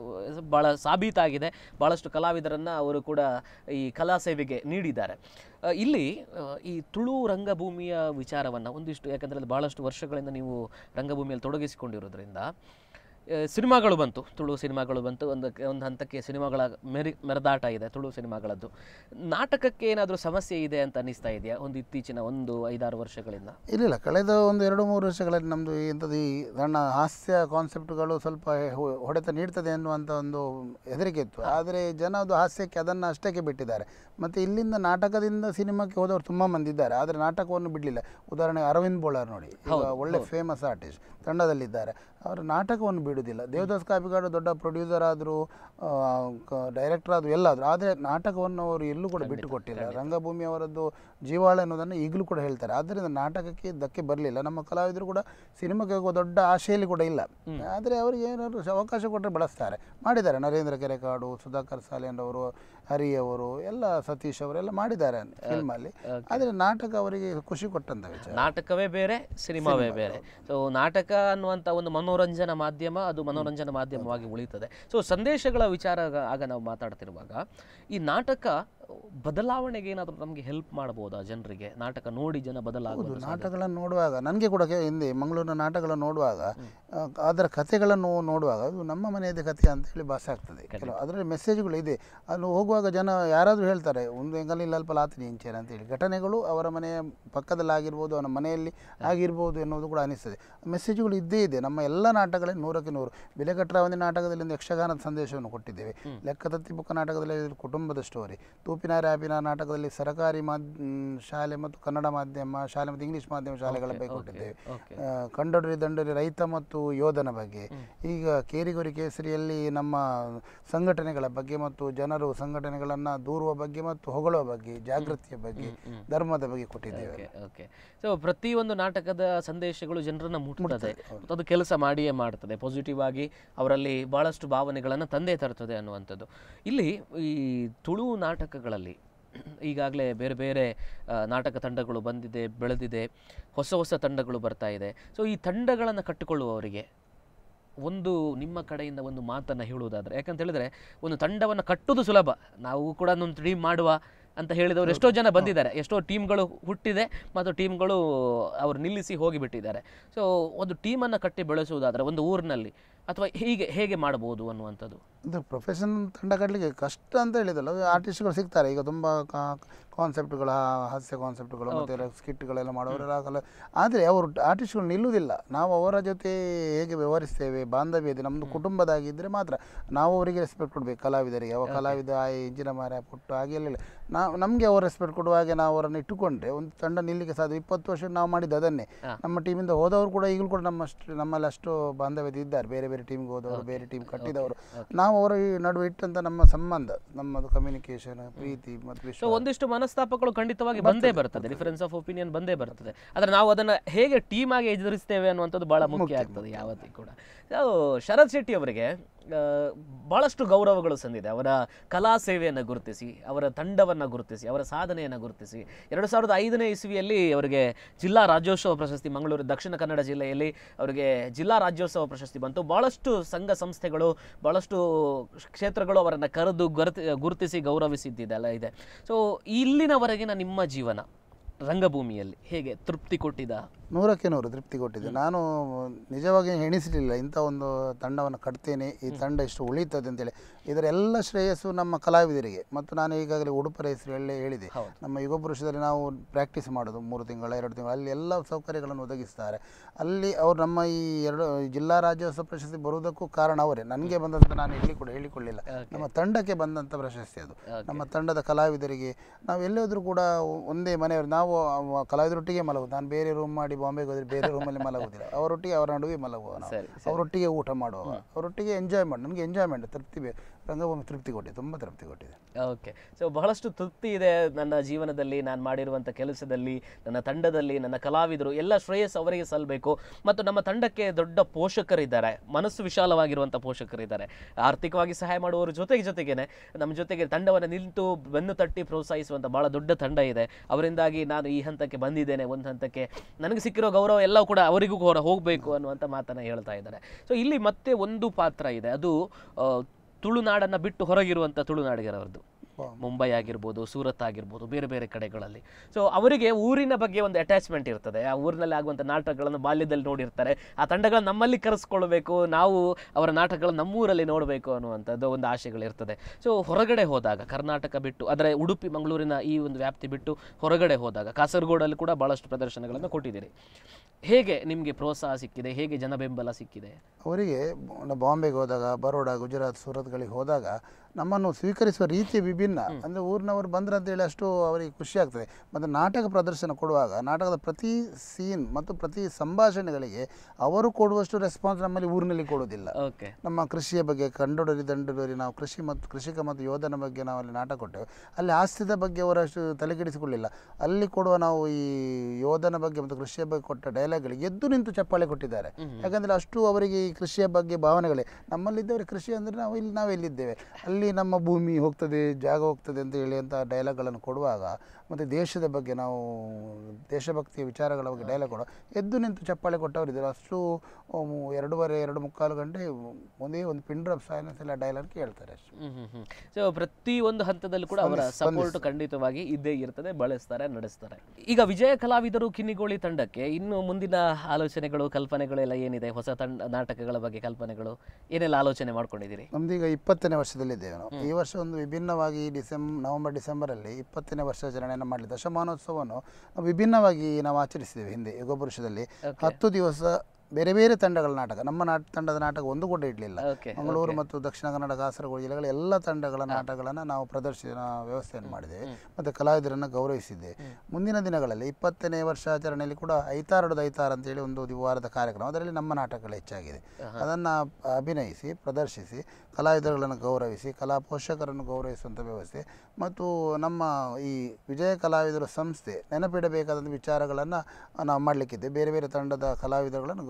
ಭಾಳ ಸಾಬೀತಾಗಿದೆ. ಭಾಳಷ್ಟು ಕಲಾವಿದರನ್ನು ಅವರು ಕೂಡ ಈ ಕಲಾ ಸೇವೆಗೆ ನೀಡಿದ್ದಾರೆ. ಇಲ್ಲಿ ಈ ತುಳು ರಂಗಭೂಮಿಯ ವಿಚಾರವನ್ನು ಒಂದಿಷ್ಟು, ಯಾಕಂದರೆ ಅದು ಭಾಳಷ್ಟು ವರ್ಷಗಳಿಂದ ನೀವು ರಂಗಭೂಮಿಯಲ್ಲಿ ತೊಡಗಿಸಿಕೊಂಡಿರೋದ್ರಿಂದ ಸಿನಿಮಾಗಳು ಬಂತು, ತುಳು ಸಿನಿಮಾಗಳು ಬಂತು, ಒಂದು ಹಂತಕ್ಕೆ ಸಿನಿಮಾಗಳ ಮೆರೆದಾಟ ಇದೆ ತುಳು ಸಿನಿಮಾಗಳದ್ದು. ನಾಟಕಕ್ಕೆ ಏನಾದರೂ ಸಮಸ್ಯೆ ಇದೆ ಅಂತ ಅನ್ನಿಸ್ತಾ ಇದೆಯಾ ಒಂದು ಇತ್ತೀಚಿನ 1-5-6 ವರ್ಷಗಳಿಂದ? ಇಲ್ಲ, ಕಳೆದ ಒಂದು 2-3 ವರ್ಷಗಳಲ್ಲಿ ನಮ್ಮದು ಇಂಥದ್ದು ಈ ಸಣ್ಣ ಹಾಸ್ಯ ಕಾನ್ಸೆಪ್ಟ್ಗಳು ಸ್ವಲ್ಪ ಹೊಡೆತ ನೀಡ್ತದೆ ಅನ್ನುವಂಥ ಒಂದು ಹೆದರಿಕೆ ಇತ್ತು. ಆದರೆ ಜನ ಅದು ಹಾಸ್ಯಕ್ಕೆ ಅದನ್ನು ಅಷ್ಟಕ್ಕೆ ಬಿಟ್ಟಿದ್ದಾರೆ. ಮತ್ತು ಇಲ್ಲಿಂದ ನಾಟಕದಿಂದ ಸಿನಿಮಾಕ್ಕೆ ಹೋದವರು ತುಂಬ ಮಂದಿ ಇದ್ದಾರೆ, ಆದರೆ ನಾಟಕವನ್ನು ಬಿಡಲಿಲ್ಲ. ಉದಾಹರಣೆಗೆ ಅರವಿಂದ್ ಬೋಳಾರ್ ನೋಡಿ, ಒಳ್ಳೆ ಫೇಮಸ್ ಆರ್ಟಿಸ್ಟ್ ತಂಡದಲ್ಲಿದ್ದಾರೆ, ಅವರು ನಾಟಕವನ್ನು ಬಿಡುವುದಿಲ್ಲ. ದೇವದಾಸ್ ಕಾಪಿಗಾಡು ದೊಡ್ಡ ಪ್ರೊಡ್ಯೂಸರ್ ಆದರೂ, ಡೈರೆಕ್ಟರ್ ಆದರೂ ಎಲ್ಲಾದರೂ, ಆದರೆ ನಾಟಕವನ್ನು ಅವರು ಎಲ್ಲೂ ಕೂಡ ಬಿಟ್ಟು ಕೊಟ್ಟಿಲ್ಲ. ರಂಗಭೂಮಿ ಅವರದ್ದು ಜೀವಾಳ ಅನ್ನೋದನ್ನು ಈಗಲೂ ಕೂಡ ಹೇಳ್ತಾರೆ. ಆದ್ದರಿಂದ ನಾಟಕಕ್ಕೆ ಧಕ್ಕೆ ಬರಲಿಲ್ಲ. ನಮ್ಮ ಕಲಾವಿದರು ಕೂಡ ಸಿನಿಮಾಕ್ಕೆ ಹೋಗುವ ದೊಡ್ಡ ಆಶೆಯಲ್ಲಿ ಕೂಡ ಇಲ್ಲ, ಆದರೆ ಅವರಿಗೆ ಏನಾದರೂ ಅವಕಾಶ ಕೊಟ್ಟರೆ ಬಳಸ್ತಾರೆ, ಮಾಡಿದ್ದಾರೆ. ನರೇಂದ್ರ ಕೆರೆಕಾಡು, ಸುಧಾಕರ್ ಸಾಲೇನ್ ಅವರು, ಹರಿ ಅವರು ಎಲ್ಲ, ಸತೀಶ್ ಅವರೆಲ್ಲ ಮಾಡಿದ್ದಾರೆ ಫಿಲ್ಮಲ್ಲಿ. ಆದರೆ ನಾಟಕ ಅವರಿಗೆ ಖುಷಿ ಕೊಟ್ಟಂಥ ವಿಚಾರ. ನಾಟಕವೇ ಬೇರೆ, ಸಿನಿಮಾವೇ ಬೇರೆ. ಸೊ ನಾಟಕ ಅನ್ನುವಂಥ ಒಂದು ಮನೋರಂಜನಾ ಮಾಧ್ಯಮ, ಅದು ಮನೋರಂಜನಾ ಮಾಧ್ಯಮವಾಗಿ ಉಳಿತದೆ. ಸೊ ಸಂದೇಶಗಳ ವಿಚಾರ ಆಗ ನಾವು ಮಾತಾಡ್ತಿರುವಾಗ ಈ ನಾಟಕ ಬದಲಾವಣೆಗೆ ಏನಾದರೂ ನಮಗೆ ಹೆಲ್ಪ್ ಮಾಡ್ಬೋದಾ? ಜನರಿಗೆ ನಾಟಕ ನೋಡಿ ಜನ ಬದಲಾಗೋದು? ನಾಟಕಗಳನ್ನು ನೋಡುವಾಗ ನನಗೆ ಕೂಡ ಹಿಂದೆ ಮಂಗಳೂರಿನ ನಾಟಕಗಳನ್ನು ನೋಡುವಾಗ ಅದರ ಕಥೆಗಳನ್ನು ನೋಡುವಾಗ ಅದು ನಮ್ಮ ಮನೆಯದೇ ಕಥೆ ಅಂತ ಹೇಳಿ ಭಾಸೆ ಆಗ್ತದೆ. ಕೆಲವು ಅದರಲ್ಲಿ ಮೆಸೇಜ್ಗಳು ಇದೆ. ಅಲ್ಲಿ ಹೋಗುವಾಗ ಜನ ಯಾರಾದರೂ ಹೇಳ್ತಾರೆ ಒಂದು ಎಂಗಲಿಲ್ಲ ಅಲ್ಪ ಲಾತಿನಿ ಇಂಚೇನ ಅಂತೇಳಿ, ಘಟನೆಗಳು ಅವರ ಮನೆಯ ಪಕ್ಕದಲ್ಲಿ ಆಗಿರ್ಬೋದು, ಅವನ ಮನೆಯಲ್ಲಿ ಆಗಿರ್ಬೋದು ಎನ್ನುವುದು ಕೂಡ ಅನಿಸ್ತದೆ. ಮೆಸೇಜ್ಗಳು ಇದ್ದೇ ಇದೆ. ನಮ್ಮ ಎಲ್ಲ ನಾಟಕಗಳಲ್ಲಿ 100ಕ್ಕೆ 100. ಬೆಲೆಕಟ್ಟರ ಒಂದು ನಾಟಕದಲ್ಲಿ ಒಂದು ಯಕ್ಷಗಾನದ ಸಂದೇಶವನ್ನು ಕೊಟ್ಟಿದ್ದೇವೆ. ಲೆಕ್ಕದತ್ತಿ ಬುಕ್ಕ ನಾಟಕದಲ್ಲಿ ಕುಟುಂಬದ ಸ್ಟೋರಿ. ತೂಪಿನಾರೆ ಆಪಿನ ನಾಟಕದಲ್ಲಿ ಸರ್ಕಾರಿ ಶಾಲೆ ಮತ್ತು ಕನ್ನಡ ಮಾಧ್ಯಮ ಶಾಲೆ ಮತ್ತು ಇಂಗ್ಲೀಷ್ ಮಾಧ್ಯಮ ಶಾಲೆಗಳ ಬಗ್ಗೆ ಕೊಟ್ಟಿದ್ದೇವೆ. ಕಂಡೊಡರಿ ದಂಡರಿ ರೈತ ಮತ್ತು ಯೋಧನ ಬಗ್ಗೆ. ಈಗ ಕೇರಿಗೊರಿ ಕೇಸರಿಯಲ್ಲಿ ನಮ್ಮ ಸಂಘಟನೆಗಳ ಬಗ್ಗೆ ಮತ್ತು ಜನರು ಸಂಘಟನೆಗಳನ್ನು ದೂರುವ ಬಗ್ಗೆ ಮತ್ತು ಹೊಗಳುವ ಬಗ್ಗೆ, ಜಾಗೃತಿಯ ಬಗ್ಗೆ, ಧರ್ಮದ ಬಗ್ಗೆ ಕೊಟ್ಟಿದ್ದೇವೆ. ಸೊ ಪ್ರತಿಯೊಂದು ನಾಟಕದ ಸಂದೇಶಗಳು ಜನರನ್ನು ಮುಟ್ಟುತ್ತದೆ, ಅದು ಕೆಲಸ ಮಾಡಿಯೇ ಮಾಡ್ತದೆ. ಪಾಸಿಟಿವ್ ಆಗಿ ಅವರಲ್ಲಿ ಬಹಳಷ್ಟು ಭಾವನೆಗಳನ್ನು ತಂದೆ ತರ್ತದೆ ಅನ್ನುವಂಥದ್ದು. ಇಲ್ಲಿ ಈ ತುಳು ನಾಟಕಗಳಲ್ಲಿ ಈಗಾಗಲೇ ಬೇರೆ ಬೇರೆ ನಾಟಕ ತಂಡಗಳು ಬಂದಿದೆ, ಬೆಳೆದಿದೆ, ಹೊಸ ಹೊಸ ತಂಡಗಳು ಬರ್ತಾ ಇದೆ. ಸೊ ಈ ತಂಡಗಳನ್ನು ಕಟ್ಟಿಕೊಳ್ಳುವವರಿಗೆ ಒಂದು ನಿಮ್ಮ ಕಡೆಯಿಂದ ಒಂದು ಮಾತನ್ನು ಹೇಳುವುದಾದರೆ, ಯಾಕಂತ ಹೇಳಿದರೆ ಒಂದು ತಂಡವನ್ನು ಕಟ್ಟುವುದು ಸುಲಭ, ನಾವು ಕೂಡ ಒಂದು ಟೀಮ್ ಮಾಡುವ ಅಂತ ಹೇಳಿದವರು ಎಷ್ಟೋ ಜನ ಬಂದಿದ್ದಾರೆ, ಎಷ್ಟೋ ಟೀಮ್ಗಳು ಹುಟ್ಟಿದೆ ಮತ್ತು ಟೀಮ್ಗಳು ಅವರು ನಿಲ್ಲಿಸಿ ಹೋಗಿಬಿಟ್ಟಿದ್ದಾರೆ. ಸೊ ಒಂದು ಟೀಮನ್ನು ಕಟ್ಟಿ ಬೆಳೆಸುವುದಾದರೆ ಒಂದು ಊರಿನಲ್ಲಿ ಅಥವಾ ಹೇಗೆ ಮಾಡ್ಬೋದು ಅನ್ನುವಂಥದ್ದು. ಇದು ಪ್ರೊಫೆಷನ್ ತಂಡ ಕಟ್ಟಲಿಕ್ಕೆ ಕಷ್ಟ ಅಂತ ಹೇಳಿದಲ್ಲ, ಆರ್ಟಿಸ್ಟ್ಗಳು ಸಿಗ್ತಾರೆ ಈಗ ತುಂಬ ಕಾನ್ಸೆಪ್ಟ್ಗಳ ಹಾಸ್ಯ ಕಾನ್ಸೆಪ್ಟ್ಗಳು ಮತ್ತು ಸ್ಕಿಟ್ಗಳೆಲ್ಲ ಮಾಡೋರೆಲ್ಲ. ಆದರೆ ಅವರು ಆರ್ಟಿಸ್ಟ್ಗಳು ನಿಲ್ಲುವುದಿಲ್ಲ. ನಾವು ಅವರ ಜೊತೆ ಹೇಗೆ ವ್ಯವಹರಿಸ್ತೇವೆ, ಬಾಂಧವ್ಯ ಇದೆ, ನಮ್ಮದು ಕುಟುಂಬದಾಗಿದ್ದರೆ ಮಾತ್ರ ನಾವು ಅವರಿಗೆ ರೆಸ್ಪೆಕ್ಟ್ ಕೊಡಬೇಕು. ಕಲಾವಿದರಿಗೆ ಅವ ಕಲಾವಿದ ಇಂಜಿನ ಮಾರ ಪುಟ್ಟು ಹಾಗೆಲ್ಲ ನಮಗೆ ಅವ್ರು ರೆಸ್ಪೆಕ್ಟ್ ಕೊಡುವ ಹಾಗೆ ನಾವು ಅವರನ್ನು ಇಟ್ಟುಕೊಂಡ್ರೆ ಒಂದು ತಂಡ ನಿಲ್ಲಿಕ್ಕೆ ಸಾಧ್ಯ. 20 ವರ್ಷ ನಾವು ಮಾಡಿದ್ದು ಅದನ್ನೇ. ನಮ್ಮ ಟೀಮಿಂದ ಹೋದವರು ಕೂಡ ಈಗಲೂ ಕೂಡ ನಮ್ಮಲ್ಲಿ ಅಷ್ಟು ಬಾಂಧವ್ಯದ ಇದ್ದಾರೆ. ಬೇರೆ ಬೇರೆ ಟೀಮ್ಗೆ ಹೋದವರು, ಬೇರೆ ಟೀಮ್ ಕಟ್ಟಿದವರು, ನಾವು ಅವರ ಈ ನಡುವೆ ಇಟ್ಟಂತ ನಮ್ಮ ಸಂಬಂಧ, ನಮ್ಮದು ಕಮ್ಯುನಿಕೇಶನ್, ಪ್ರೀತಿ ಮತ್ತು ವಿಶ್ವಾಸ. ಒಂದಿಷ್ಟು ಮನಸ್ತಾಪಗಳು ಖಂಡಿತವಾಗಿ ಬಂದೇ ಬರ್ತದೆ, ಡಿಫರೆನ್ಸ್ ಆಫ್ ಒಪಿನಿಯನ್ ಬಂದೇ ಬರ್ತದೆ. ಆದರೆ ನಾವು ಅದನ್ನು ಹೇಗೆ ಟೀಮ್ ಆಗಿ ಎದುರಿಸ್ತೇವೆ ಅನ್ನುವಂಥದ್ದು ಬಹಳ ಮುಖ್ಯ ಆಗ್ತದೆ ಯಾವತ್ತಿಗೂ ಕೂಡ. ಶರತ್ ಶೆಟ್ಟಿ ಅವರಿಗೆ ಭಾಳಷ್ಟು ಗೌರವಗಳು ಸಂದಿದೆ. ಅವರ ಕಲಾ ಸೇವೆಯನ್ನು ಗುರುತಿಸಿ, ಅವರ ತಂಡವನ್ನು ಗುರುತಿಸಿ, ಅವರ ಸಾಧನೆಯನ್ನು ಗುರುತಿಸಿ 2005ನೇ ಇಸ್ವಿಯಲ್ಲಿ ಅವರಿಗೆ ಜಿಲ್ಲಾ ರಾಜ್ಯೋತ್ಸವ ಪ್ರಶಸ್ತಿ, ಮಂಗಳೂರು ದಕ್ಷಿಣ ಕನ್ನಡ ಜಿಲ್ಲೆಯಲ್ಲಿ ಅವರಿಗೆ ಜಿಲ್ಲಾ ರಾಜ್ಯೋತ್ಸವ ಪ್ರಶಸ್ತಿ ಬಂತು. ಭಾಳಷ್ಟು ಸಂಘ ಸಂಸ್ಥೆಗಳು, ಭಾಳಷ್ಟು ಕ್ಷೇತ್ರಗಳು ಅವರನ್ನು ಕರೆದು ಗುರುತಿಸಿ ಗೌರವಿಸಿದ್ದೆಲ್ಲ ಇದೆ. ಸೊ ಇಲ್ಲಿನವರೆಗಿನ ನಿಮ್ಮ ಜೀವನ ರಂಗಭೂಮಿಯಲ್ಲಿ ಹೇಗೆ ತೃಪ್ತಿ ಕೊಟ್ಟಿದ? 100ಕ್ಕೆ 100 ತೃಪ್ತಿ ಕೊಟ್ಟಿದೆ. ನಾನು ನಿಜವಾಗಿ ಎಣಿಸಲಿಲ್ಲ ಇಂಥ ಒಂದು ತಂಡವನ್ನು ಕಟ್ತೇನೆ, ಈ ತಂಡ ಇಷ್ಟು ಉಳಿತದೆ ಅಂತೇಳಿ. ಇದರ ಎಲ್ಲ ಶ್ರೇಯಸ್ಸು ನಮ್ಮ ಕಲಾವಿದರಿಗೆ. ಮತ್ತು ನಾನು ಈಗಾಗಲೇ ಉಡುಪರ ಹೆಸರಲ್ಲೇ ಹೇಳಿದೆ, ನಮ್ಮ ಯುಗ ಪುರುಷದಲ್ಲಿ ನಾವು ಪ್ರಾಕ್ಟೀಸ್ ಮಾಡೋದು 3 ತಿಂಗಳು 2 ತಿಂಗಳು, ಅಲ್ಲಿ ಎಲ್ಲ ಸೌಕರ್ಯಗಳನ್ನು ಒದಗಿಸ್ತಾರೆ. ಅಲ್ಲಿ ಅವರು ನಮ್ಮ ಈ ಜಿಲ್ಲಾ ರಾಜ್ಯೋತ್ಸವ ಪ್ರಶಸ್ತಿ ಬರುವುದಕ್ಕೂ ಕಾರಣ ಅವರೇ. ನನಗೆ ಬಂದಂತ ನಾನು ಹೇಳಿಕೊಳ್ಳಿಲ್ಲ, ನಮ್ಮ ತಂಡಕ್ಕೆ ಬಂದಂಥ ಪ್ರಶಸ್ತಿ ಅದು. ನಮ್ಮ ತಂಡದ ಕಲಾವಿದರಿಗೆ ನಾವು ಎಲ್ಲೋದ್ರೂ ಕೂಡ ಒಂದೇ ಮನೆಯವರು, ನಾವು ಕಲಾವಿದರೊಟ್ಟಿಗೆ ಮಲಗುದು. ನಾನು ಬೇರೆ ರೂಮ್ ಮಾಡಿ ಬಾಂಬೆಗೆ ಹೋದರೆ ಬೇರೆ ರೂಮಲ್ಲಿ ಮಲಗುವುದಿಲ್ಲ, ಅವರೊಟ್ಟಿಗೆ ಅವರ ನಡುವೆ ಮಲಗುವ, ಅವರೊಟ್ಟಿಗೆ ಊಟ ಮಾಡುವ, ಅವರೊಟ್ಟಿಗೆ ಎಂಜಾಯ್ ಮಾಡಿ. ನನಗೆ ಎಂಜಾಯ್ಮೆಂಟ್, ತೃಪ್ತಿ ಬೇಕು. ರಂಗಭೂಮಿ ತೃಪ್ತಿ ಕೊಟ್ಟಿದೆ, ತುಂಬ ತೃಪ್ತಿ ಕೊಟ್ಟಿದೆ. ಓಕೆ, ಸೊ ಬಹಳಷ್ಟು ತೃಪ್ತಿ ಇದೆ ನನ್ನ ಜೀವನದಲ್ಲಿ, ನಾನು ಮಾಡಿರುವಂಥ ಕೆಲಸದಲ್ಲಿ, ನನ್ನ ತಂಡದಲ್ಲಿ, ನನ್ನ ಕಲಾವಿದರು ಎಲ್ಲ ಶ್ರೇಯಸ್ ಅವರಿಗೆ ಸಲ್ಲಬೇಕು. ಮತ್ತು ನಮ್ಮ ತಂಡಕ್ಕೆ ದೊಡ್ಡ ಪೋಷಕರಿದ್ದಾರೆ, ಮನಸ್ಸು ವಿಶಾಲವಾಗಿರುವಂಥ ಪೋಷಕರಿದ್ದಾರೆ, ಆರ್ಥಿಕವಾಗಿ ಸಹಾಯ ಮಾಡುವವರ ಜೊತೆಗೇನೆ ನಮ್ಮ ಜೊತೆಗೆ ತಂಡವನ್ನು ನಿಂತು ಬೆನ್ನು ತಟ್ಟಿ ಪ್ರೋತ್ಸಾಹಿಸುವಂಥ ಭಾಳ ದೊಡ್ಡ ತಂಡ ಇದೆ. ಅವರಿಂದಾಗಿ ನಾನು ಈ ಹಂತಕ್ಕೆ ಬಂದಿದ್ದೇನೆ. ಒಂದು ಹಂತಕ್ಕೆ ನನಗೆ ಸಿಕ್ಕಿರೋ ಗೌರವ ಎಲ್ಲವೂ ಕೂಡ ಅವರಿಗೂ ಹೋಗಬೇಕು ಅನ್ನುವಂಥ ಮಾತನ್ನು ಹೇಳ್ತಾ ಇದ್ದಾರೆ. ಸೊ ಇಲ್ಲಿ ಮತ್ತೆ ಒಂದು ಪಾತ್ರ ಇದೆ, ಅದು ತುಳುನಾಡನ್ನು ಬಿಟ್ಟು ಹೊರಗಿರುವಂಥ ತುಳುನಾಡಿಗರವ್ರದ್ದು. ಮುಂಬೈ ಆಗಿರ್ಬೋದು, ಸೂರತ್ ಆಗಿರ್ಬೋದು, ಬೇರೆ ಬೇರೆ ಕಡೆಗಳಲ್ಲಿ. ಸೊ ಅವರಿಗೆ ಊರಿನ ಬಗ್ಗೆ ಒಂದು ಅಟ್ಯಾಚ್ಮೆಂಟ್ ಇರ್ತದೆ. ಆ ಊರಿನಲ್ಲಿ ಆಗುವಂಥ ನಾಟಕಗಳನ್ನು ಬಾಲ್ಯದಲ್ಲಿ ನೋಡಿರ್ತಾರೆ. ಆ ತಂಡಗಳನ್ನು ನಮ್ಮಲ್ಲಿ ಕರೆಸ್ಕೊಳ್ಬೇಕು, ನಾವು ಅವರ ನಾಟಕಗಳನ್ನು ನಮ್ಮೂರಲ್ಲಿ ನೋಡಬೇಕು ಅನ್ನುವಂಥದ್ದು ಒಂದು ಆಶೆಗಳಿರ್ತದೆ. ಸೊ ಹೊರಗಡೆ ಹೋದಾಗ, ಕರ್ನಾಟಕ ಬಿಟ್ಟು, ಅದರ ಉಡುಪಿ ಮಂಗಳೂರಿನ ಈ ಒಂದು ವ್ಯಾಪ್ತಿ ಬಿಟ್ಟು ಹೊರಗಡೆ ಹೋದಾಗ, ಕಾಸರಗೋಡಲ್ಲಿ ಕೂಡ ಭಾಳಷ್ಟು ಪ್ರದರ್ಶನಗಳನ್ನು ಕೊಟ್ಟಿದ್ದೀರಿ. ಹೇಗೆ ನಿಮಗೆ ಪ್ರೋತ್ಸಾಹ ಸಿಕ್ಕಿದೆ? ಹೇಗೆ ಜನ ಬೆಂಬಲ ಸಿಕ್ಕಿದೆ? ಅವರಿಗೆ ಬಾಂಬೆಗೆ ಹೋದಾಗ, ಬರೋಡಾ, ಗುಜರಾತ್, ಸೂರತ್ಗಳಿಗೆ ಹೋದಾಗ ನಮ್ಮನ್ನು ಸ್ವೀಕರಿಸುವ ರೀತಿ ವಿಭಿನ್ನ. ಅಂದರೆ ಊರಿನವರು ಬಂದ್ರೆ ಅಂತೇಳಿ ಅಷ್ಟು ಅವರಿಗೆ ಖುಷಿ ಆಗ್ತದೆ. ಮತ್ತು ನಾಟಕ ಪ್ರದರ್ಶನ ಕೊಡುವಾಗ ನಾಟಕದ ಪ್ರತಿ ಸೀನ್ ಮತ್ತು ಪ್ರತಿ ಸಂಭಾಷಣೆಗಳಿಗೆ ಅವರು ಕೊಡುವಷ್ಟು ರೆಸ್ಪಾನ್ಸ್ ನಮ್ಮಲ್ಲಿ ಊರಿನಲ್ಲಿ ಕೊಡೋದಿಲ್ಲ. ನಮ್ಮ ಕೃಷಿಯ ಬಗ್ಗೆ, ಕಂಡೋಡರಿ ದಂಡೋರಿ, ನಾವು ಕೃಷಿಕ ಮತ್ತು ಯೋಧನ ಬಗ್ಗೆ ನಾವು ಅಲ್ಲಿ ನಾಟಕ ಕೊಟ್ಟೆವು. ಅಲ್ಲಿ ಹಾಸ್ಯದ ಬಗ್ಗೆ ಅವರಷ್ಟು ತಲೆಕೆಡಿಸಿಕೊಳ್ಳಿಲ್ಲ. ಅಲ್ಲಿ ಕೊಡುವ ನಾವು ಈ ಯೋಧನ ಬಗ್ಗೆ ಮತ್ತು ಕೃಷಿಯ ಬಗ್ಗೆ ಕೊಟ್ಟ ಡೈಲಾಗ್ಗಳಿಗೆ ಎದ್ದು ನಿಂತು ಚಪ್ಪಾಳೆ ಕೊಟ್ಟಿದ್ದಾರೆ. ಯಾಕಂದರೆ ಅಷ್ಟು ಅವರಿಗೆ ಈ ಕೃಷಿಯ ಬಗ್ಗೆ ಭಾವನೆಗಳೇ. ನಮ್ಮಲ್ಲಿದ್ದವರಿಗೆ ಕೃಷಿ ಅಂದರೆ ನಾವೆಲ್ಲಿದ್ದೇವೆ, ಅಲ್ಲಿ ನಮ್ಮ ಭೂಮಿ ಹೋಗ್ತದೆ, ಜಾಗ ಹೋಗ್ತದೆ ಅಂತ ಹೇಳಿ ಅಂತ ಡೈಲಾಗ್ಗಳನ್ನು ಕೊಡುವಾಗ, ಮತ್ತು ದೇಶದ ಬಗ್ಗೆ ನಾವು ದೇಶಭಕ್ತಿಯ ವಿಚಾರಗಳ ಬಗ್ಗೆ ಡೈಲಾಗ್ ಕೊಡುವ ಎದ್ದು ನಿಂತು ಚಪ್ಪಾಳೆ ಕೊಟ್ಟವರಿದ್ದಾರೆ. ಅಷ್ಟು 2.5-2.25 ಗಂಟೆ ಒಂದೇ ಒಂದು ಪಿನ್ ಡ್ರಾಪ್ ಸೈಲೆನ್ಸ್ ಎಲ್ಲ ಡೈಲಾಗ್ ಕೇಳ್ತಾರೆ ಅಷ್ಟು. ಸೊ ಪ್ರತಿ ಒಂದು ಹಂತದಲ್ಲೂ ಕೂಡ ಅವರ ಸಪೋರ್ಟ್ ಖಂಡಿತವಾಗಿ ಇದ್ದೇ ಇರ್ತದೆ, ಬಳಸ್ತಾರೆ, ನಡೆಸ್ತಾರೆ. ಈಗ ವಿಜಯ ಕಲಾವಿದರು ಕಿನ್ನಿಗೋಳಿ ತಂಡಕ್ಕೆ ಇನ್ನು ಮುಂದಿನ ಆಲೋಚನೆಗಳು, ಕಲ್ಪನೆಗಳೆಲ್ಲ ಏನಿದೆ? ಹೊಸ ನಾಟಕಗಳ ಬಗ್ಗೆ ಕಲ್ಪನೆಗಳು ಏನೆಲ್ಲ ಆಲೋಚನೆ ಮಾಡ್ಕೊಂಡಿದ್ದೀರಿ? ನಮ್ದೀಗ 20ನೇ ವರ್ಷದಲ್ಲಿದ್ದೇವೆ ನಾವು. ಈ ವರ್ಷ ಒಂದು ವಿಭಿನ್ನವಾಗಿ ನವೆಂಬರ್-ಡಿಸೆಂಬರಲ್ಲಿ 20ನೇ ವರ್ಷಾಚರಣೆಯನ್ನು ಮಾಡಲಿ. ದಶಮಾನೋತ್ಸವವನ್ನು ವಿಭಿನ್ನವಾಗಿ ನಾವು ಆಚರಿಸಿದ್ದೇವೆ. ಹಿಂದೆ ಯುಗ ಪುರುಷದಲ್ಲಿ 10 ದಿವಸ ಬೇರೆ ಬೇರೆ ತಂಡಗಳ ನಾಟಕ, ನಮ್ಮ ತಂಡದ ನಾಟಕ ಒಂದು ಕೂಡ ಇಡಲಿಲ್ಲ. ಮಂಗಳೂರು ಮತ್ತು ದಕ್ಷಿಣ ಕನ್ನಡ, ಕಾಸರಗೋಡು ಜಿಲ್ಲೆಗಳ ಎಲ್ಲ ತಂಡಗಳ ನಾಟಕಗಳನ್ನು ನಾವು ಪ್ರದರ್ಶನ ವ್ಯವಸ್ಥೆಯನ್ನು ಮಾಡಿದ್ದೇವೆ ಮತ್ತು ಕಲಾವಿದರನ್ನು ಗೌರವಿಸಿದ್ದೇವೆ. ಮುಂದಿನ ದಿನಗಳಲ್ಲಿ 20ನೇ ವರ್ಷಾಚರಣೆಯಲ್ಲಿ ಕೂಡ ಐತಾರಡು ದೈತಾರ ಅಂತೇಳಿ ಒಂದು ವಾರದ ಕಾರ್ಯಕ್ರಮ, ಅದರಲ್ಲಿ ನಮ್ಮ ನಾಟಕಗಳು ಹೆಚ್ಚಾಗಿದೆ. ಅದನ್ನು ಅಭಿನಯಿಸಿ, ಪ್ರದರ್ಶಿಸಿ, ಕಲಾವಿದರುಗಳನ್ನು ಗೌರವಿಸಿ, ಕಲಾ ಪೋಷಕರನ್ನು ಗೌರವಿಸುವಂಥ ವ್ಯವಸ್ಥೆ ಮತ್ತು ನಮ್ಮ ಈ ವಿಜಯ ಕಲಾವಿದರ ಸಂಸ್ಥೆ ನೆನಪಿಡಬೇಕಾದಂಥ ವಿಚಾರಗಳನ್ನು ನಾವು ಮಾಡಲಿಕ್ಕಿದೆ. ಬೇರೆ ಬೇರೆ ತಂಡದ ಕಲಾವಿದರುಗಳನ್ನು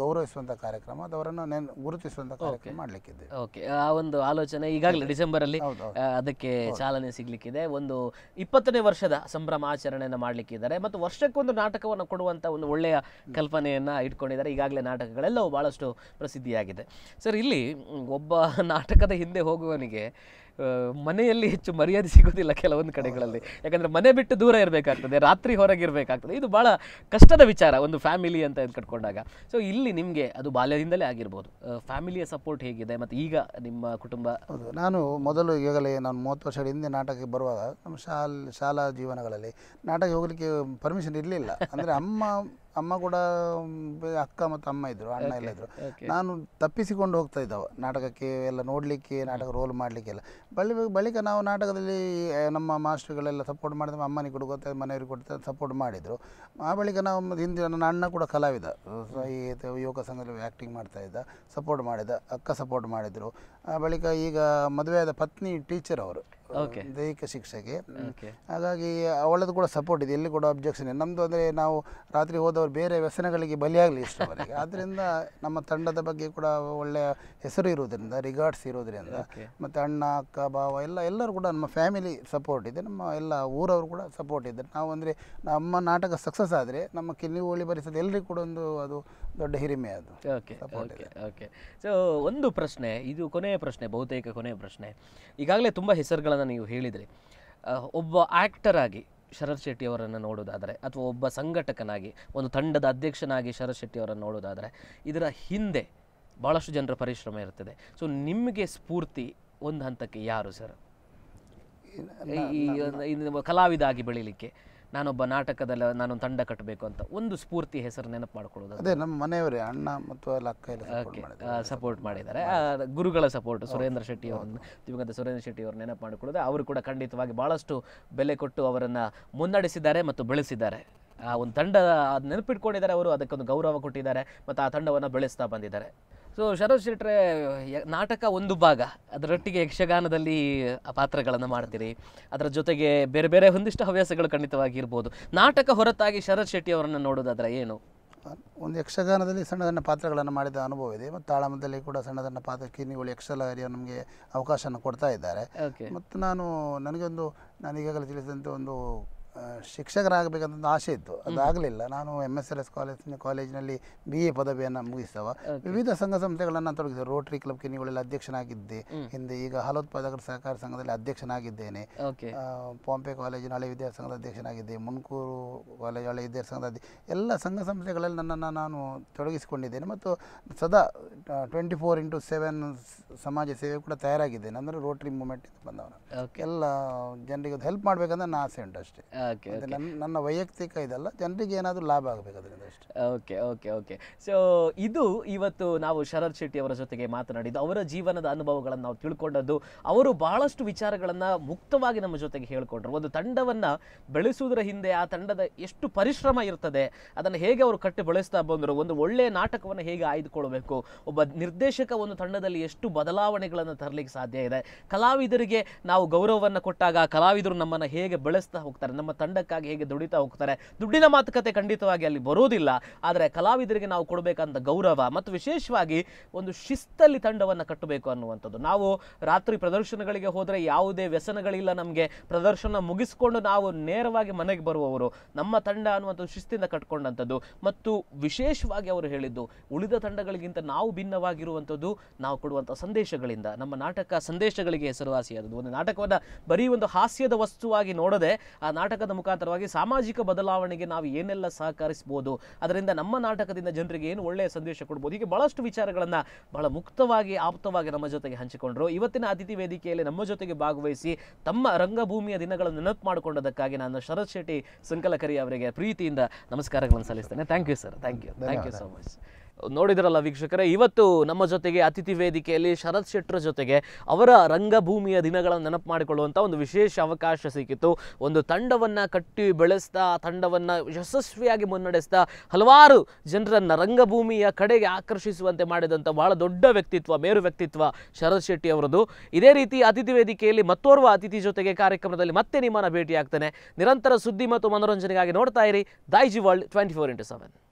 ಗೌರವಿಸುವಂಥ ಕಾರ್ಯಕ್ರಮ, ಅದು ಅವರನ್ನು ಗುರುತಿಸುವಂಥ ಕಾರ್ಯಕ್ರಮ ಮಾಡಲಿಕ್ಕಿದೆ. ಓಕೆ, ಆ ಒಂದು ಆಲೋಚನೆ ಈಗಾಗಲೇ ಡಿಸೆಂಬರಲ್ಲಿ ಅದಕ್ಕೆ ಚಾಲನೆ ಸಿಗ್ಲಿಕ್ಕಿದೆ. ಒಂದು 20ನೇ ವರ್ಷದ ಸಂಭ್ರಮ ಆಚರಣೆಯನ್ನು ಮಾಡಲಿಕ್ಕಿದ್ದಾರೆ ಮತ್ತು ವರ್ಷಕ್ಕೊಂದು ನಾಟಕವನ್ನು ಕೊಡುವಂಥ ಒಂದು ಒಳ್ಳೆಯ ಕಲ್ಪನೆಯನ್ನು ಇಟ್ಕೊಂಡಿದ್ದಾರೆ. ಈಗಾಗಲೇ ನಾಟಕಗಳೆಲ್ಲವೂ ಭಾಳಷ್ಟು ಪ್ರಸಿದ್ಧಿಯಾಗಿದೆ. ಸರ್, ಇಲ್ಲಿ ಒಬ್ಬ ನಾಟಕದ ಹಿಂದೆ ಹೋಗುವವನಿಗೆ ಮನೆಯಲ್ಲಿ ಹೆಚ್ಚು ಮರ್ಯಾದೆ ಸಿಗೋದಿಲ್ಲ ಕೆಲವೊಂದು ಕಡೆಗಳಲ್ಲಿ. ಯಾಕಂದರೆ ಮನೆ ಬಿಟ್ಟು ದೂರ ಇರಬೇಕಾಗ್ತದೆ, ರಾತ್ರಿ ಹೊರಗಿರಬೇಕಾಗ್ತದೆ. ಇದು ಭಾಳ ಕಷ್ಟದ ವಿಚಾರ ಒಂದು ಫ್ಯಾಮಿಲಿ ಅಂತ ಕಟ್ಕೊಂಡಾಗ. ಸೊ ಇಲ್ಲಿ ನಿಮಗೆ ಅದು ಬಾಲ್ಯದಿಂದಲೇ ಆಗಿರ್ಬೋದು, ಫ್ಯಾಮಿಲಿಯ ಸಪೋರ್ಟ್ ಹೇಗಿದೆ ಮತ್ತು ಈಗ ನಿಮ್ಮ ಕುಟುಂಬ? ಹೌದು, ನಾನು ಮೊದಲು ಈಗಾಗಲೇ ನಾನು 30 ವರ್ಷದ ಹಿಂದೆ ನಾಟಕಕ್ಕೆ ಬರುವಾಗ ನಮ್ಮ ಶಾಲಾ ಜೀವನಗಳಲ್ಲಿ ನಾಟಕ ಹೋಗಲಿಕ್ಕೆ ಪರ್ಮಿಷನ್ ಇರಲಿಲ್ಲ. ಅಂದರೆ ಅಮ್ಮ ಕೂಡ, ಅಕ್ಕ ಮತ್ತು ಅಮ್ಮ ಇದ್ದರು, ಅಣ್ಣ ಎಲ್ಲ ಇದ್ದರು. ನಾನು ತಪ್ಪಿಸಿಕೊಂಡು ಹೋಗ್ತಾ ಇದ್ದವ ನಾಟಕಕ್ಕೆ ಎಲ್ಲ ನೋಡಲಿಕ್ಕೆ, ನಾಟಕ ರೋಲ್ ಮಾಡಲಿಕ್ಕೆಲ್ಲ. ಬಳಿಕ ನಾವು ನಾಟಕದಲ್ಲಿ ನಮ್ಮ ಮಾಸ್ಟರ್ಗಳೆಲ್ಲ ಸಪೋರ್ಟ್ ಮಾಡಿದ, ಅಮ್ಮನಿಗೆ ಕೂಡ ಗೊತ್ತಾಗ ಮನೆಯವ್ರಿಗೆ ಕೊಡ್ತಾ ಸಪೋರ್ಟ್ ಮಾಡಿದರು. ಆ ಬಳಿಕ ನಾವು ಹಿಂದೆ ನನ್ನ ಅಣ್ಣ ಕೂಡ ಕಲಾವಿದ, ಈ ಯೋಗ ಸಂಘದಲ್ಲಿ ಆ್ಯಕ್ಟಿಂಗ್ ಮಾಡ್ತಾಯಿದ್ದ, ಸಪೋರ್ಟ್ ಮಾಡಿದ. ಅಕ್ಕ ಸಪೋರ್ಟ್ ಮಾಡಿದರು. ಆ ಬಳಿಕ ಈಗ ಮದುವೆಯಾದ ಪತ್ನಿ ಟೀಚರ್, ಅವರು ದೈಹಿಕ ಶಿಕ್ಷಕಿ. ಹಾಗಾಗಿ ಅವಳದು ಕೂಡ ಸಪೋರ್ಟ್ ಇದೆ, ಎಲ್ಲಿ ಕೂಡ ಅಬ್ಜೆಕ್ಷನ್ ಇದೆ. ನಮ್ಮದು ಅಂದರೆ ನಾವು ರಾತ್ರಿ ಹೋದವರು ಬೇರೆ ವ್ಯಸನಗಳಿಗೆ ಬಲಿಯಾಗಲಿ ಇಷ್ಟವರೆಗೆ. ಆದ್ದರಿಂದ ನಮ್ಮ ತಂಡದ ಬಗ್ಗೆ ಕೂಡ ಒಳ್ಳೆಯ ಹೆಸರು ಇರುವುದರಿಂದ, ರಿಗಾರ್ಡ್ಸ್ ಇರೋದ್ರಿಂದ, ಮತ್ತು ಅಣ್ಣ ಅಕ್ಕ ಭಾವ ಎಲ್ಲರೂ ಕೂಡ ನಮ್ಮ ಫ್ಯಾಮಿಲಿ ಸಪೋರ್ಟ್ ಇದೆ. ನಮ್ಮ ಎಲ್ಲ ಊರವರು ಕೂಡ ಸಪೋರ್ಟ್ ಇದ್ದಾರೆ. ನಾವು ಅಂದರೆ ನಮ್ಮ ನಾಟಕ ಸಕ್ಸಸ್ ಆದರೆ ನಮ್ಮ ಕಿನ್ನಿಗೋಳಿ ಬರಿಸೋದು ಎಲ್ಲರಿಗೂ ಕೂಡ ಅದು ದೊಡ್ಡ ಹಿರಿಮೆ. ಅದು ಓಕೆ. ಸೊ ಒಂದು ಪ್ರಶ್ನೆ, ಇದು ಕೊನೆಯ ಪ್ರಶ್ನೆ, ಬಹುತೇಕ ಕೊನೆಯ ಪ್ರಶ್ನೆ. ಈಗಾಗಲೇ ತುಂಬ ಹೆಸರುಗಳನ್ನು ನೀವು ಹೇಳಿದ್ರಿ. ಒಬ್ಬ ಆ್ಯಕ್ಟರ್ ಆಗಿ ಶರತ್ ಶೆಟ್ಟಿ ಅವರನ್ನು ನೋಡೋದಾದರೆ, ಅಥವಾ ಒಬ್ಬ ಸಂಘಟಕನಾಗಿ, ಒಂದು ತಂಡದ ಅಧ್ಯಕ್ಷನಾಗಿ ಶರತ್ ಶೆಟ್ಟಿ ಅವರನ್ನು ನೋಡೋದಾದರೆ, ಇದರ ಹಿಂದೆ ಭಾಳಷ್ಟು ಜನರ ಪರಿಶ್ರಮ ಇರ್ತದೆ. ಸೊ ನಿಮಗೆ ಸ್ಫೂರ್ತಿ ಒಂದು ಹಂತಕ್ಕೆ ಯಾರು ಸರ್? ಈ ಕಲಾವಿದ ಆಗಿ ಬೆಳೀಲಿಕ್ಕೆ ನಾನೊಬ್ಬ ನಾಟಕದಲ್ಲಿ ನಾನೊಂದು ತಂಡ ಕಟ್ಟಬೇಕು ಅಂತ ಒಂದು ಸ್ಫೂರ್ತಿ ಹೆಸರು ನೆನಪು ಮಾಡ್ಕೊಳ್ಳೋದು? ಅದೇ ನಮ್ಮ ಮನೆಯವರೇ, ಅಣ್ಣ ಮತ್ತು ಅಕ್ಕ ಎಲ್ಲ ಸಪೋರ್ಟ್ ಮಾಡಿದ್ದಾರೆ. ಗುರುಗಳ ಸಪೋರ್ಟ್, ಸುರೇಂದ್ರ ಶೆಟ್ಟಿ ಅವರನ್ನು, ದಿವಂಗತ ಸುರೇಂದ್ರ ಶೆಟ್ಟಿ ಅವರು ನೆನಪು ಮಾಡಿಕೊಳ್ಳೋದು. ಅವರು ಕೂಡ ಖಂಡಿತವಾಗಿ ಭಾಳಷ್ಟು ಬೆಲೆ ಕೊಟ್ಟು ಅವರನ್ನು ಮುನ್ನಡೆಸಿದ್ದಾರೆ ಮತ್ತು ಬೆಳೆಸಿದ್ದಾರೆ. ಆ ಒಂದು ತಂಡ ನೆನಪಿಟ್ಕೊಂಡಿದ್ದಾರೆ ಅವರು, ಅದಕ್ಕೊಂದು ಗೌರವ ಕೊಟ್ಟಿದ್ದಾರೆ ಮತ್ತು ಆ ತಂಡವನ್ನು ಬೆಳೆಸ್ತಾ ಬಂದಿದ್ದಾರೆ. ಸೊ ಶರತ್ ಶೆಟ್ರೆ, ನಾಟಕ ಒಂದು ಭಾಗ, ಅದರೊಟ್ಟಿಗೆ ಯಕ್ಷಗಾನದಲ್ಲಿ ಪಾತ್ರಗಳನ್ನು ಮಾಡ್ತೀರಿ, ಅದರ ಜೊತೆಗೆ ಬೇರೆ ಬೇರೆ ಒಂದಿಷ್ಟು ಹವ್ಯಾಸಗಳು ಖಂಡಿತವಾಗಿ ಇರ್ಬೋದು. ನಾಟಕ ಹೊರತಾಗಿ ಶರತ್ ಶೆಟ್ಟಿ ಅವರನ್ನು ನೋಡೋದಾದ್ರೆ ಏನು? ಒಂದು ಯಕ್ಷಗಾನದಲ್ಲಿ ಸಣ್ಣ ಸಣ್ಣ ಪಾತ್ರಗಳನ್ನು ಮಾಡಿದ ಅನುಭವ ಇದೆ, ಮತ್ತು ತಾಳಮದಲ್ಲಿ ಕೂಡ ಸಣ್ಣ ಸಣ್ಣ ಪಾತ್ರ, ಕಿನ್ನಿಗೋಳಿ ಯಕ್ಷಗಾನ ನಮಗೆ ಅವಕಾಶನ ಕೊಡ್ತಾ ಇದ್ದಾರೆ. ಮತ್ತು ನಾನು ಈಗಾಗಲೇ ತಿಳಿಸಿದಂತೆ ಒಂದು ಶಿಕ್ಷಕರಾಗಬೇಕಂತ ಆಸೆ ಇತ್ತು, ಅದಾಗಲಿಲ್ಲ. ನಾನು MSLS ಕಾಲೇಜಿನಲ್ಲಿ BA ಪದವಿಯನ್ನು ಮುಗಿಸ್ತವ. ವಿವಿಧ ಸಂಘ ಸಂಸ್ಥೆಗಳನ್ನು ತೊಡಗಿಸಿದೆ. ರೋಟರಿ ಕ್ಲಬ್ ಕಿನ್ನಿಗೋಳಿಯಲ್ಲಿ ಅಧ್ಯಕ್ಷನಾಗಿದ್ದೆ ಹಿಂದೆ. ಈಗ ಹಲೋತ್ಪಾದಕರ ಸಹಕಾರ ಸಂಘದಲ್ಲಿ ಅಧ್ಯಕ್ಷನಾಗಿದ್ದೇನೆ. ಪಾಂಪೆ ಕಾಲೇಜಿನ ಹಳೆ ವಿದ್ಯಾರ್ಥಿ ಸಂಘದ ಅಧ್ಯಕ್ಷನಾಗಿದ್ದೆ. ಮುನ್ಕೂರು ಕಾಲೇಜ್ ಹಳೆ ವಿದ್ಯಾರ್ಥಿ ಸಂಘದ ಎಲ್ಲ ಸಂಘ ಸಂಸ್ಥೆಗಳಲ್ಲಿ ನನ್ನನ್ನು ನಾನು ತೊಡಗಿಸಿಕೊಂಡಿದ್ದೇನೆ. ಮತ್ತು ಸದಾ 24/7 ಸಮಾಜ ಸೇವೆ ಕೂಡ ತಯಾರಾಗಿದ್ದೇನೆ. ಅಂದರೆ ರೋಟರಿ ಮೂವ್ಮೆಂಟ್ ಬಂದವನು, ಎಲ್ಲ ಜನರಿಗೆ ಹೆಲ್ಪ್ ಮಾಡಬೇಕಂದ್ರೆ ನನ್ನ ಆಸೆ ಉಂಟು ಅಷ್ಟೇ. ನನ್ನ ವೈಯಕ್ತಿಕ ಇದಲ್ಲ, ಜನರಿಗೆ ಏನಾದರೂ ಲಾಭ ಆಗಬೇಕು ಅದರಿಂದ ಅಷ್ಟೇ. ಓಕೆ. ಸೊ ಇದು ಇವತ್ತು ನಾವು ಶರತ್ ಶೆಟ್ಟಿ ಅವರ ಜೊತೆಗೆ ಮಾತನಾಡಿದ್ದು, ಅವರ ಜೀವನದ ಅನುಭವಗಳನ್ನು ನಾವು ತಿಳ್ಕೊಂಡದ್ದು. ಅವರು ಬಹಳಷ್ಟು ವಿಚಾರಗಳನ್ನು ಮುಕ್ತವಾಗಿ ನಮ್ಮ ಜೊತೆಗೆ ಹೇಳ್ಕೊಂಡ್ರು. ಒಂದು ತಂಡವನ್ನು ಬೆಳೆಸುವುದರ ಹಿಂದೆ ಆ ತಂಡದ ಎಷ್ಟು ಪರಿಶ್ರಮ ಇರ್ತದೆ, ಅದನ್ನು ಹೇಗೆ ಅವರು ಕಟ್ಟಿ ಬೆಳೆಸ್ತಾ ಬಂದರು, ಒಂದು ಒಳ್ಳೆಯ ನಾಟಕವನ್ನು ಹೇಗೆ ಆಯ್ದುಕೊಳ್ಬೇಕು, ಒಬ್ಬ ನಿರ್ದೇಶಕ ಒಂದು ತಂಡದಲ್ಲಿ ಎಷ್ಟು ಬದಲಾವಣೆಗಳನ್ನು ತರಲಿಕ್ಕೆ ಸಾಧ್ಯ ಇದೆ, ಕಲಾವಿದರಿಗೆ ನಾವು ಗೌರವವನ್ನು ಕೊಟ್ಟಾಗ ಕಲಾವಿದರು ನಮ್ಮನ್ನು ಹೇಗೆ ಬೆಳೆಸ್ತಾ ಹೋಗ್ತಾರೆ, ನಮ್ಮ ತಂಡಕ್ಕಾಗಿ ಹೇಗೆ ದುಡಿತಾ ಹೋಗ್ತಾರೆ. ದುಡ್ಡಿನ ಮಾತುಕತೆ ಖಂಡಿತವಾಗಿ ಅಲ್ಲಿ ಬರೋದಿಲ್ಲ, ಆದರೆ ಕಲಾವಿದರಿಗೆ ನಾವು ಕೊಡಬೇಕಂತ ಗೌರವ ಮತ್ತು ವಿಶೇಷವಾಗಿ ಒಂದು ಶಿಸ್ತಲ್ಲಿ ತಂಡವನ್ನು ಕಟ್ಟಬೇಕು ಅನ್ನುವಂಥದ್ದು. ನಾವು ರಾತ್ರಿ ಪ್ರದರ್ಶನಗಳಿಗೆ ಹೋದರೆ ಯಾವುದೇ ವ್ಯಸನಗಳಿಲ್ಲ, ನಮಗೆ ಪ್ರದರ್ಶನ ಮುಗಿಸ್ಕೊಂಡು ನಾವು ನೇರವಾಗಿ ಮನೆಗೆ ಬರುವವರು. ನಮ್ಮ ತಂಡ ಅನ್ನುವಂಥದ್ದು ಶಿಸ್ತಿಂದ ಕಟ್ಕೊಂಡಂಥದ್ದು. ಮತ್ತು ವಿಶೇಷವಾಗಿ ಅವರು ಹೇಳಿದ್ದು, ಉಳಿದ ತಂಡಗಳಿಗಿಂತ ನಾವು ಭಿನ್ನವಾಗಿರುವಂಥದ್ದು ನಾವು ಕೊಡುವಂಥ ಸಂದೇಶಗಳಿಂದ. ನಮ್ಮ ನಾಟಕ ಸಂದೇಶಗಳಿಗೆ ಹೆಸರುವಾಸಿಯಾದದ್ದು. ಒಂದು ನಾಟಕವನ್ನು ಬರೀ ಒಂದು ಹಾಸ್ಯದ ವಸ್ತುವಾಗಿ ನೋಡದೆ, ಆ ನಾಟಕದ ಮುಖಾಂತರವಾಗಿ ಸಾಮಾಜಿಕ ಬದಲಾವಣೆಗೆ ನಾವು ಏನೆಲ್ಲ ಸಹಕರಿಸಬಹುದು, ಅದರಿಂದ ನಮ್ಮ ನಾಟಕದಿಂದ ಜನರಿಗೆ ಏನು ಒಳ್ಳೆಯ ಸಂದೇಶ ಕೊಡ್ಬೋದು, ಹೀಗೆ ಬಹಳಷ್ಟು ವಿಚಾರಗಳನ್ನು ಬಹಳ ಮುಕ್ತವಾಗಿ ಆಪ್ತವಾಗಿ ನಮ್ಮ ಜೊತೆಗೆ ಹಂಚಿಕೊಂಡ್ರು. ಇವತ್ತಿನ ಅತಿಥಿ ವೇದಿಕೆಯಲ್ಲಿ ನಮ್ಮ ಜೊತೆಗೆ ಭಾಗವಹಿಸಿ ತಮ್ಮ ರಂಗಭೂಮಿಯ ದಿನಗಳನ್ನು ನೆನಪು ಮಾಡಿಕೊಂಡದಕ್ಕಾಗಿ ನಾನು ಶರತ್ ಶೆಟ್ಟಿ ಸಂಕಲಕರಿ ಅವರಿಗೆ ಪ್ರೀತಿಯಿಂದ ನಮಸ್ಕಾರಗಳನ್ನು ಸಲ್ಲಿಸ್ತೇನೆ. Thank you sir, thank you so much. ನೋಡಿದ್ರಲ್ಲ ವೀಕ್ಷಕರೇ, ಇವತ್ತು ನಮ್ಮ ಜೊತೆಗೆ ಅತಿಥಿ ವೇದಿಕೆಯಲ್ಲಿ ಶರತ್ ಶೆಟ್ಟರ ಜೊತೆಗೆ ಅವರ ರಂಗಭೂಮಿಯ ದಿನಗಳನ್ನು ನೆನಪು ಮಾಡಿಕೊಳ್ಳುವಂಥ ಒಂದು ವಿಶೇಷ ಅವಕಾಶ ಸಿಕ್ಕಿತ್ತು. ಒಂದು ತಂಡವನ್ನು ಕಟ್ಟಿ ಬೆಳೆಸ್ತಾ, ತಂಡವನ್ನು ಯಶಸ್ವಿಯಾಗಿ ಮುನ್ನಡೆಸ್ತಾ, ಹಲವಾರು ಜನರನ್ನು ರಂಗಭೂಮಿಯ ಕಡೆಗೆ ಆಕರ್ಷಿಸುವಂತೆ ಮಾಡಿದಂಥ ಬಹಳ ದೊಡ್ಡ ವ್ಯಕ್ತಿತ್ವ, ಮೇರು ವ್ಯಕ್ತಿತ್ವ ಶರತ್ ಶೆಟ್ಟಿ ಅವರದು. ಇದೇ ರೀತಿ ಅತಿಥಿ ವೇದಿಕೆಯಲ್ಲಿ ಮತ್ತೋರ್ವ ಅತಿಥಿ ಜೊತೆಗೆ ಕಾರ್ಯಕ್ರಮದಲ್ಲಿ ಮತ್ತೆ ನಿಮ್ಮನ್ನು ಭೇಟಿಯಾಗ್ತೇನೆ. ನಿರಂತರ ಸುದ್ದಿ ಮತ್ತು ಮನೋರಂಜನೆಗಾಗಿ ನೋಡ್ತಾ ಇರಿ ದೈಜಿವರ್ಲ್ಡ್ 24/7.